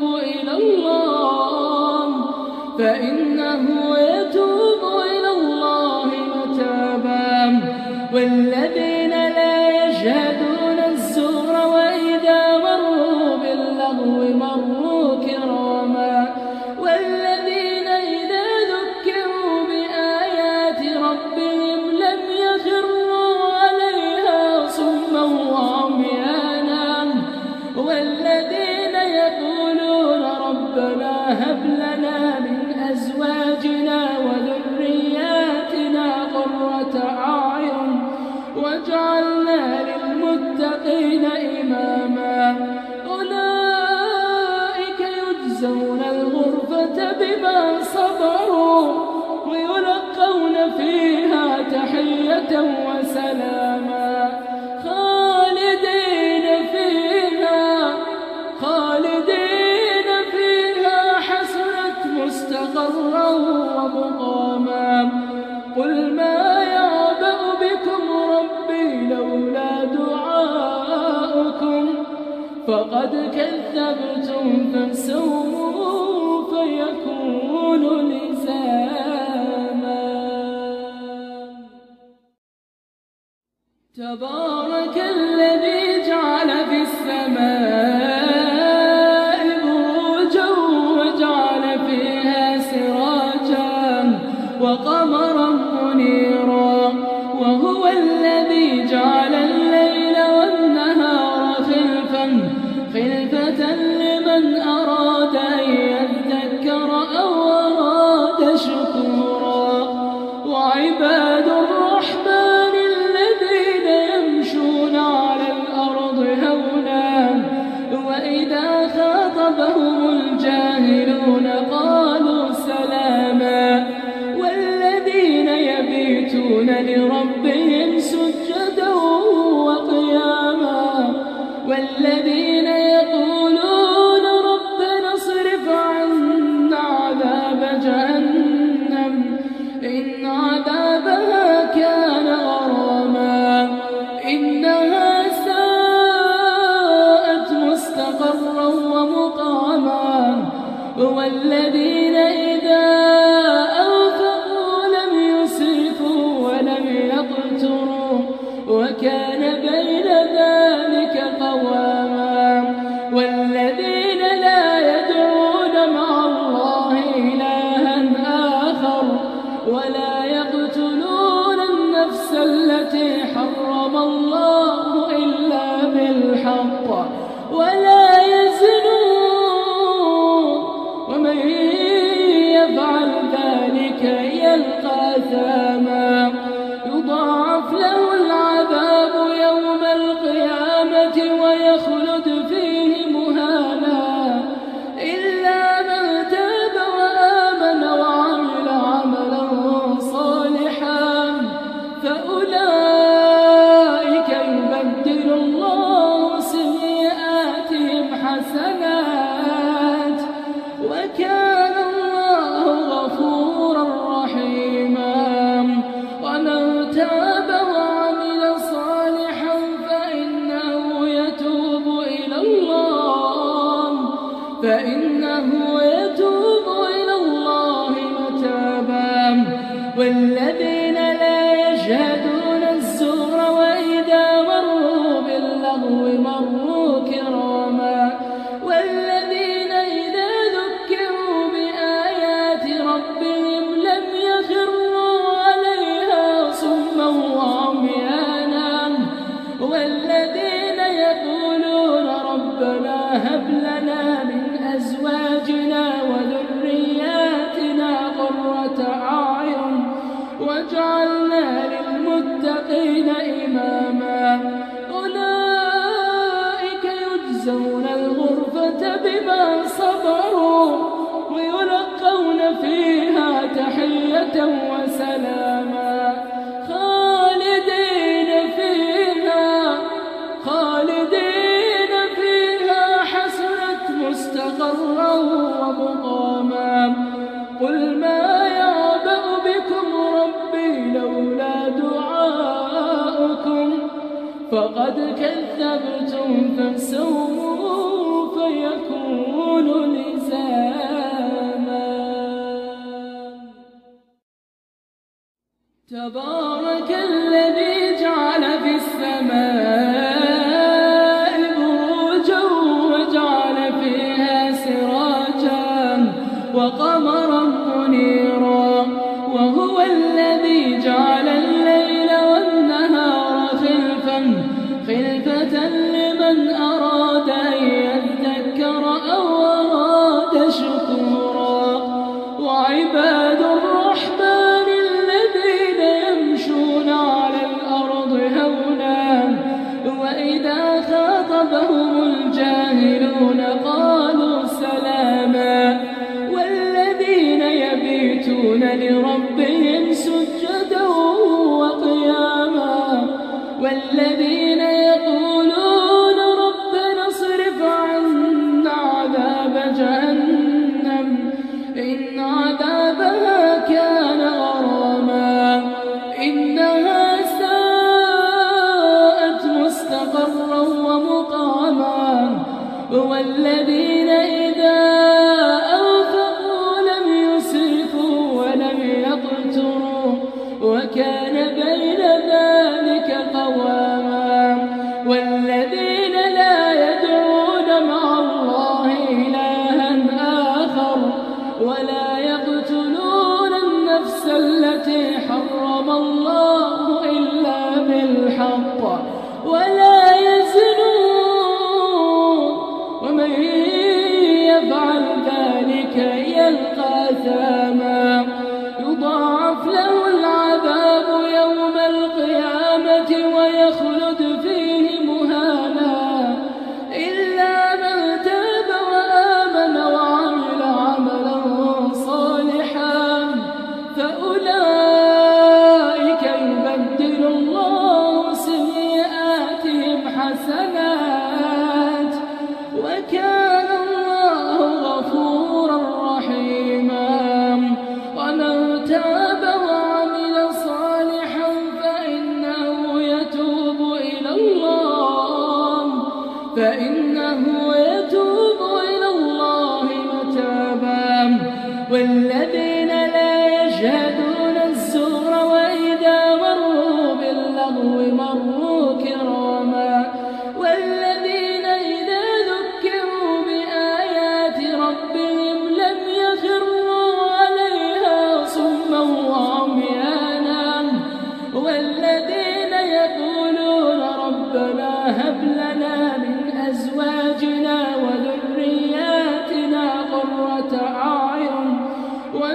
إلى الله متابا والذين لا يشهدون الزور وإذا مروا باللغو مروا كراما والذين إذا ذكروا بآيات ربهم لم يخروا عليها صما وعميانا والذين يقولون ربنا هب لنا من أزواجنا وذرياتنا قرة أعين واجعلنا للمتقين إماما أولئك يجزون الغرفة بما صبروا ويلقون فيها تحية وسلاما خالدين فيها حسنت مستقرا ومقاما قل ما يعبأ بكم ربي لولا دعاؤكم فقد كذبتم فسوف يكون لزاما تبارك الذي جعل في السماء بروجا وجعل فيها سراجا وقمرا منيرا وهو الذي جعل الليل والنهار خلفة لمن أراد أن يذكر أو أراد شكورا وعباد الرحمن الذين يمشون على الأرض هونا وإذا خاطبهم الجاهلون قالوا سلاما والذين يبيتون لربهم سجدا والذين إذا أنفقوا لم يسرفوا ولم يقتروا وكان بين ذلك قواما والذين لا يدعون مع الله إلها آخر ولا يقتلون النفس التي حرم الله إلا بالحق ولا يزنون ومن يفعل ذلك يلقى أثاما يضاعف له العذاب يوم القيامة ويخلد فيه مهانا إلا من تاب وآمن وعمل عملا صالحا فأولئك يبدل الله سيئاتهم حسنات وكان الله غفورا رحيما ومن تاب وعمل صالحا فإنه يتوب إلى الله متابا والذين لا يشهدون الزور وإذا مروا باللغو مروا كراما والذين إذا ذكروا بآيات ربهم لم يخروا عليها صما وعميانا والذين يقولون ربنا هب لنا من أزواجنا وذرياتنا قرة أعين واجعلنا للمتقين إماما أولئك يجزون الغرفة بما صبروا ويلقون فيها تحية وسلاما خالدين فيها حسنت مستقرا ومقاما قل ما يعبأ بكم ربي لولا دعاؤكم فقد كذبتم فسوف يكون لزاما تبارك الذي جعل في السماء بروجا وجعل فيها سراجا وقمرا منيرا وهو الذي جعل الليل والنهار خلفة لمن أراد أن يذكر أو أراد شكورا وعباد الرحمن الذين يمشون على الأرض هونا وإذا خاطبهم الجاهلون قالوا سلاما والذين يبيتون لربهم سجدا وقياما والذين يقولون ربنا اصرف عنا عذاب جهنم إن عذابها كان غراما إنها ساءت مستقرا ومقاما والذين إذا أنفقوا لم يسرفوا ولم يقتروا وكان بين ذلك قواما والذين لا يدعون مع الله إلها آخر ولا يقتلون النفس التي حرم الله إلا بالحق ولا يزنون ومن يفعل ذلك يلقى أثاما يضاعف له العذاب يوم القيامة ويخلد فيه مهانا إلا من تاب وآمن وعمل عملا صالحا فأولئك يبدل الله سيئاتهم حسنات وكان الله غفورا رحيما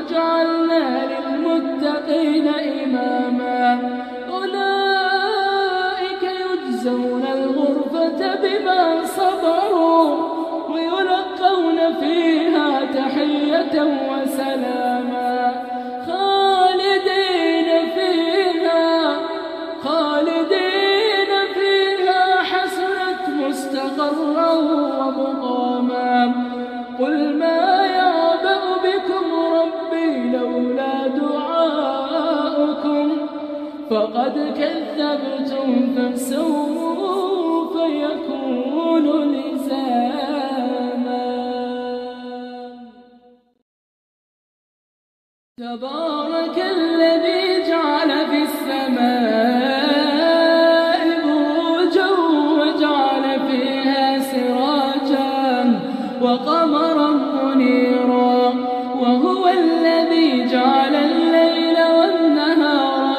وجعلنا للمتقين إماما أولئك يجزون الغرفة بما صبروا ويلقون فيها تحية وسلاما خالدين فيها حسنت مستقرا ومقاما قل ما يعبأ بكم ربي لولا دعاؤكم فقد كذبتم فسوف يكون لزاما تبارك الذي جعل في السماء بروجا وجعل فيها سراجا وقمرا منيرا وهو الذي جعل الليل والنهار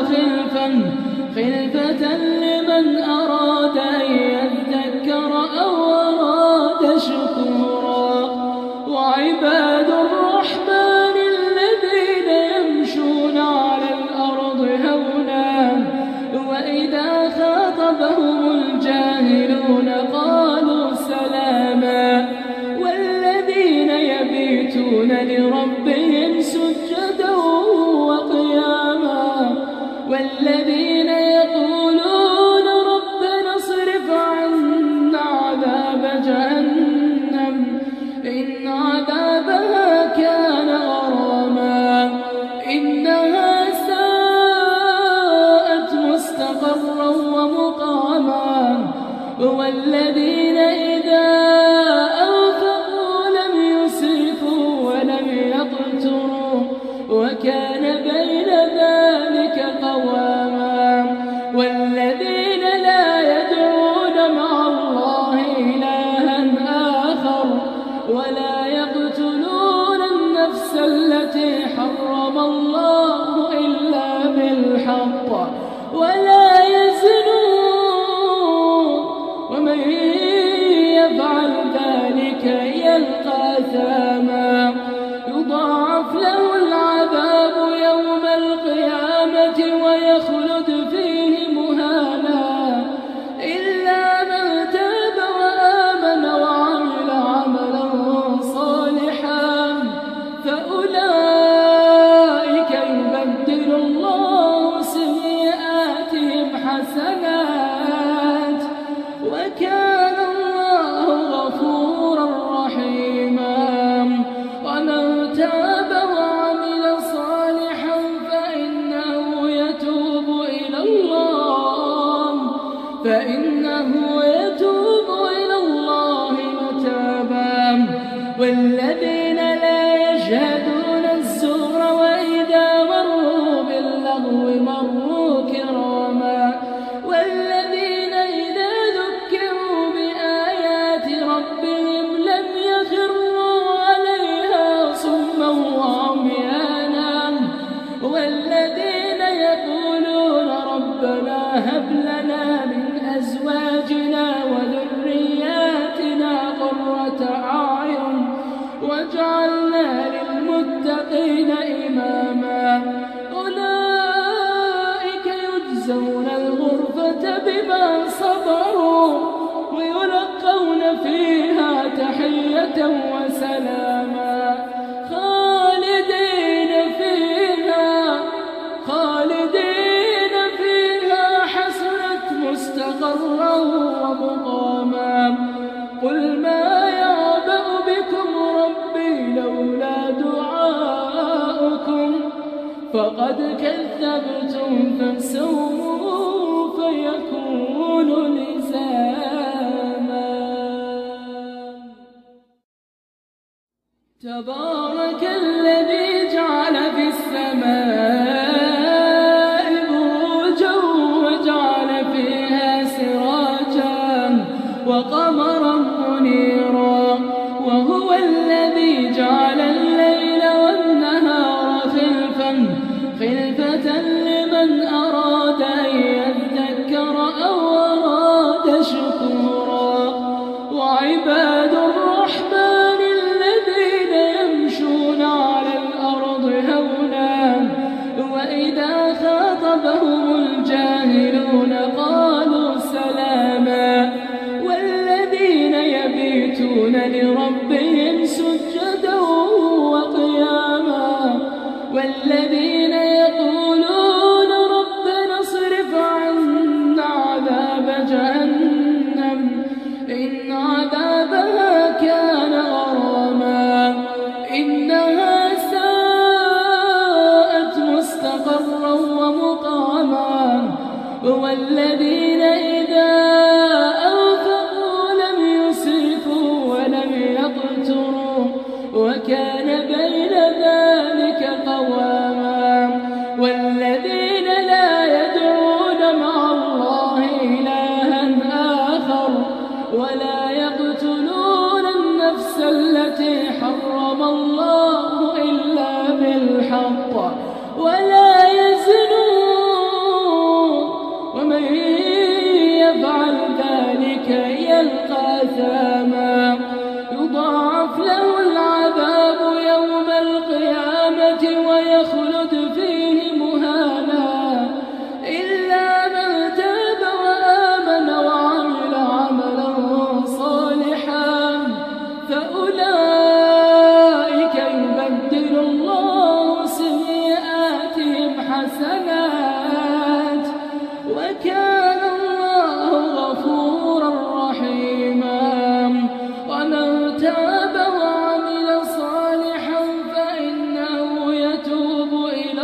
خلفة لمن أراد أن يذكر أو أراد شكورا وعباد الرحمن الذين يمشون على الأرض هونا وإذا خاطبهم الجاهلون قالوا سلاما والذين يبيتون لربهم سجدا وقياما والذين يقولون ربنا اصرف عنا عذاب جهنم إن عذابها كان غراما إنها ساءت مستقرا ومقاما والذين إذا أنفقوا لم يسرفوا ولم يقتروا وكان بين ذلك قواما والذين لا يدعون مع الله إلها آخر ولا يقتلون النفس التي حرم الله إلا بالحق ولا يزنون ومن يفعل ذلك يلقى أثاما يضاعف له العذاب يوم القيامة ويخلد فيه مهانا إلا من تاب وآمن وعمل عملا صالحا فأولئك يبدل الله سيئاتهم حسنات وكان الله غفورا رحيما ومن تاب وعمل صالحا فإنه يتوب إلى الله متابا والذين لا يشهدون الزور وإذا مروا باللغو مروا كراما والذين إذا ذكروا بآيات ربهم لم يخروا عليها صما وعميانا والذين يقولون ربنا هب لنا من أزواجنا وذرياتنا قرة أعين واجعلنا للمتقين إماما أولئك يجزون الغرفة بما صبروا ويلقون فيها تحية وسلاما خالدين فيها حسنت مستقرا ومقاما قل ما يعبأ بكم ربي لولا دعاؤكم فقد كذبتم فسوف يكون لزاما تبارك الذي جعل في السماء بروجا وجعل فيها سراجا وقمرا منيرا وهو الذي جعل الليل والنهار خلفة لمن أراد أن يذكر أو أراد شكورا وعباد الرحمن الذين يمشون على الأرض هونا سجدا وقياما والذين يقولون ربنا اصرف عنا عذاب جهنم إن عذابها كان غراما إنها ساءت مستقرا ومقاما والذين إذا أنفقوا لم يسرفوا ولم يقتروا وكان بين ذلك قواما والذين لا يدعون مع الله إلها آخر ولا يقتلون النفس التي حرم الله إلا بالحق ولا يزنون ومن يفعل ذلك يلقى أثاما يضاعف له العذاب يوم القيامة ويخلد فيه مهانا إلا من تاب وآمن وعمل عملا صالحا فأولئك يبدل الله سيئاتهم حسنات وكان الله غفورا رحيما ومن تاب وعمل صالحا فإنه يتوب إلى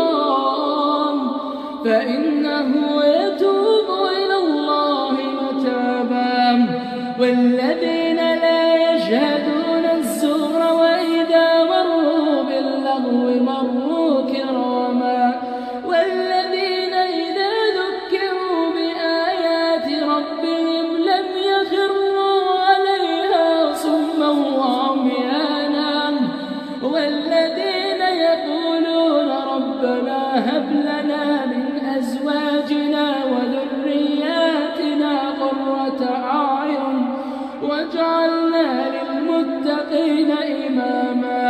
الله متابا والذين لا يشهدون الزور وإذا مروا باللغو مروا كراما والذين إذا ذكروا بآيات ربهم لم يخروا عليها صما وعميانا والذين يقولون ربنا هب لنا من أزواجنا وذرياتنا قرة أعين واجعلنا للمتقين إماما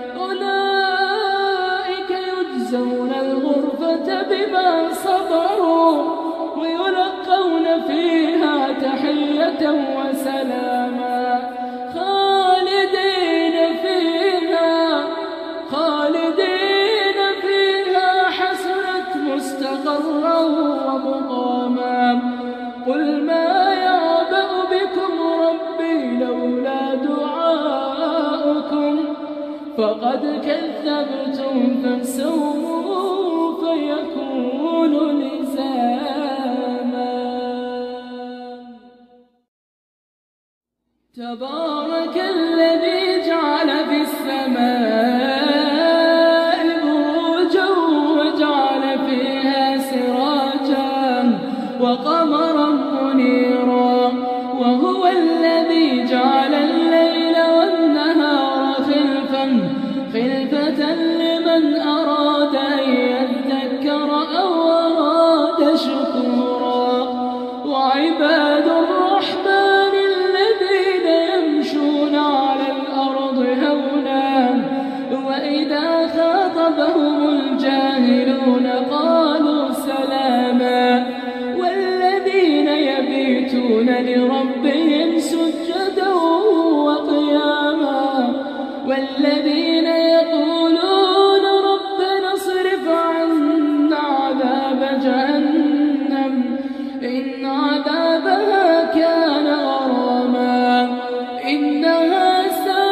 أولئك يجزون الغرفة بما صبروا ويلقون فيها تحية وسلاما خالدين فيها حسنت مستقرا ومقاما قل ما يعبأ بكم ربي لولا دعاؤكم فقد كذبتم فسوف يكون لزاما تبارك الذي جعل في السماء بروجا وجعل فيها سراجا وقمرا منيرا وهو الذي جعل الليل والنهار خلفة لمن أراد أن يذكر أو أراد شكورا وعباد الرحمن الذين يمشون على الأرض هونا وإذا خاطبهم الجاهلون قالوا سلاما والذين يبيتون لربهم سجدا وقياما والذين يقولون ربنا اصرف عنا عذاب جهنم إن عذابها كان غراما إنها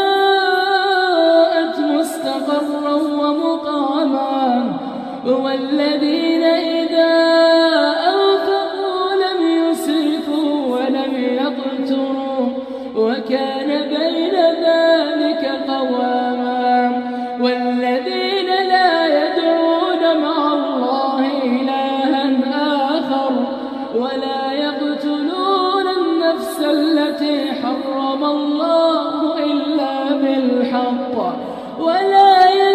ساءت مستقرا ومقاما والذين إذا أنفقوا لم يسرفوا ولم يقتروا وكان بين ذلك قواما والذين لا يدعون مع الله إلها آخر ولا يقتلون النفس التي حرم الله إلا بالحق ولا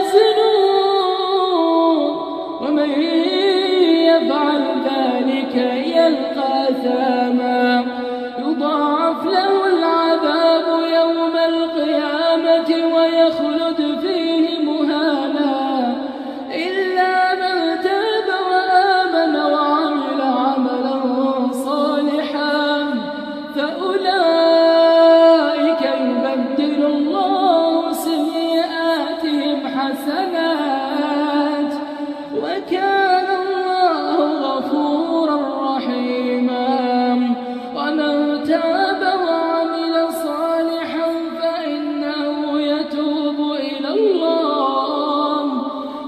يزنون ومن يفعل ذلك يلقى أثاما يضاعف له العذاب يوم القيامة ويخلد فيه مهانا إلا من تاب وآمن وعمل عملا صالحا فأولئك يبدل الله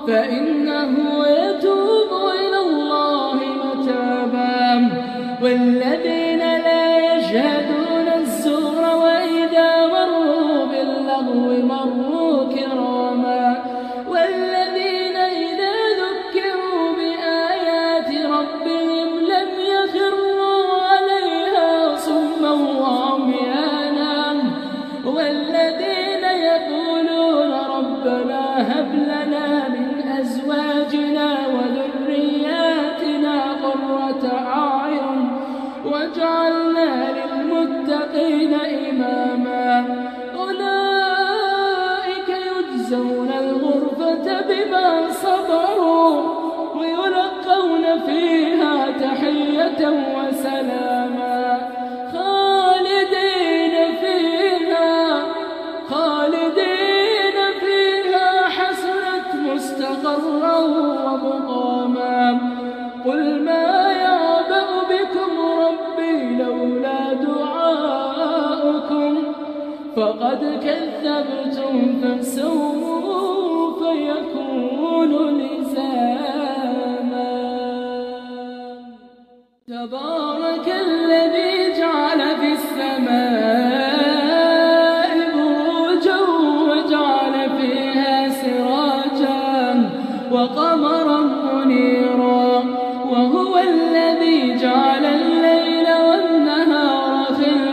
فإنه يتوب إلى الله متابا والذين لا يشهدون الزور وإذا مروا باللغو مروا كراما والذين إذا ذكروا بآيات ربهم لم يخروا عليها صما وعميانا والذين يقولون ربنا هب لنا من أزواجنا وذرياتنا قرة أعين واجعلنا للمتقين إماما أولئك يجزون الغرفة بما صبروا ويلقون فيها تحية وسلاما خالدين فيها حسنت مستقرا ومقاما قل ما يعبأ بكم ربي لولا دعاؤكم فقد كذبتم فسوف يكون لزاما تبارك الذي جعل في السماء بروجا وجعل فيها سراجا وقمرا منيرا وهو الذي جعل الليل والنهار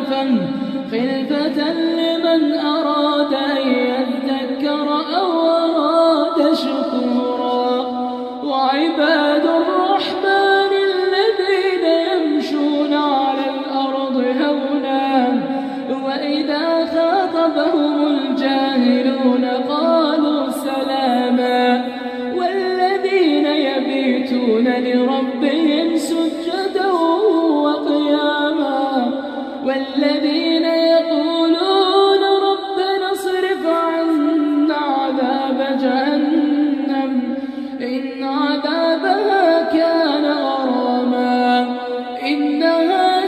خلفة لمن أراد أن يذكر أو أراد شكورا وعباد الرحمن الذين يمشون على الأرض هونا وإذا خاطبهم الجاهلون قالوا سلاما والذين يبيتون لربهم سجدا وقياما والذين يقولون ربنا اصرف عنا عذاب جهنم إن عذابها كان غراما إنها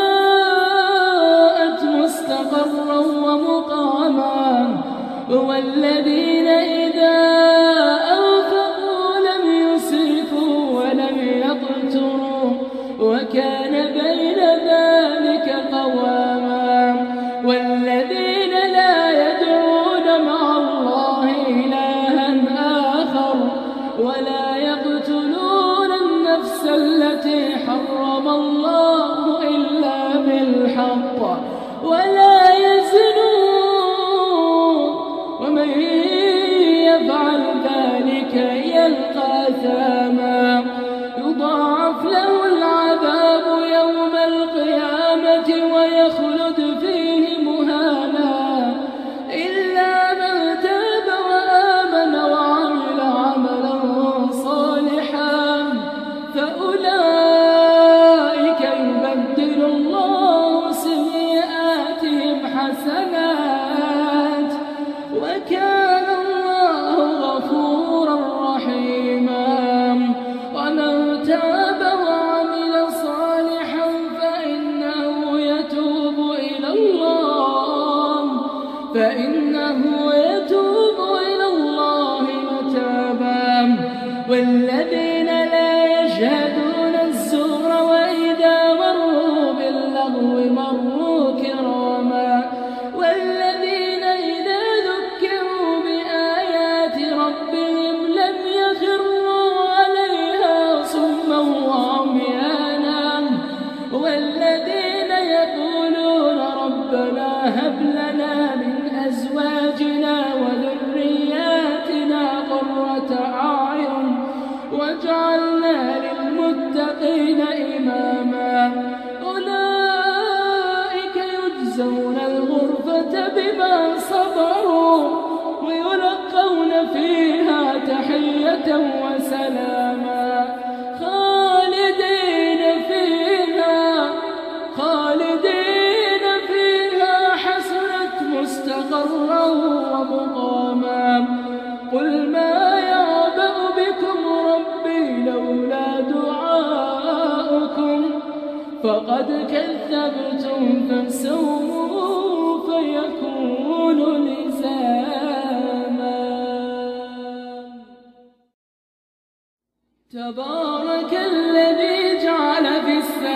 ساءت مستقرا ومقاما والذين إذا أنفقوا لم يسرفوا ولم يقتروا وكان بين ذلك قواما والذين لا يدعون مع الله إلها آخر ولا يقتلون النفس التي حرم الله إلا بالحق ولا يزنون ومن يفعل ذلك يلقى أثاما يضاعف له العذاب يوم القيامة ويخلد فيه مهانا إلا من تاب وآمن وعمل عملا صالحا فأولئك يبدل الله سيئاتهم حسنات وكان الله غفورا رحيما ومن تاب وعمل صالحا فإنه يتوب إلى الله متابا والذين لا يشهدون الزور وإذا مروا باللغو مروا كراما والذين إذا ذكروا بآيات ربهم لم يخروا عليها صما وعميانا والذين يقولون ربنا هب لنا من أزواجنا وذرياتنا قرة أعين واجعلنا للمتقين إماما أولئك يجزون الغرفة بما صبروا ويلقون فيها تحية وسلاما خالدين فيها حسنت مستقرا ومقاما قل ما يعبأ بكم ربي لولا دعاؤكم فقد كذبتم فسوف يكون لزاما. تبارك الذي جعل في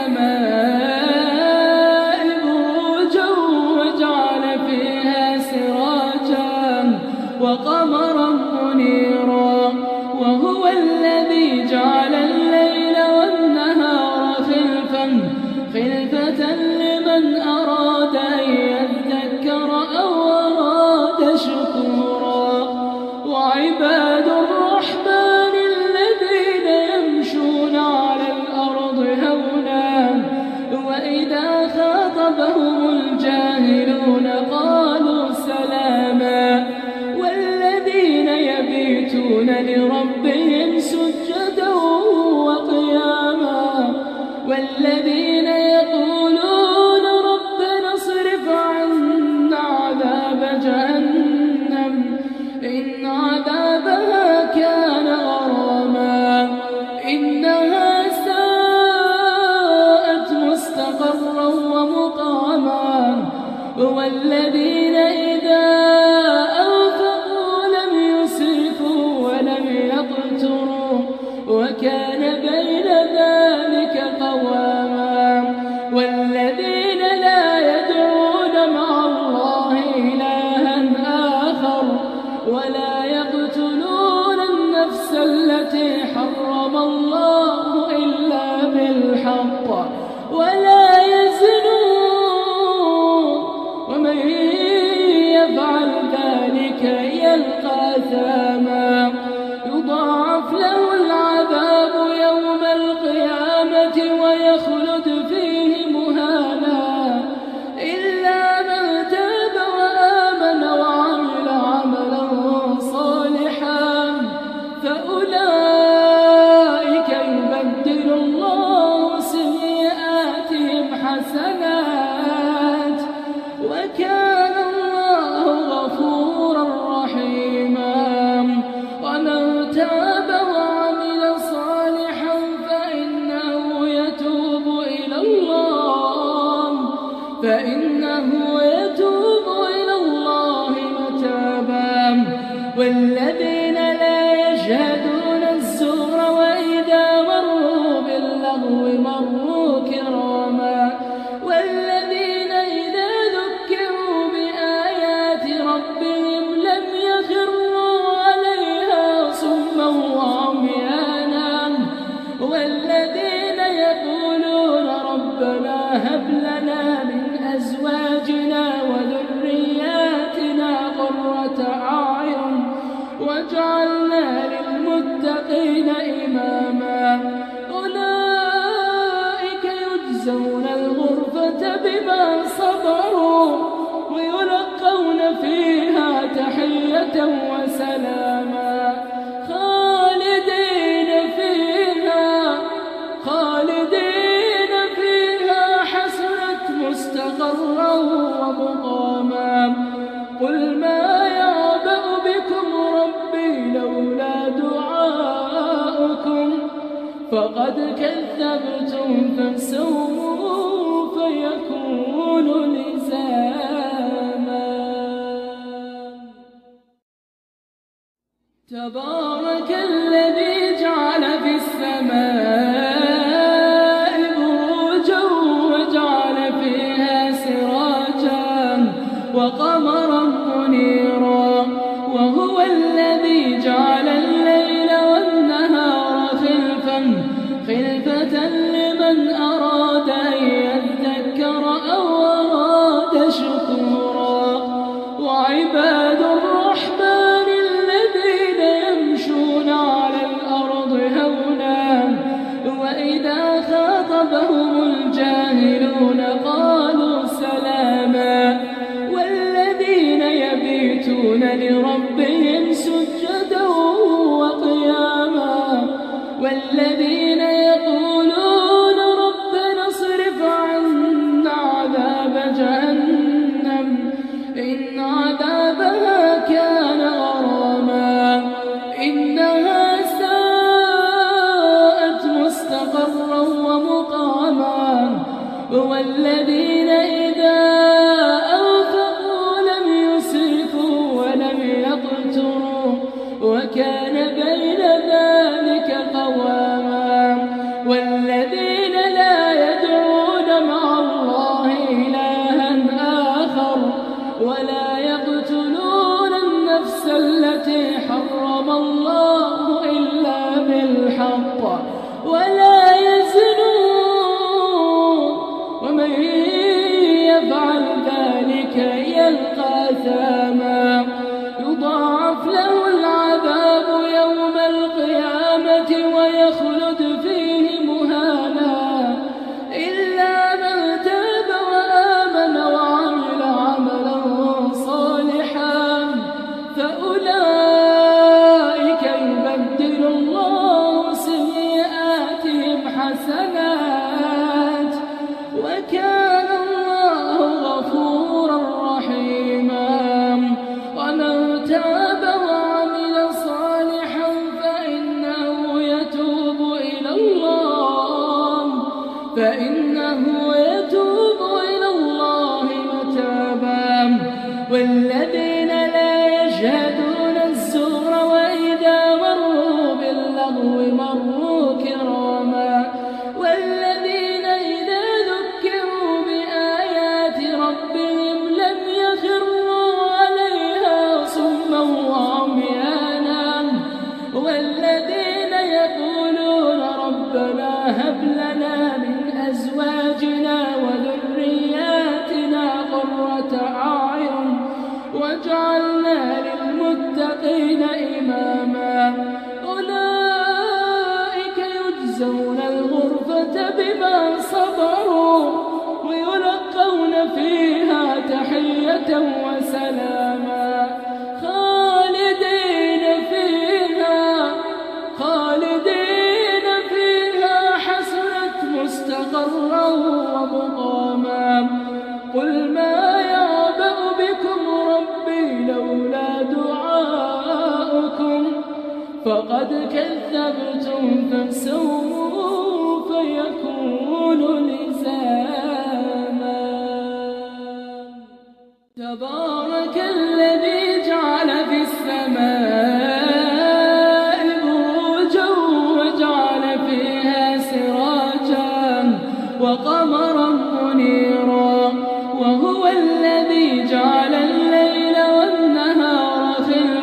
السماء بروجا وجعل فيها سراجا وقمرا منيرا، وهو الذي جعل الليل والنهار خلفة لمن أراد أن يذكر أو أراد شكورا. وعباد الرحمن الذين يمشون على الأرض هونا وإذا خاطبهم الجاهلون قالوا سلاما، والذين يبيتون لربهم سجدا وقياما، والذين يقولون ربنا اصرف عنا عذاب جهنم إن عذابها كان غراما إنها ساءت مستقرا ومقاما. والذين إذا أنفقوا لم يسرفوا ولم يقتروا وكان بين ذلك قواما. والذين لا يدعون مع الله إلها آخر ولا يقتلون النفس التي حرم الله إلا بالحق ولا يزنون، ومن يفعل ذلك يلقى أثاما يضاعف له العذاب يوم القيامة ويخلد فيه مهانا إلا من تاب وآمن وعمل عملا صالحا فأولئك يبدل الله سيئاتهم حسنات وكان الله غفورا رحيما. ومن تاب وعمل صالحا فإنه يتوب إلى الله متابا. والذين لا يشهدون الزور وإذا مروا باللغو مروا كراما. والذين إذا ذكروا بآيات ربهم لم يخروا عليها صما وعميانا. والذين يقولون ربنا هب لنا من أزواجنا وذرياتنا قرة أعين واجعلنا للمتقين إماما. أولئك يجزون الغرفة بما صبروا ويلقون فيها تحية وسلاما خالدين فيها حسنت مستقرا ومقاما. قل ما يعبأ بكم ربي لولا دعاؤكم فقد كذبتم فسوف يكون لزاما. تبارك الذي جعل في السماء بروجا وجعل فيها سراجا وقمرا منيرا، وهو الذي جعل الليل والنهار خلفة لمن أراد أن يذكر أو أراد شكورا. وعباد الرحمن الذين يمشون على الأرض هونا وإذا خاطبهم الجاهلون قالوا سلاما، والذين يبيتون لربهم سجدا وقياما، والذين يقولون ربنا اصرف عنا عذاب جهنم إن عذابها كان غراما إنها ساءت مستقرا ومقاما. والذين إذا أنفقوا لم يسرفوا ولم يقتروا وكان بين ذلك قواما. تاب وعمل صالحا فإنه يتوب إلى الله متابا والذين لا يشهدون الزور وإذا مروا باللغو مروا كراما والذين إذا ذكروا بآيات ربهم لم يخروا عليها صما وعميانا والذين يقولون ربنا هب لنا من أزواجنا وذرياتنا قرة أعين واجعلنا للمتقين إماما أولئك يجزون الغرفة بما صبروا ويلقون فيها تحية وسلاما خالدين فيها حسنت مستقرا ومقاما قل ما يعبأ بكم ربي لولا دعاؤكم فقد كذبتم فسوف يكون لزاما تبارك الذي جعل في السماء بروجا وجعل فيها سراجا وقمرا منيرا وهو الذي جعل الليل والنهار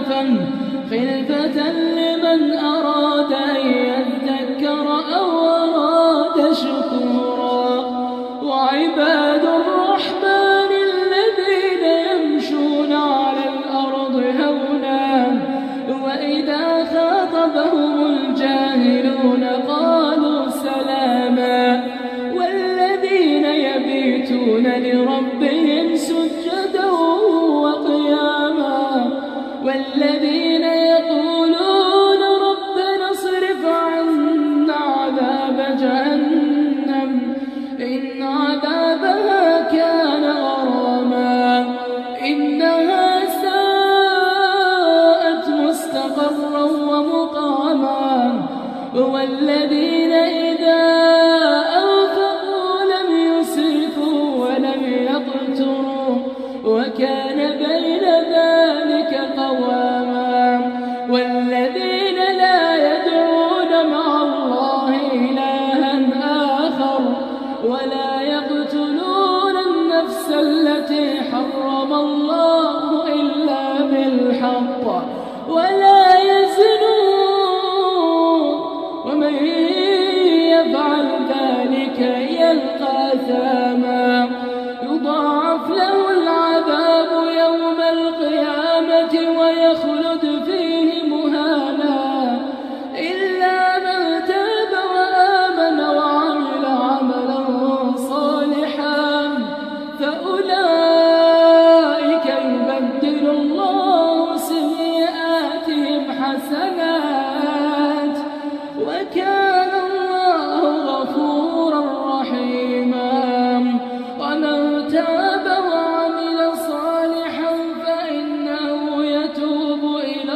خلفة لمن أراد أن يذكر أو أراد شكورا وعباد الرحمن الذين يمشون على الأرض هونا وإذا خاطبهم الجاهلون قالوا سلاما والذين يبيتون لربهم سجدا وقياما والذين يقولون ربنا اصرف عنا عذاب جهنم إن عذابها كان غراما إنها ساءت مستقرا ومقاما والذين إذا أنفقوا لم يسرفوا ولم يقتروا وكان بين ذلك قواما والذين لا يدعون مع الله إلها آخر ولا يقتلون النفس التي حرم الله إلا بالحق ولا يزنون ومن يفعل ذلك يلقى أثاما يضاعف له العذاب يوم القيامة ويخلد فيه مهانا إلا من تاب وآمن وعمل عملا صالحا فأولئك يبدل الله سيئاتهم حسنات وكان الله غفورا رحيما ومن تاب وعمل صالحا فإنه يتوب إلى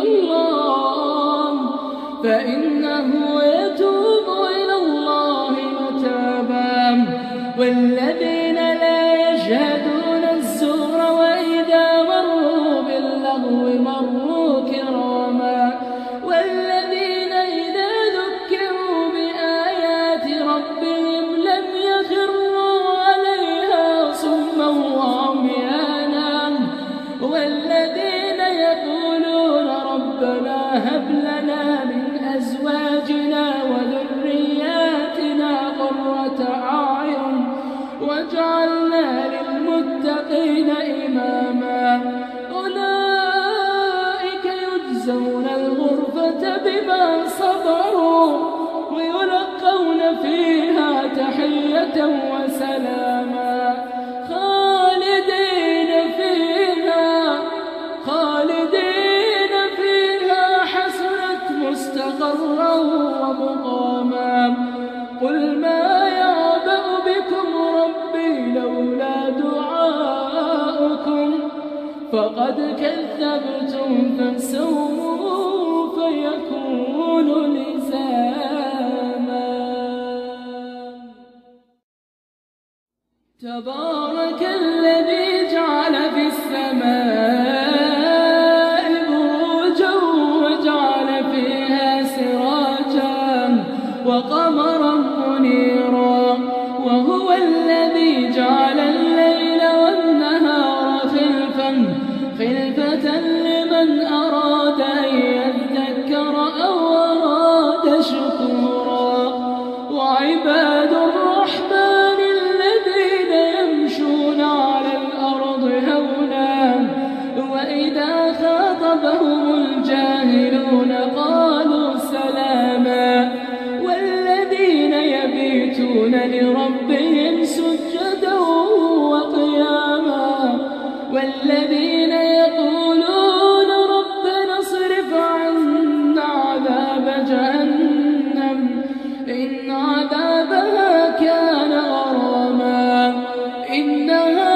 الله متابا والذين لا يشهدون الزور وإذا مروا باللغو مروا كراما والذين إذا ذكروا بآيات ربهم لم يخروا عليها صما وعميانا والذين يقولون ربنا هب لنا من أزواجنا وذرياتنا قرة أعين واجعلنا للمتقين إماما أولئك يجزون الغرفة بما صبروا ويلقون فيها تحية وسلاما خالدين فيها حسنت مستقرا ومقاما قل ما يعبأ بكم ربي لولا دعاؤكم فقد كذبتم فسوف يكون لزاما. تبارك الذي جعل في السماء بروجا وجعل فيها سراجا وقمرا منيرا، وهو الذي جعل الليل والنهار خلفة لمن أراد أن يذكر أو أراد شكورا. وعباد الرحمن الذين يمشون على الأرض هونا وإذا خاطبهم الجاهلون قالوا سلاما. والذين يبيتون لربهم سجدا وقياما، والذين يقولون ربنا اصرف عنا عذاب جهنم إن عذابها كان غراما إنها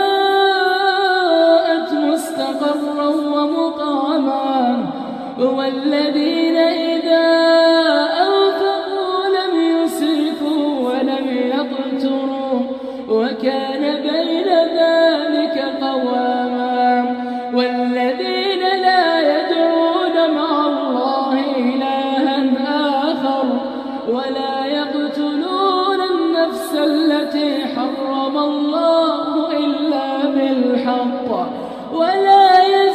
ساءت مستقرا ومقاما. والذين إذا أنفقوا لم يسرفوا ولم يقتروا وكان بين ذلك قواما. والذين لا يدعون مع الله إلها آخر ولا يقتلون النفس التي حرم الله إلا بالحق ولا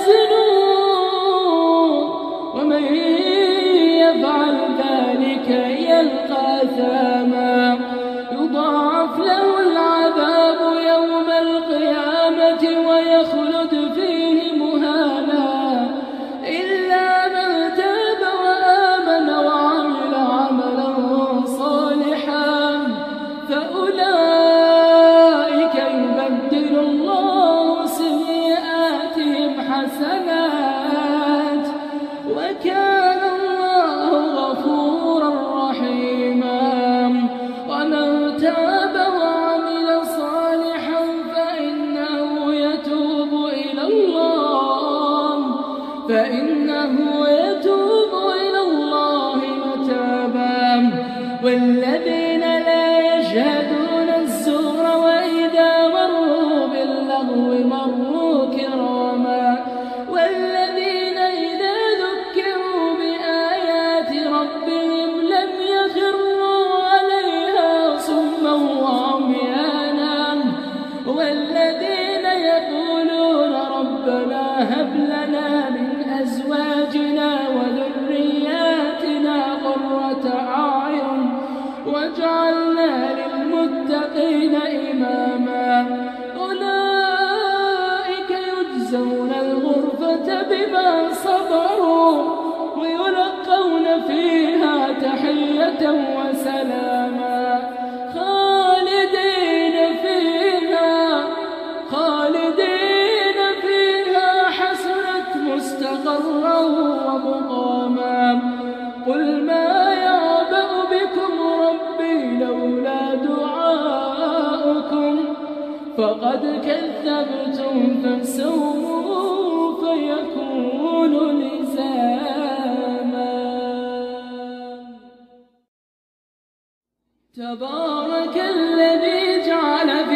يزنون، ومن يفعل ذلك يلقى أثاما يضاعف له العذاب يوم القيامة ويخلد فيه مهانا إلا من تاب وآمن وعمل عملا صالحا فأولئك يبدل الله سيئاتهم حسنات وكان الله غفورا رحيما. ومن تاب وعمل صالحا فإنه يتوب إلى الله متابا. والذين لا يشهدون الزور وإذا مروا باللغو مروا كراما. والذين إذا ذكروا بآيات ربهم لم يخروا عليها صما وعميانا. والذين يقولون ربنا هب لنا من أزواجنا وذرياتنا قرة أعين واجعلنا للمتقين إماما. أولئك يجزون الغرفة بما صبروا ويلقون فيها تحية وسلاما خالدين فيها حسنت مستقرا ومقاما. قل ما يعبأ بكم ربي لولا دعاؤكم فقد كذبتم فسوف يكون لزاما. تبارك الذي جعل في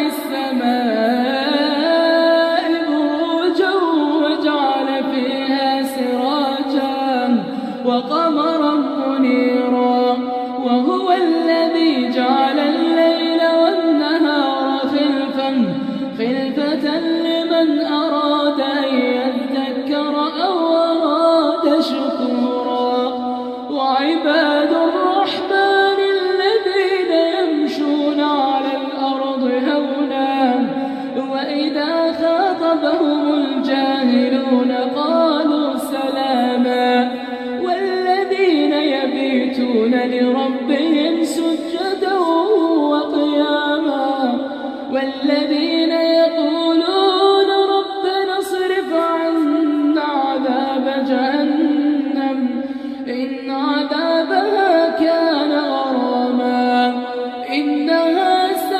السماء بروجا وجعل فيها سراجا وقمرا منيرا، وهو الذي جعل الليل والنهار خلفة لمن أراد أن يذكر أو أراد شكورا. وعباد الرحمن الذين يمشون على الأرض هونا وإذا خاطبهم الجاهلون قالوا سلاما. والذين يبيتون لربهم سجدا وقياما، والذين يقولون ربنا اصرف عنا عذاب جهنم إن عذابها كان غراما إنها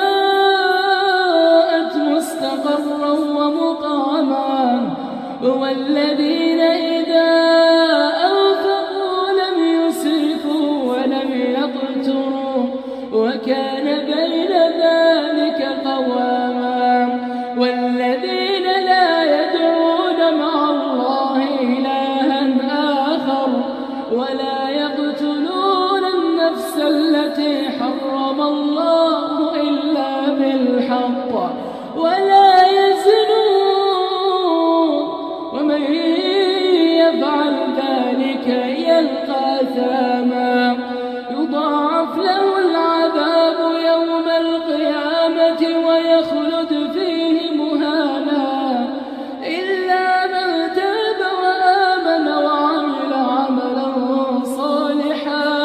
ساءت مستقرا ومقاما. والذين إذا الله إلا بالحق ولا يزنون ومن يفعل ذلك يلقى أثاما يضاعف له العذاب يوم القيامة ويخلد فيه مهانا إلا من تاب وآمن وعمل عملا صالحا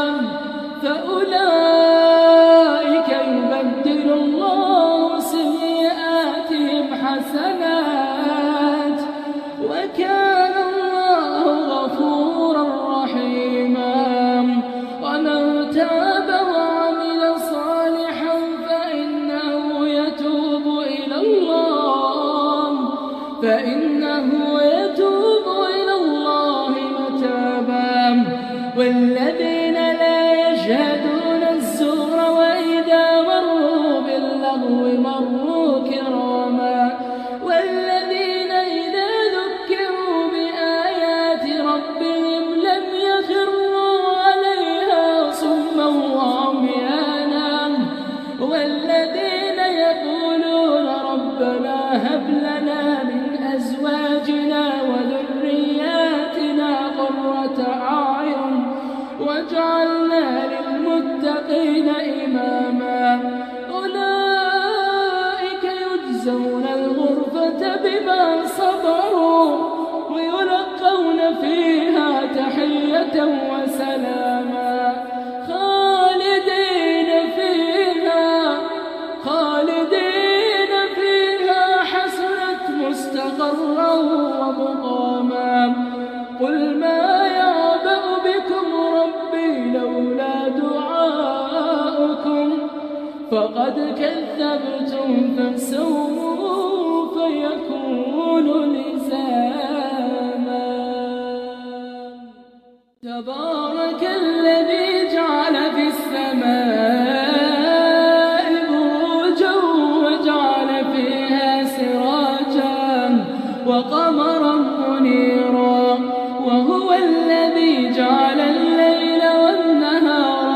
فأولئك يبدل الله سيئاتهم حسنات وكان الله غفورا رحيما ومن تاب وعمل صالحا فإنه يتوب إلى الله متابا والذين لا يشهدون الزور وإذا مروا باللغو مروا كراما والذين إذا ذكروا بآيات ربهم لم يخروا عليها صما وعميانا والذين يقولون ربنا هب لنا من أزواجنا وذرياتنا قرة أعين واجعلنا للمتقين إماما أولئك يجزون الغرفة بما صبروا ويلقون فيها تحية وسلاما خالدين فيها حسنت مستقرا ومقاما قل ما يعبأ بكم ربي لولا دعاؤكم فقد كذبتم فسوف يكون لزاما تبارك الذي جعل في السماء بروجا وجعل فيها سراجا وقمرا منيرا وهو الذي جعل الليل والنهار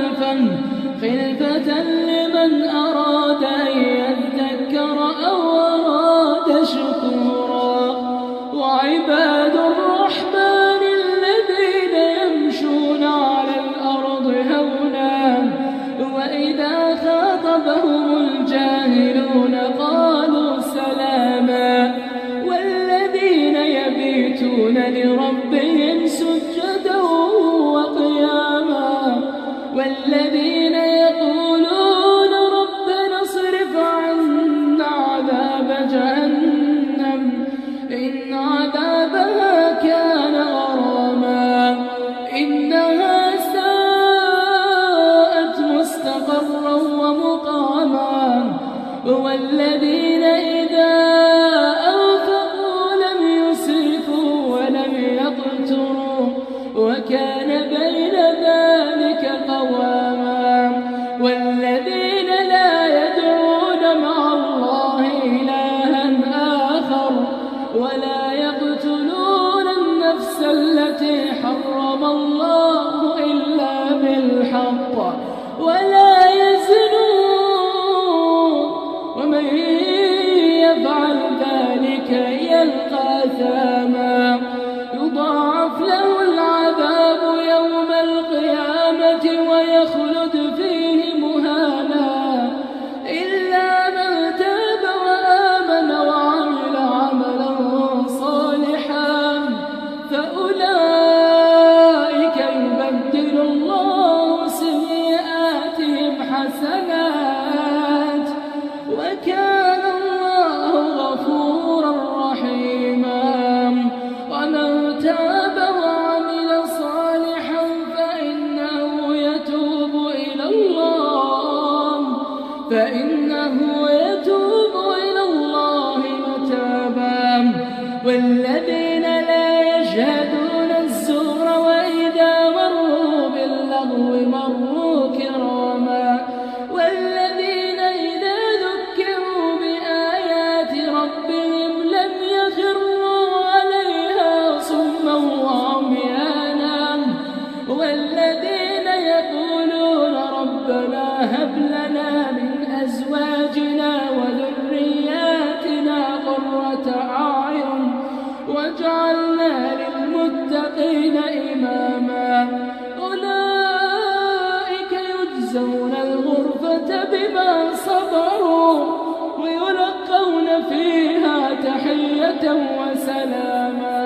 خلفة لمن أراد أن يذكر أو أراد شكورا وعباد الرحمن الذين يمشون على الأرض هونا وإذا خاطبهم الجاهلون قالوا سلاما والذين يبيتون لربهم سجدا وقياما والذين يقولون ربنا اصرف عنا عذاب جهنم إن عذابها كان غراما إنها ساءت مستقرا ومقاما والذين إذا أنفقوا لم يسرفوا ولم يقتروا وكان بين ذلك قواما والذين لا يدعون مع الله إلها آخر ولا يقتلون النفس التي حرم الله إلا بالحق ولا يزنون ومن يفعل ذلك يلقى أثاما يضاعف له العذاب يوم القيامة ويخلد فيه مهانا إلا من تاب وآمن وعمل عملا صالحا فأولئك يبدل إماما أولئك يجزون الغرفة بما صبروا ويلقون فيها تحية وسلاما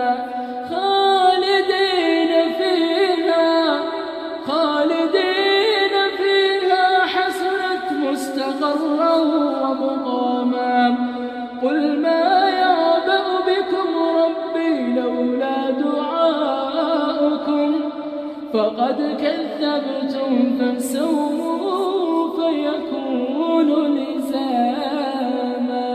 خالدين فيها حسنت مستقرا ومقاما قل ما يعبأ بكم ربي لولا دعاؤكم فقد كذبتم فسوف يكون لزاما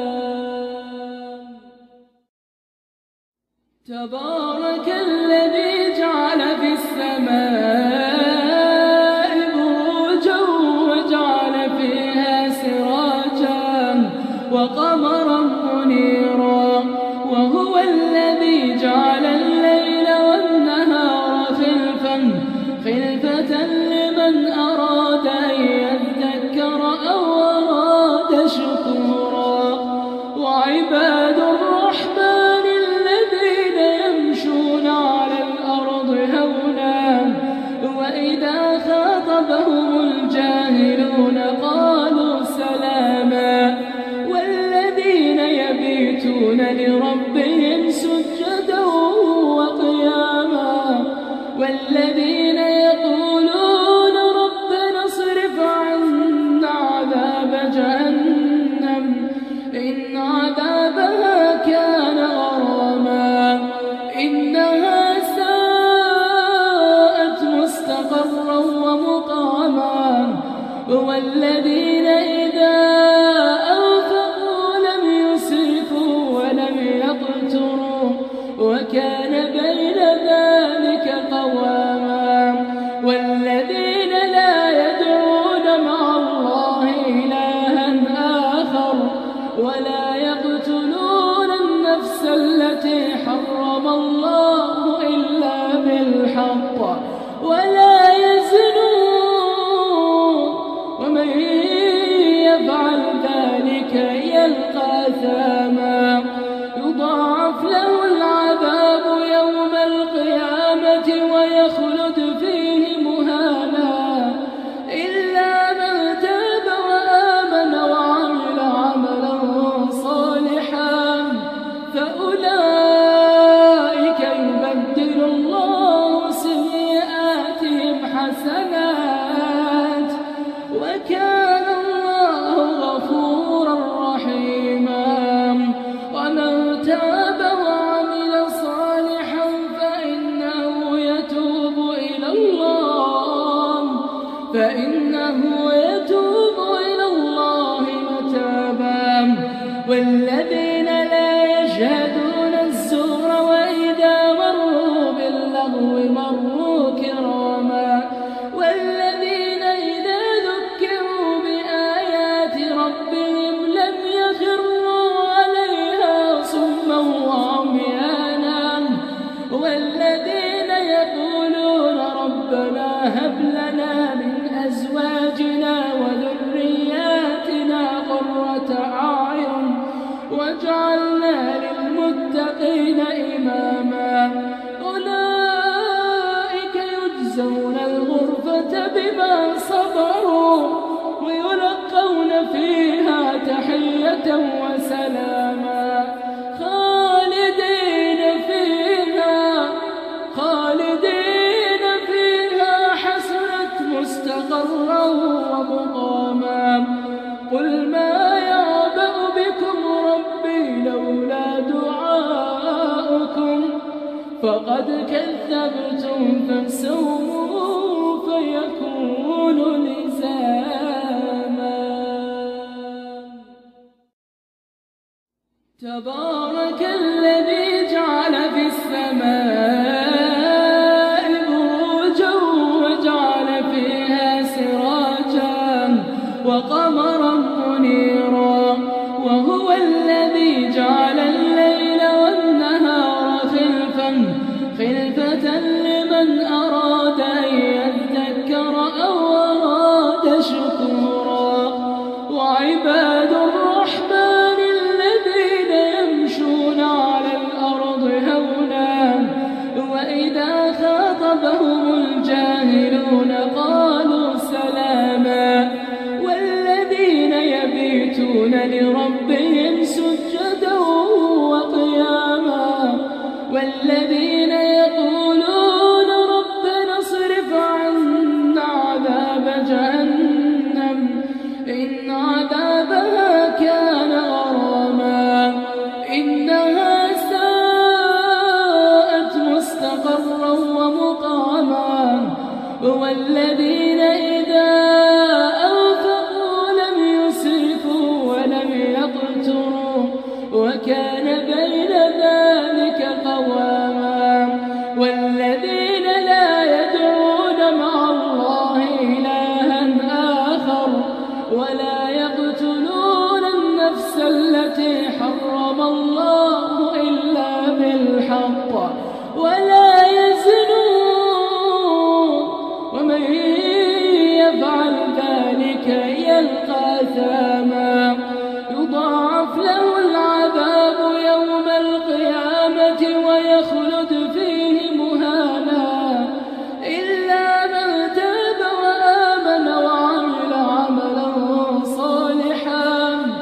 تبارك الذي جعل في السماء بروجا وجعل فيها سراجا وقمرا منيرا وهو الذي جعل الليل والنهار خلفة لمن أراد أن يذكر أو أراد شكورا وعباد الرحمن الذين يمشون على الأرض هونا وإذا خاطبهم الجاهلون قالوا سلاما والذين يبيتون لربهم سجدا وقياما والذين يقولون ربنا اصرف عنا عذاب جهنم إن عذابها كان غراما إنها ساءت مستقرا ومقاما والذين إذا أنفقوا لم يسرفوا ولم يقتروا وكان بين ذلك قواما والذين لا يدعون مع الله إلها آخر ولا يقتلون النفس التي حرم الله إلا بالحق ولا يزنون ومن يفعل ذلك يلقى أثاما يضاعف له العذاب يوم القيامة ويخلد فيه مهانا إلا من تاب وآمن وعمل عملا صالحا فأولئك يبدل الله سيئاتهم حسنات وكان الله غفورا رحيما ومن تاب وعمل صالحا فإنه يتوب إلى الله متابا والذين لا يشهدون الزور وإذا مروا باللغو مروا كراما والذين إذا ذكروا بآيات ربهم لم يخروا عليها صما وعميانا والذين يقولون ربنا هب لنا من أزواجنا وذرياتنا قرة أعين واجعلنا للمتقين إماما أولئك يجزون الغرفة بما صبروا ويلقون فيها تحية وسلاما خالدين فيها حسنت مستقرا ومقاما قل ما يعبأ بكم ربي لولا دعاؤكم فقد كذبتم فسوف يكون لزاما تبارك الذي جعل في السماء بروجا وجعل فيها سراجا وقمرا منيرا وهو الذي جعل الليل والنهار خلفة لمن أراد أن يذكر أو أراد شكورا وعباد الرحمن الذين يمشون خاطبهم الجاهلون قالوا سلاما والذين يبيتون لربهم سجدا وقياما والذين يقولون ربنا اصرف عنا عذاب جهنم إن عذابها كان غراما إنها ساءت مستقرا ومقاما والذين إذا أنفقوا لم يسرفوا ولم يقتروا وكان بين ذلك قواما والذين لا يدعون مع الله إلها آخر ولا يقتلون النفس التي حرم الله إلا بالحق ولا يزنون ومن يفعل ذلك يلقى أثاما يضاعف له العذاب يوم القيامة ويخلد فيه مهانا إلا من تاب وآمن وعمل عملا صالحا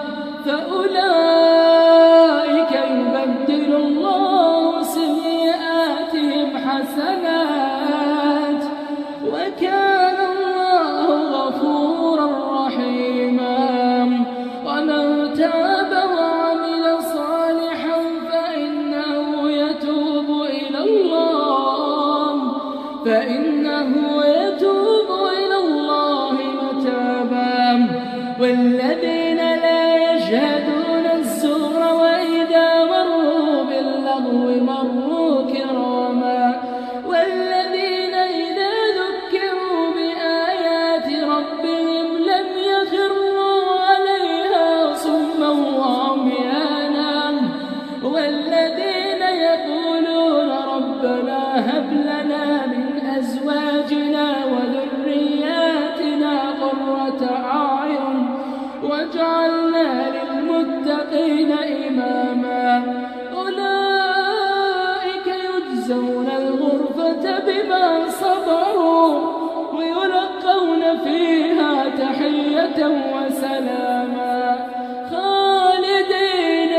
فأولئك يبدل الله سيئاتهم حسنات وكان الله غفورا رحيما ومن تاب وعمل صالحا فإنه يتوب إلى الله متابا والذين لا يشهدون الزور وإذا مروا باللغو مروا كراما والذين إذا ذكروا بآيات ربهم لم يخروا عليها صما وعميانا والذين يقولون ربنا هب لنا من أزواجنا وذرياتنا قرة أعين واجعلنا للمتقين إماما أولئك يجزون الغرفة بما صبروا ويلقون فيها تحية وسلاما خالدين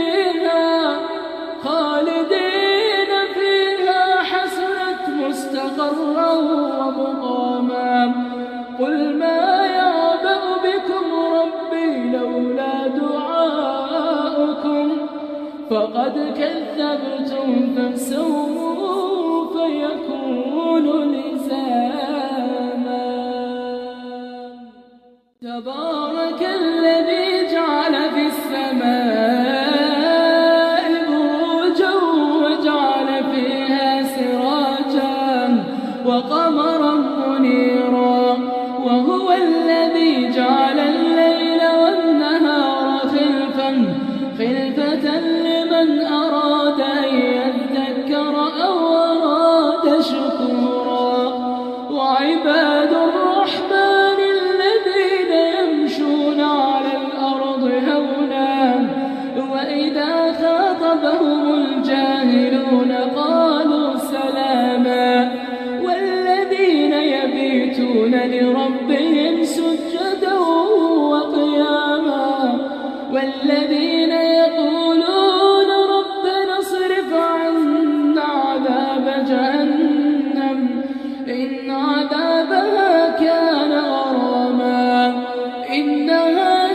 فيها حسنت مستقرا ومقاما قل ما يعبأ بكم ربي لولا دعاؤكم فقد كذبتم فسوف يكون لزاما تبارك الذي جعل في السماء بروجا وجعل فيها سراجا وقمرا منيرا وهو الذي جعل الليل والنهار خلفة لمن أراد أن يذكر أو أراد شكورا وعباد الرحمن الذين يمشون على الأرض هونا وإذا خاطبهم الجاهلون قالوا سلاما والذين يبيتون لربهم سجدا وقياما والذين يقولون ربنا اصرف عنا عذاب جهنم إن عذابها كان غراما إنها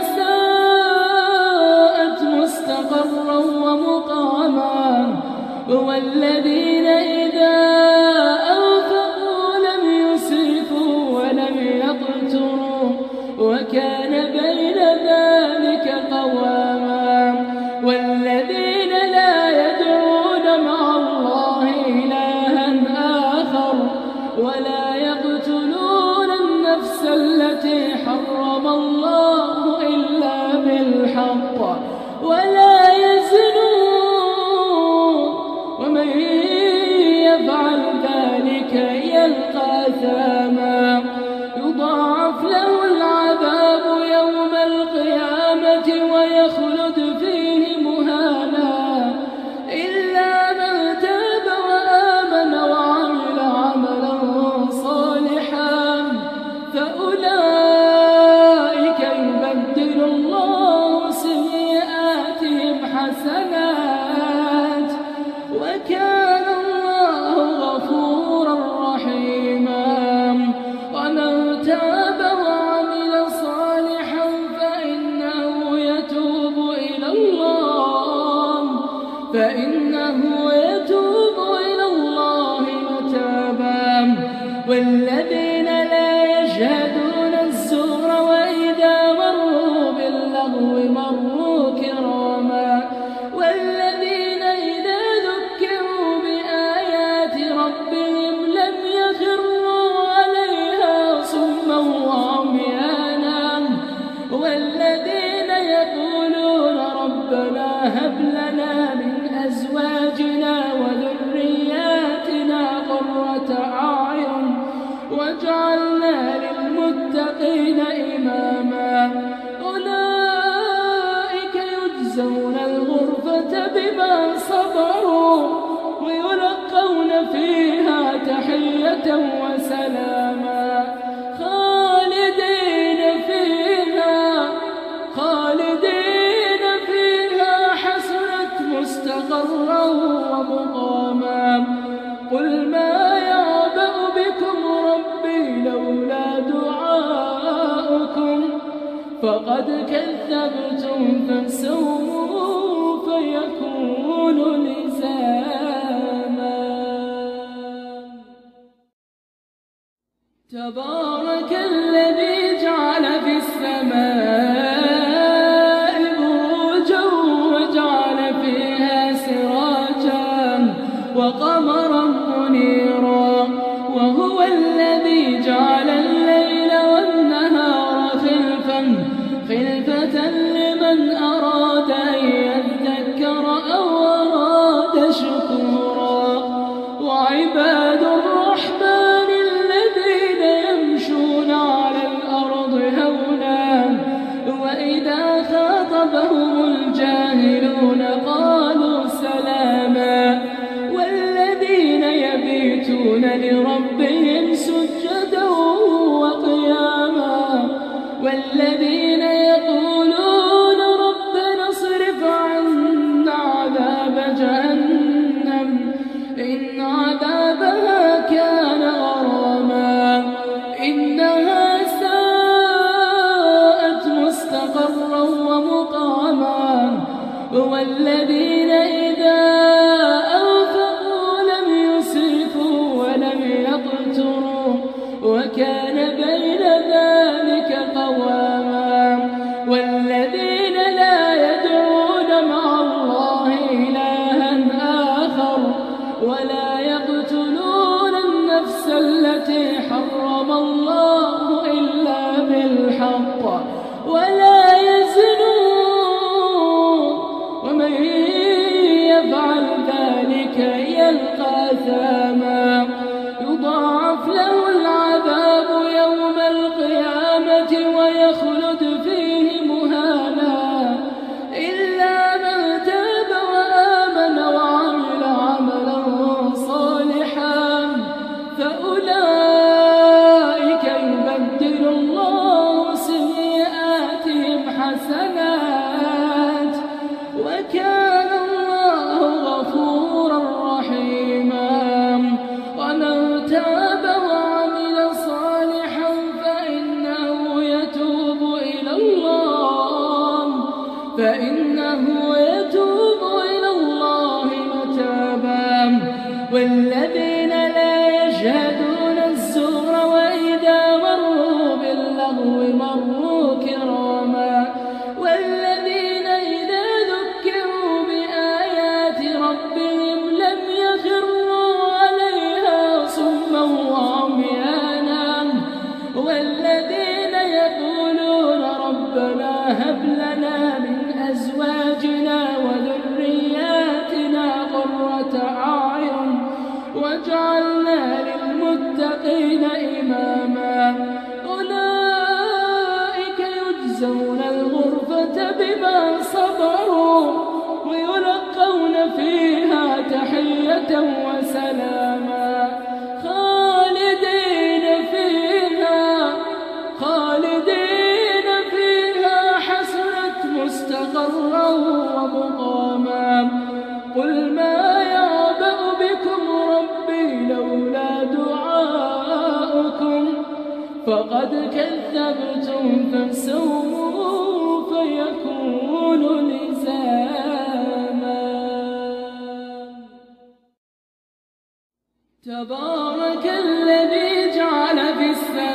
ساءت مستقرا ومقاما والذين إذا أنفقوا لم يسرفوا ولم يقتروا وكان بين ذلك قواما والذين لا يدعون مع الله إلها آخر ولا يقتلون النفس التي حرم الله إلا بالحق ولا يزنون ومن يفعل ذلك يلقى أثاما يضاعف له العذاب يوم القيامة ويخلد فيه مهانا إلا من تاب وآمن وعمل عملا وجعلنا للمتقين إماما أولئك يجزون الغرفة بما صبروا ويلقون فيها تحية وسلاما خالدين فيها حسنت مستقرا ومقاما قل ما يعبأ بكم ربي لولا دعاؤكم فقد كذبتم فسوف يكون لزاما تبارك الذي جعل في السماء بروجا وجعل فيها سراجا وقمرا منيرا وهو الذي جعل الليل والنهار خلفة لمن أراد أن يذكر أو أراد شكورا وعباد الرحمن الذين يمشون على الأرض هونا وإذا خاطبهم الجاهلون قالوا سلاما والذين يبيتون لربهم سجدا وقياما والذين يقولون ربنا اصرف عنا عذاب جهنم إن عذابها كان غراما إنها ساءت مستقرا ومقاما والذين إذا أنفقوا لم يسرفوا ولم يقتروا وكان بين ذلك قواما والذين لا يدعون مع الله إلها آخر ولا يقتلون النفس التي حرم الله إلا بالحق ولا يزنون ومن يفعل ذلك يلقى أثاما يضاعف له العذاب يوم القيامة ويخلد فيه مهانا إلا من تاب وآمن وعمل عملا صالحا فأولئك يبدل الله سيئاتهم حسنات وكان الله غفورا رحيما ومن تاب وعمل صالحا فإنه يتوب إلى الله متابا والذين لا يشهدون الزور وإذا مروا باللغو مروا كراما والذين إذا ذكروا بآيات ربهم لم يخروا عليها صما وعميانا والذين يقولون ربنا هب لنا من أزواجنا وذرياتنا قرة أعين واجعلنا للمتقين إماما أولئك يجزون الغرفة بما صبروا ويلقون فيها تحية وسلاما خالدين فيها حسنت مستقرا ومقاما قل ما يعبأ بكم ربي لولا دعاؤكم فقد كذبتم فسوف يكون لزاما تبارك الذي جعل في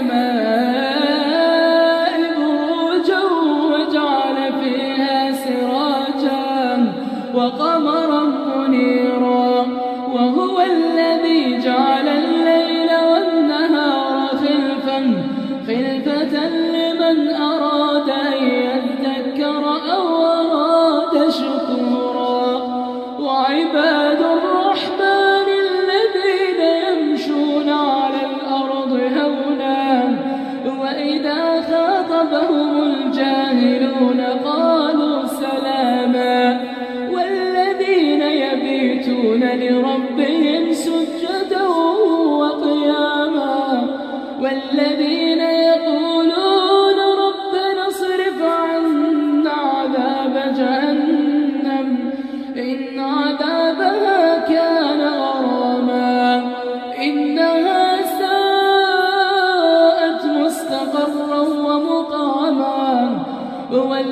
السماء بروجا وجعل فيها سراجا وقمرا منيرا وهو الذي جعل الليل والنهار خلفة لمن أراد أن يذكر أو أراد شكورا وعباد الرحمن الذين يمشون على الأرض هونا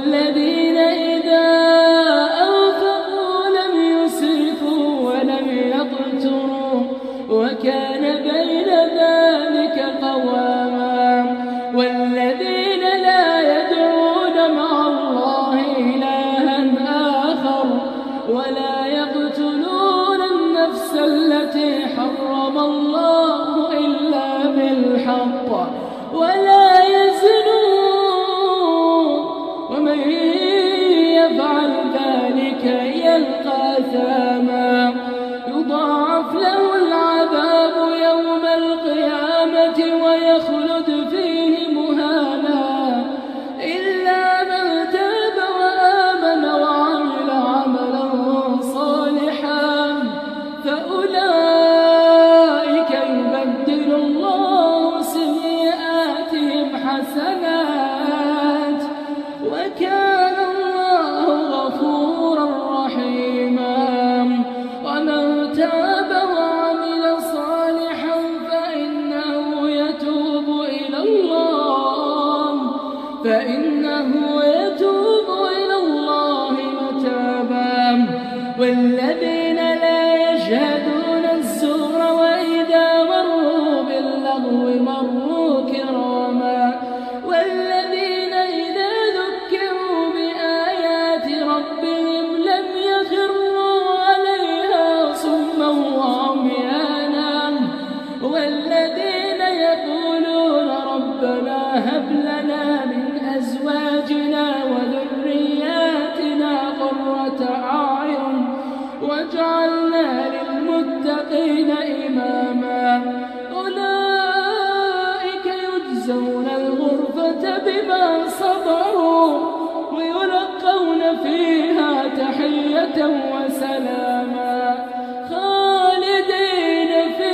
والذين إذا أنفقوا لم يسرفوا ولم يقتروا وكان بين ذلك قواما والذين لا يدعون مع الله إلها آخر ولا يقتلون النفس التي حرم الله إلا بالحق ولا يزنون ومن يفعل ذلك يلقى أثاما يضاعف له العذاب يوم القيامة ويخلد فيه مهانا إلا من تاب وآمن وعمل عملا صالحا فأولئك يبدل الله سيئاتهم حسنات وكان الله غفورا رحيما ومن تاب وعمل صالحا فإنه يتوب إلى الله متابا والذين لا يشهدون الزور وإذا مروا باللغو مروا كراما والذين إذا ذكروا بآيات ربهم لم يخروا عليها صما وعميانا والذين يقولون ربنا هب لنا من أزواجنا وذرياتنا قرة أعين واجعلنا للمتقين إماما أولئك يجزون الغرفة بما صبروا ويلقون فيها تحية وسلاما خالدين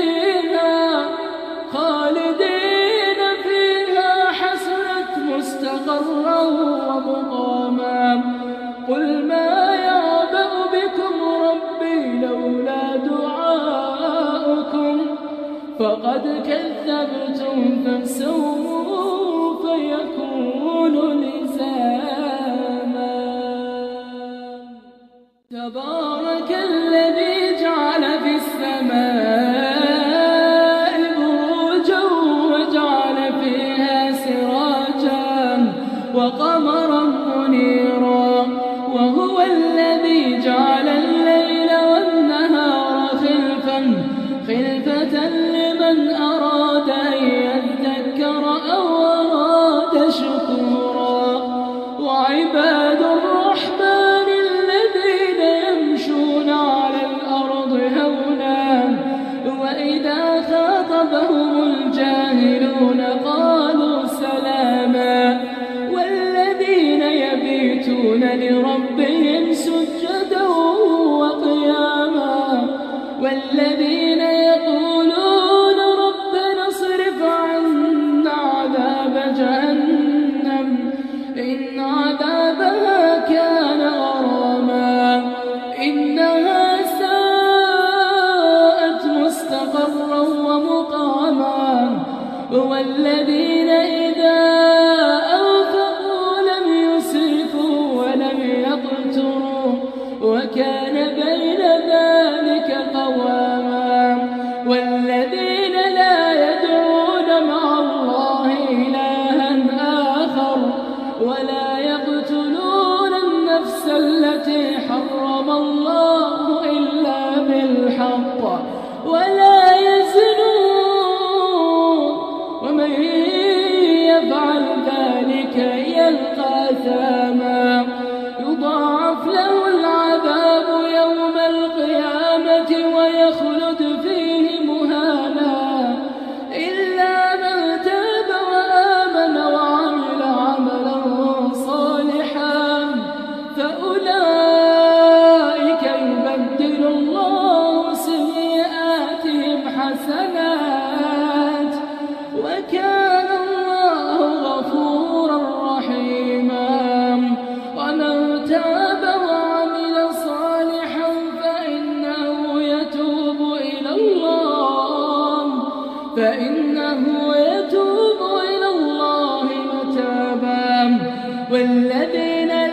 فيها حسنت مستقرا ومقاما قل ما يعبأ بكم ربي لولا دعاؤكم فقد كذبتم فسوف يكون لزاما تبارك الذي جعل في السماء بروجا وجعل فيها سراجا وقمرا منيرا وهو الذي جعل الليل والنهار خلفة لمن أراد أن يذكر أو أراد شكورا وعباد الرحمن الذين يمشون على الأرض هونا وإذا خاطبهم الجاهلون قالوا سلاما والذين يبيتون لربهم سجدا وقياما والذين يقولون ربنا اصرف عنا عذاب جهنم إن عذابها كان غراما إنها ساءت مستقرا ومقاما والذين إذا أنفقوا لم يسرفوا ولم يقتروا وكان بين ذلك قواما والذين لا يدعون مع الله إلها آخر ولا يقتلون النفس التي حرم الله إلا بالحق ولا يزنون ومن يفعل ذلك يلقى أثاما يضاعف له العذاب يوم القيامة ويخلد فيه مهانا إلا من تاب وآمن وعمل عملا صالحا فأولئك يبدل الله سيئاتهم حسنات وكان الله غفورا رحيما ومن تاب وعمل صالحا فإنه يتوب إلى الله متابا والذين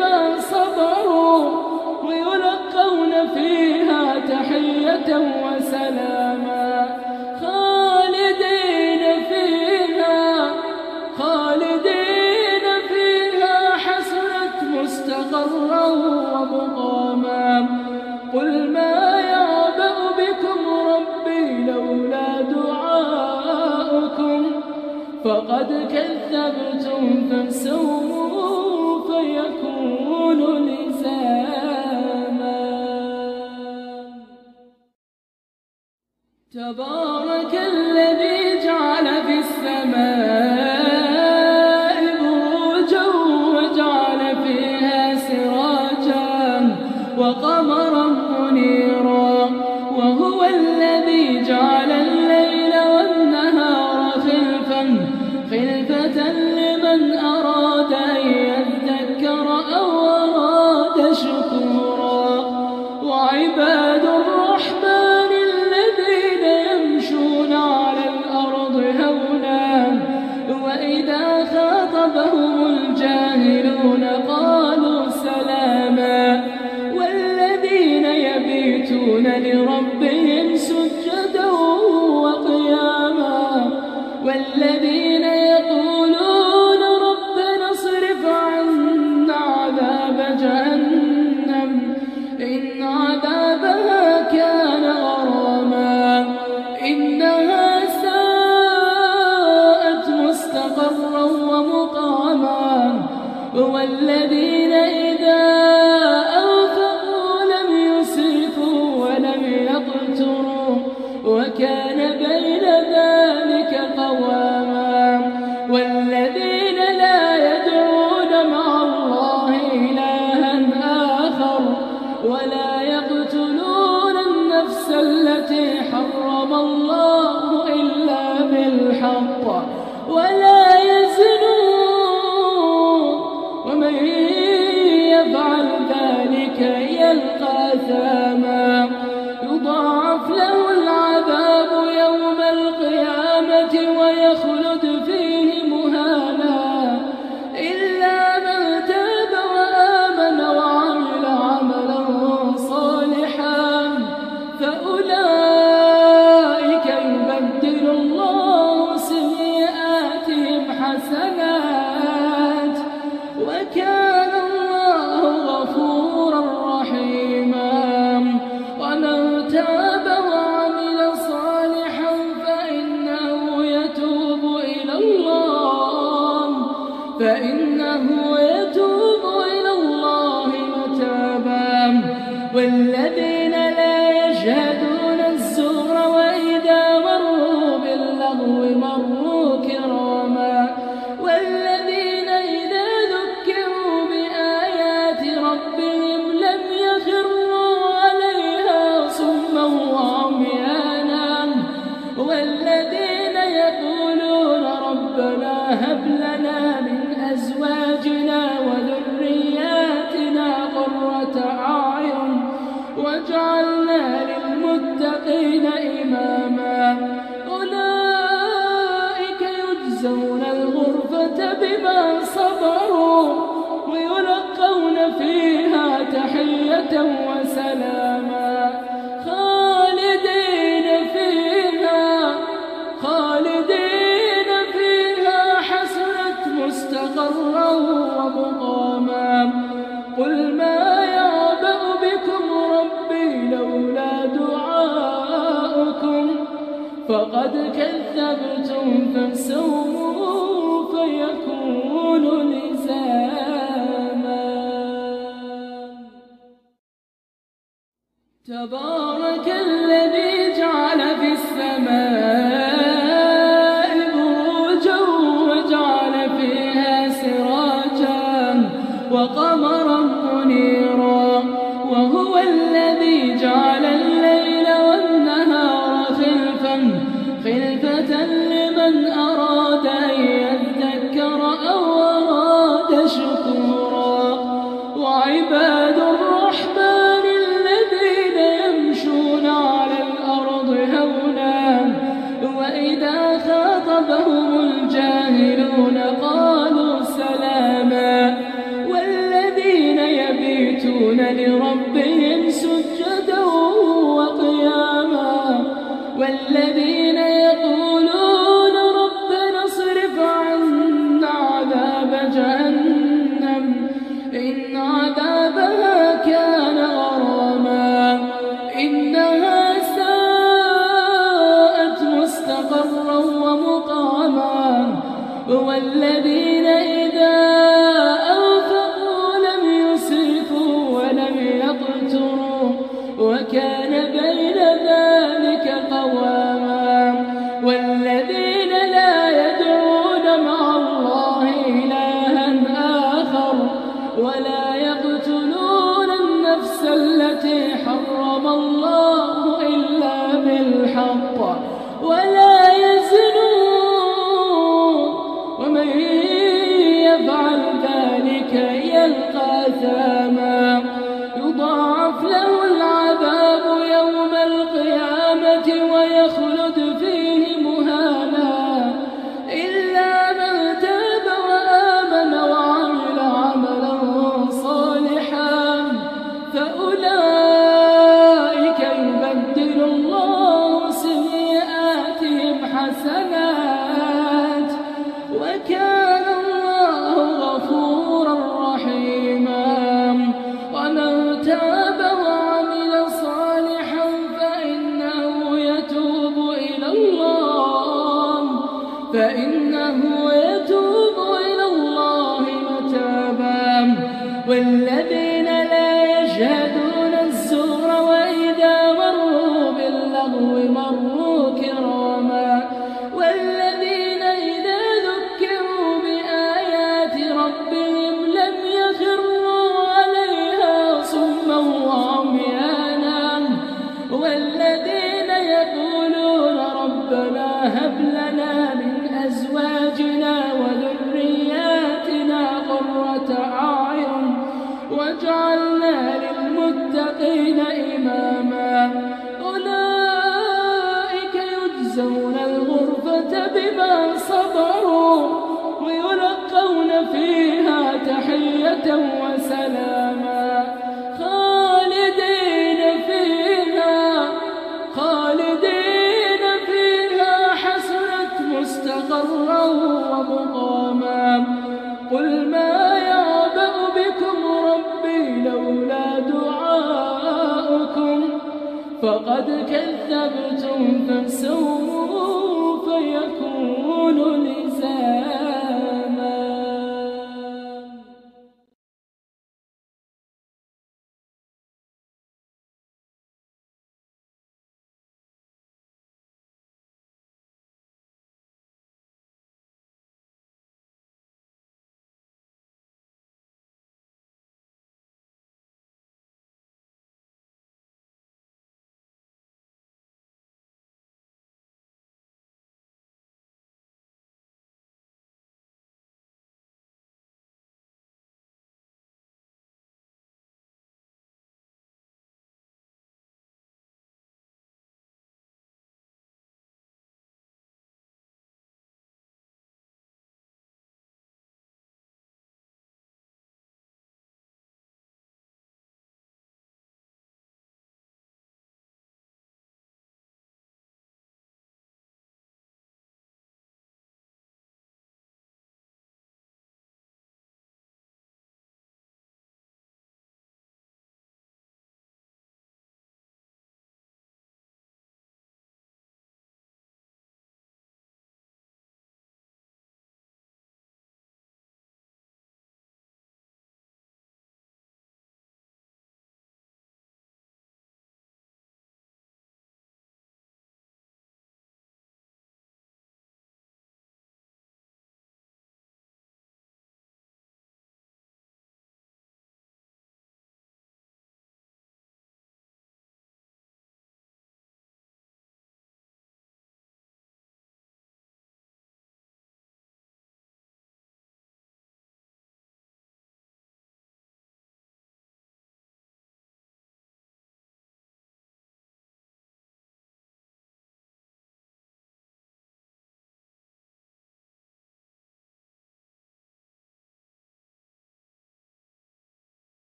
بما صبروا ويلقون فيها تحية وسلاما خالدين فيها حسنت مستقرا ومقاما قل ما يعبأ بكم ربي لولا دعاؤكم فقد كذبتم فسوف يكون لزاما تبارك الذي جعل في السماء بروجا وجعل فيها سراجا وقمرا منيرا وهو الذي جعل الليل والنهار خلفة لمن أراد أن يذكر أو أراد شكورا وعباد الرحمن الذين يمشون على الأرض هونا وإذا خاطبهم الجاهلون قالوا سلاما والذين يبيتون لربهم سجدا وقياما والذين يقولون ربنا اصرف عنا عذاب جهنم إن عذابها كان غراما إنها ساءت مستقرا ومقاما والذين إذا أنفقوا لم يسرفوا ولم يقتروا وكان بين ذلك قواما والذين لا يدعون مع الله إلها آخر ولا يقتلون النفس التي حرم الله إلا بالحق ولا يزنون ومن يفعل ذلك يلقى أثاما يضاعف له العذاب يوم القيامة ويخلد فيه مهانا إلا من تاب وآمن وعمل عملا صالحا فأولئك يبدل الله سيئاتهم حسنات وكان الله غفورا رحيما ومن تاب وعمل صالحا فإنه يتوب إلى الله متابا والذين لا يشهدون الزور وإذا مروا باللغو مروا كراما والذين إذا ذكروا بآيات ربهم لم يخروا عليها صما وعميانا والذين يقولون ربنا هب لنا من أزواجنا وذرياتنا قرة أعين واجعلنا للمتقين إماما أولئك يجزون الغرفة بما صبروا ويلقون فيها تحية وسلاما خالدين فيها حسنت مستقرا ومقاما قل ما يعبأ بكم ربي لولا دعاؤكم فقد كذبتم فسوف يكون لزاما تبارك الذي جعل في السماء بروجا وجعل فيها سراجا وقمرا منيرا وهو الذي جعل الليل والنهار خلفة لمن أراد أن يذكر أو أراد شكورا وعباد الرحمن الذين يمشون على الأرض هونا وإذا خاطبهم الجاهلون قالوا سلاما والذين لربهم سجدا وقياما والذين يقولون ربنا اصرف عنا عذاب جهنم إن عذابها كان غراما إنها ساءت مستقرا ومقاما والذين إذا أنفقوا لم يسرفوا ولم يقتروا وكان بين ذلك قواما والذين لا يدعون مع الله إلها آخر ولا يقتلون النفس التي حرم الله إلا بالحق ولا يزنون ومن يفعل ذلك يلقى أثاما يضاعف له العذاب يوم القيامة ويخلد فيه مهانا إلا من تاب وآمن وعمل عملا صالحا فأولئك يبدل الله سيئاتهم حسنات وكان الله غفورا رحيما ومن تاب وعمل صالحا فإنه يتوب إلى الله متابا والذين لا يشهدون الزور وإذا مروا باللغو مروا كراما والذين إذا ذكروا بآيات ربهم لم يخروا عليها صما وعميانا والذين يقولون ربنا هب لنا من أزواجنا وذرياتنا قرة أعين واجعلنا للمتقين إماما أولئك يجزون الغرفة بما صبروا ويلقون فيها تحية وسلاما خالدين فيها حسنت مستقرا ومقاما قل ما يعبأ بكم ربي لولا دعاؤكم فقد كذبتم فسوف يكون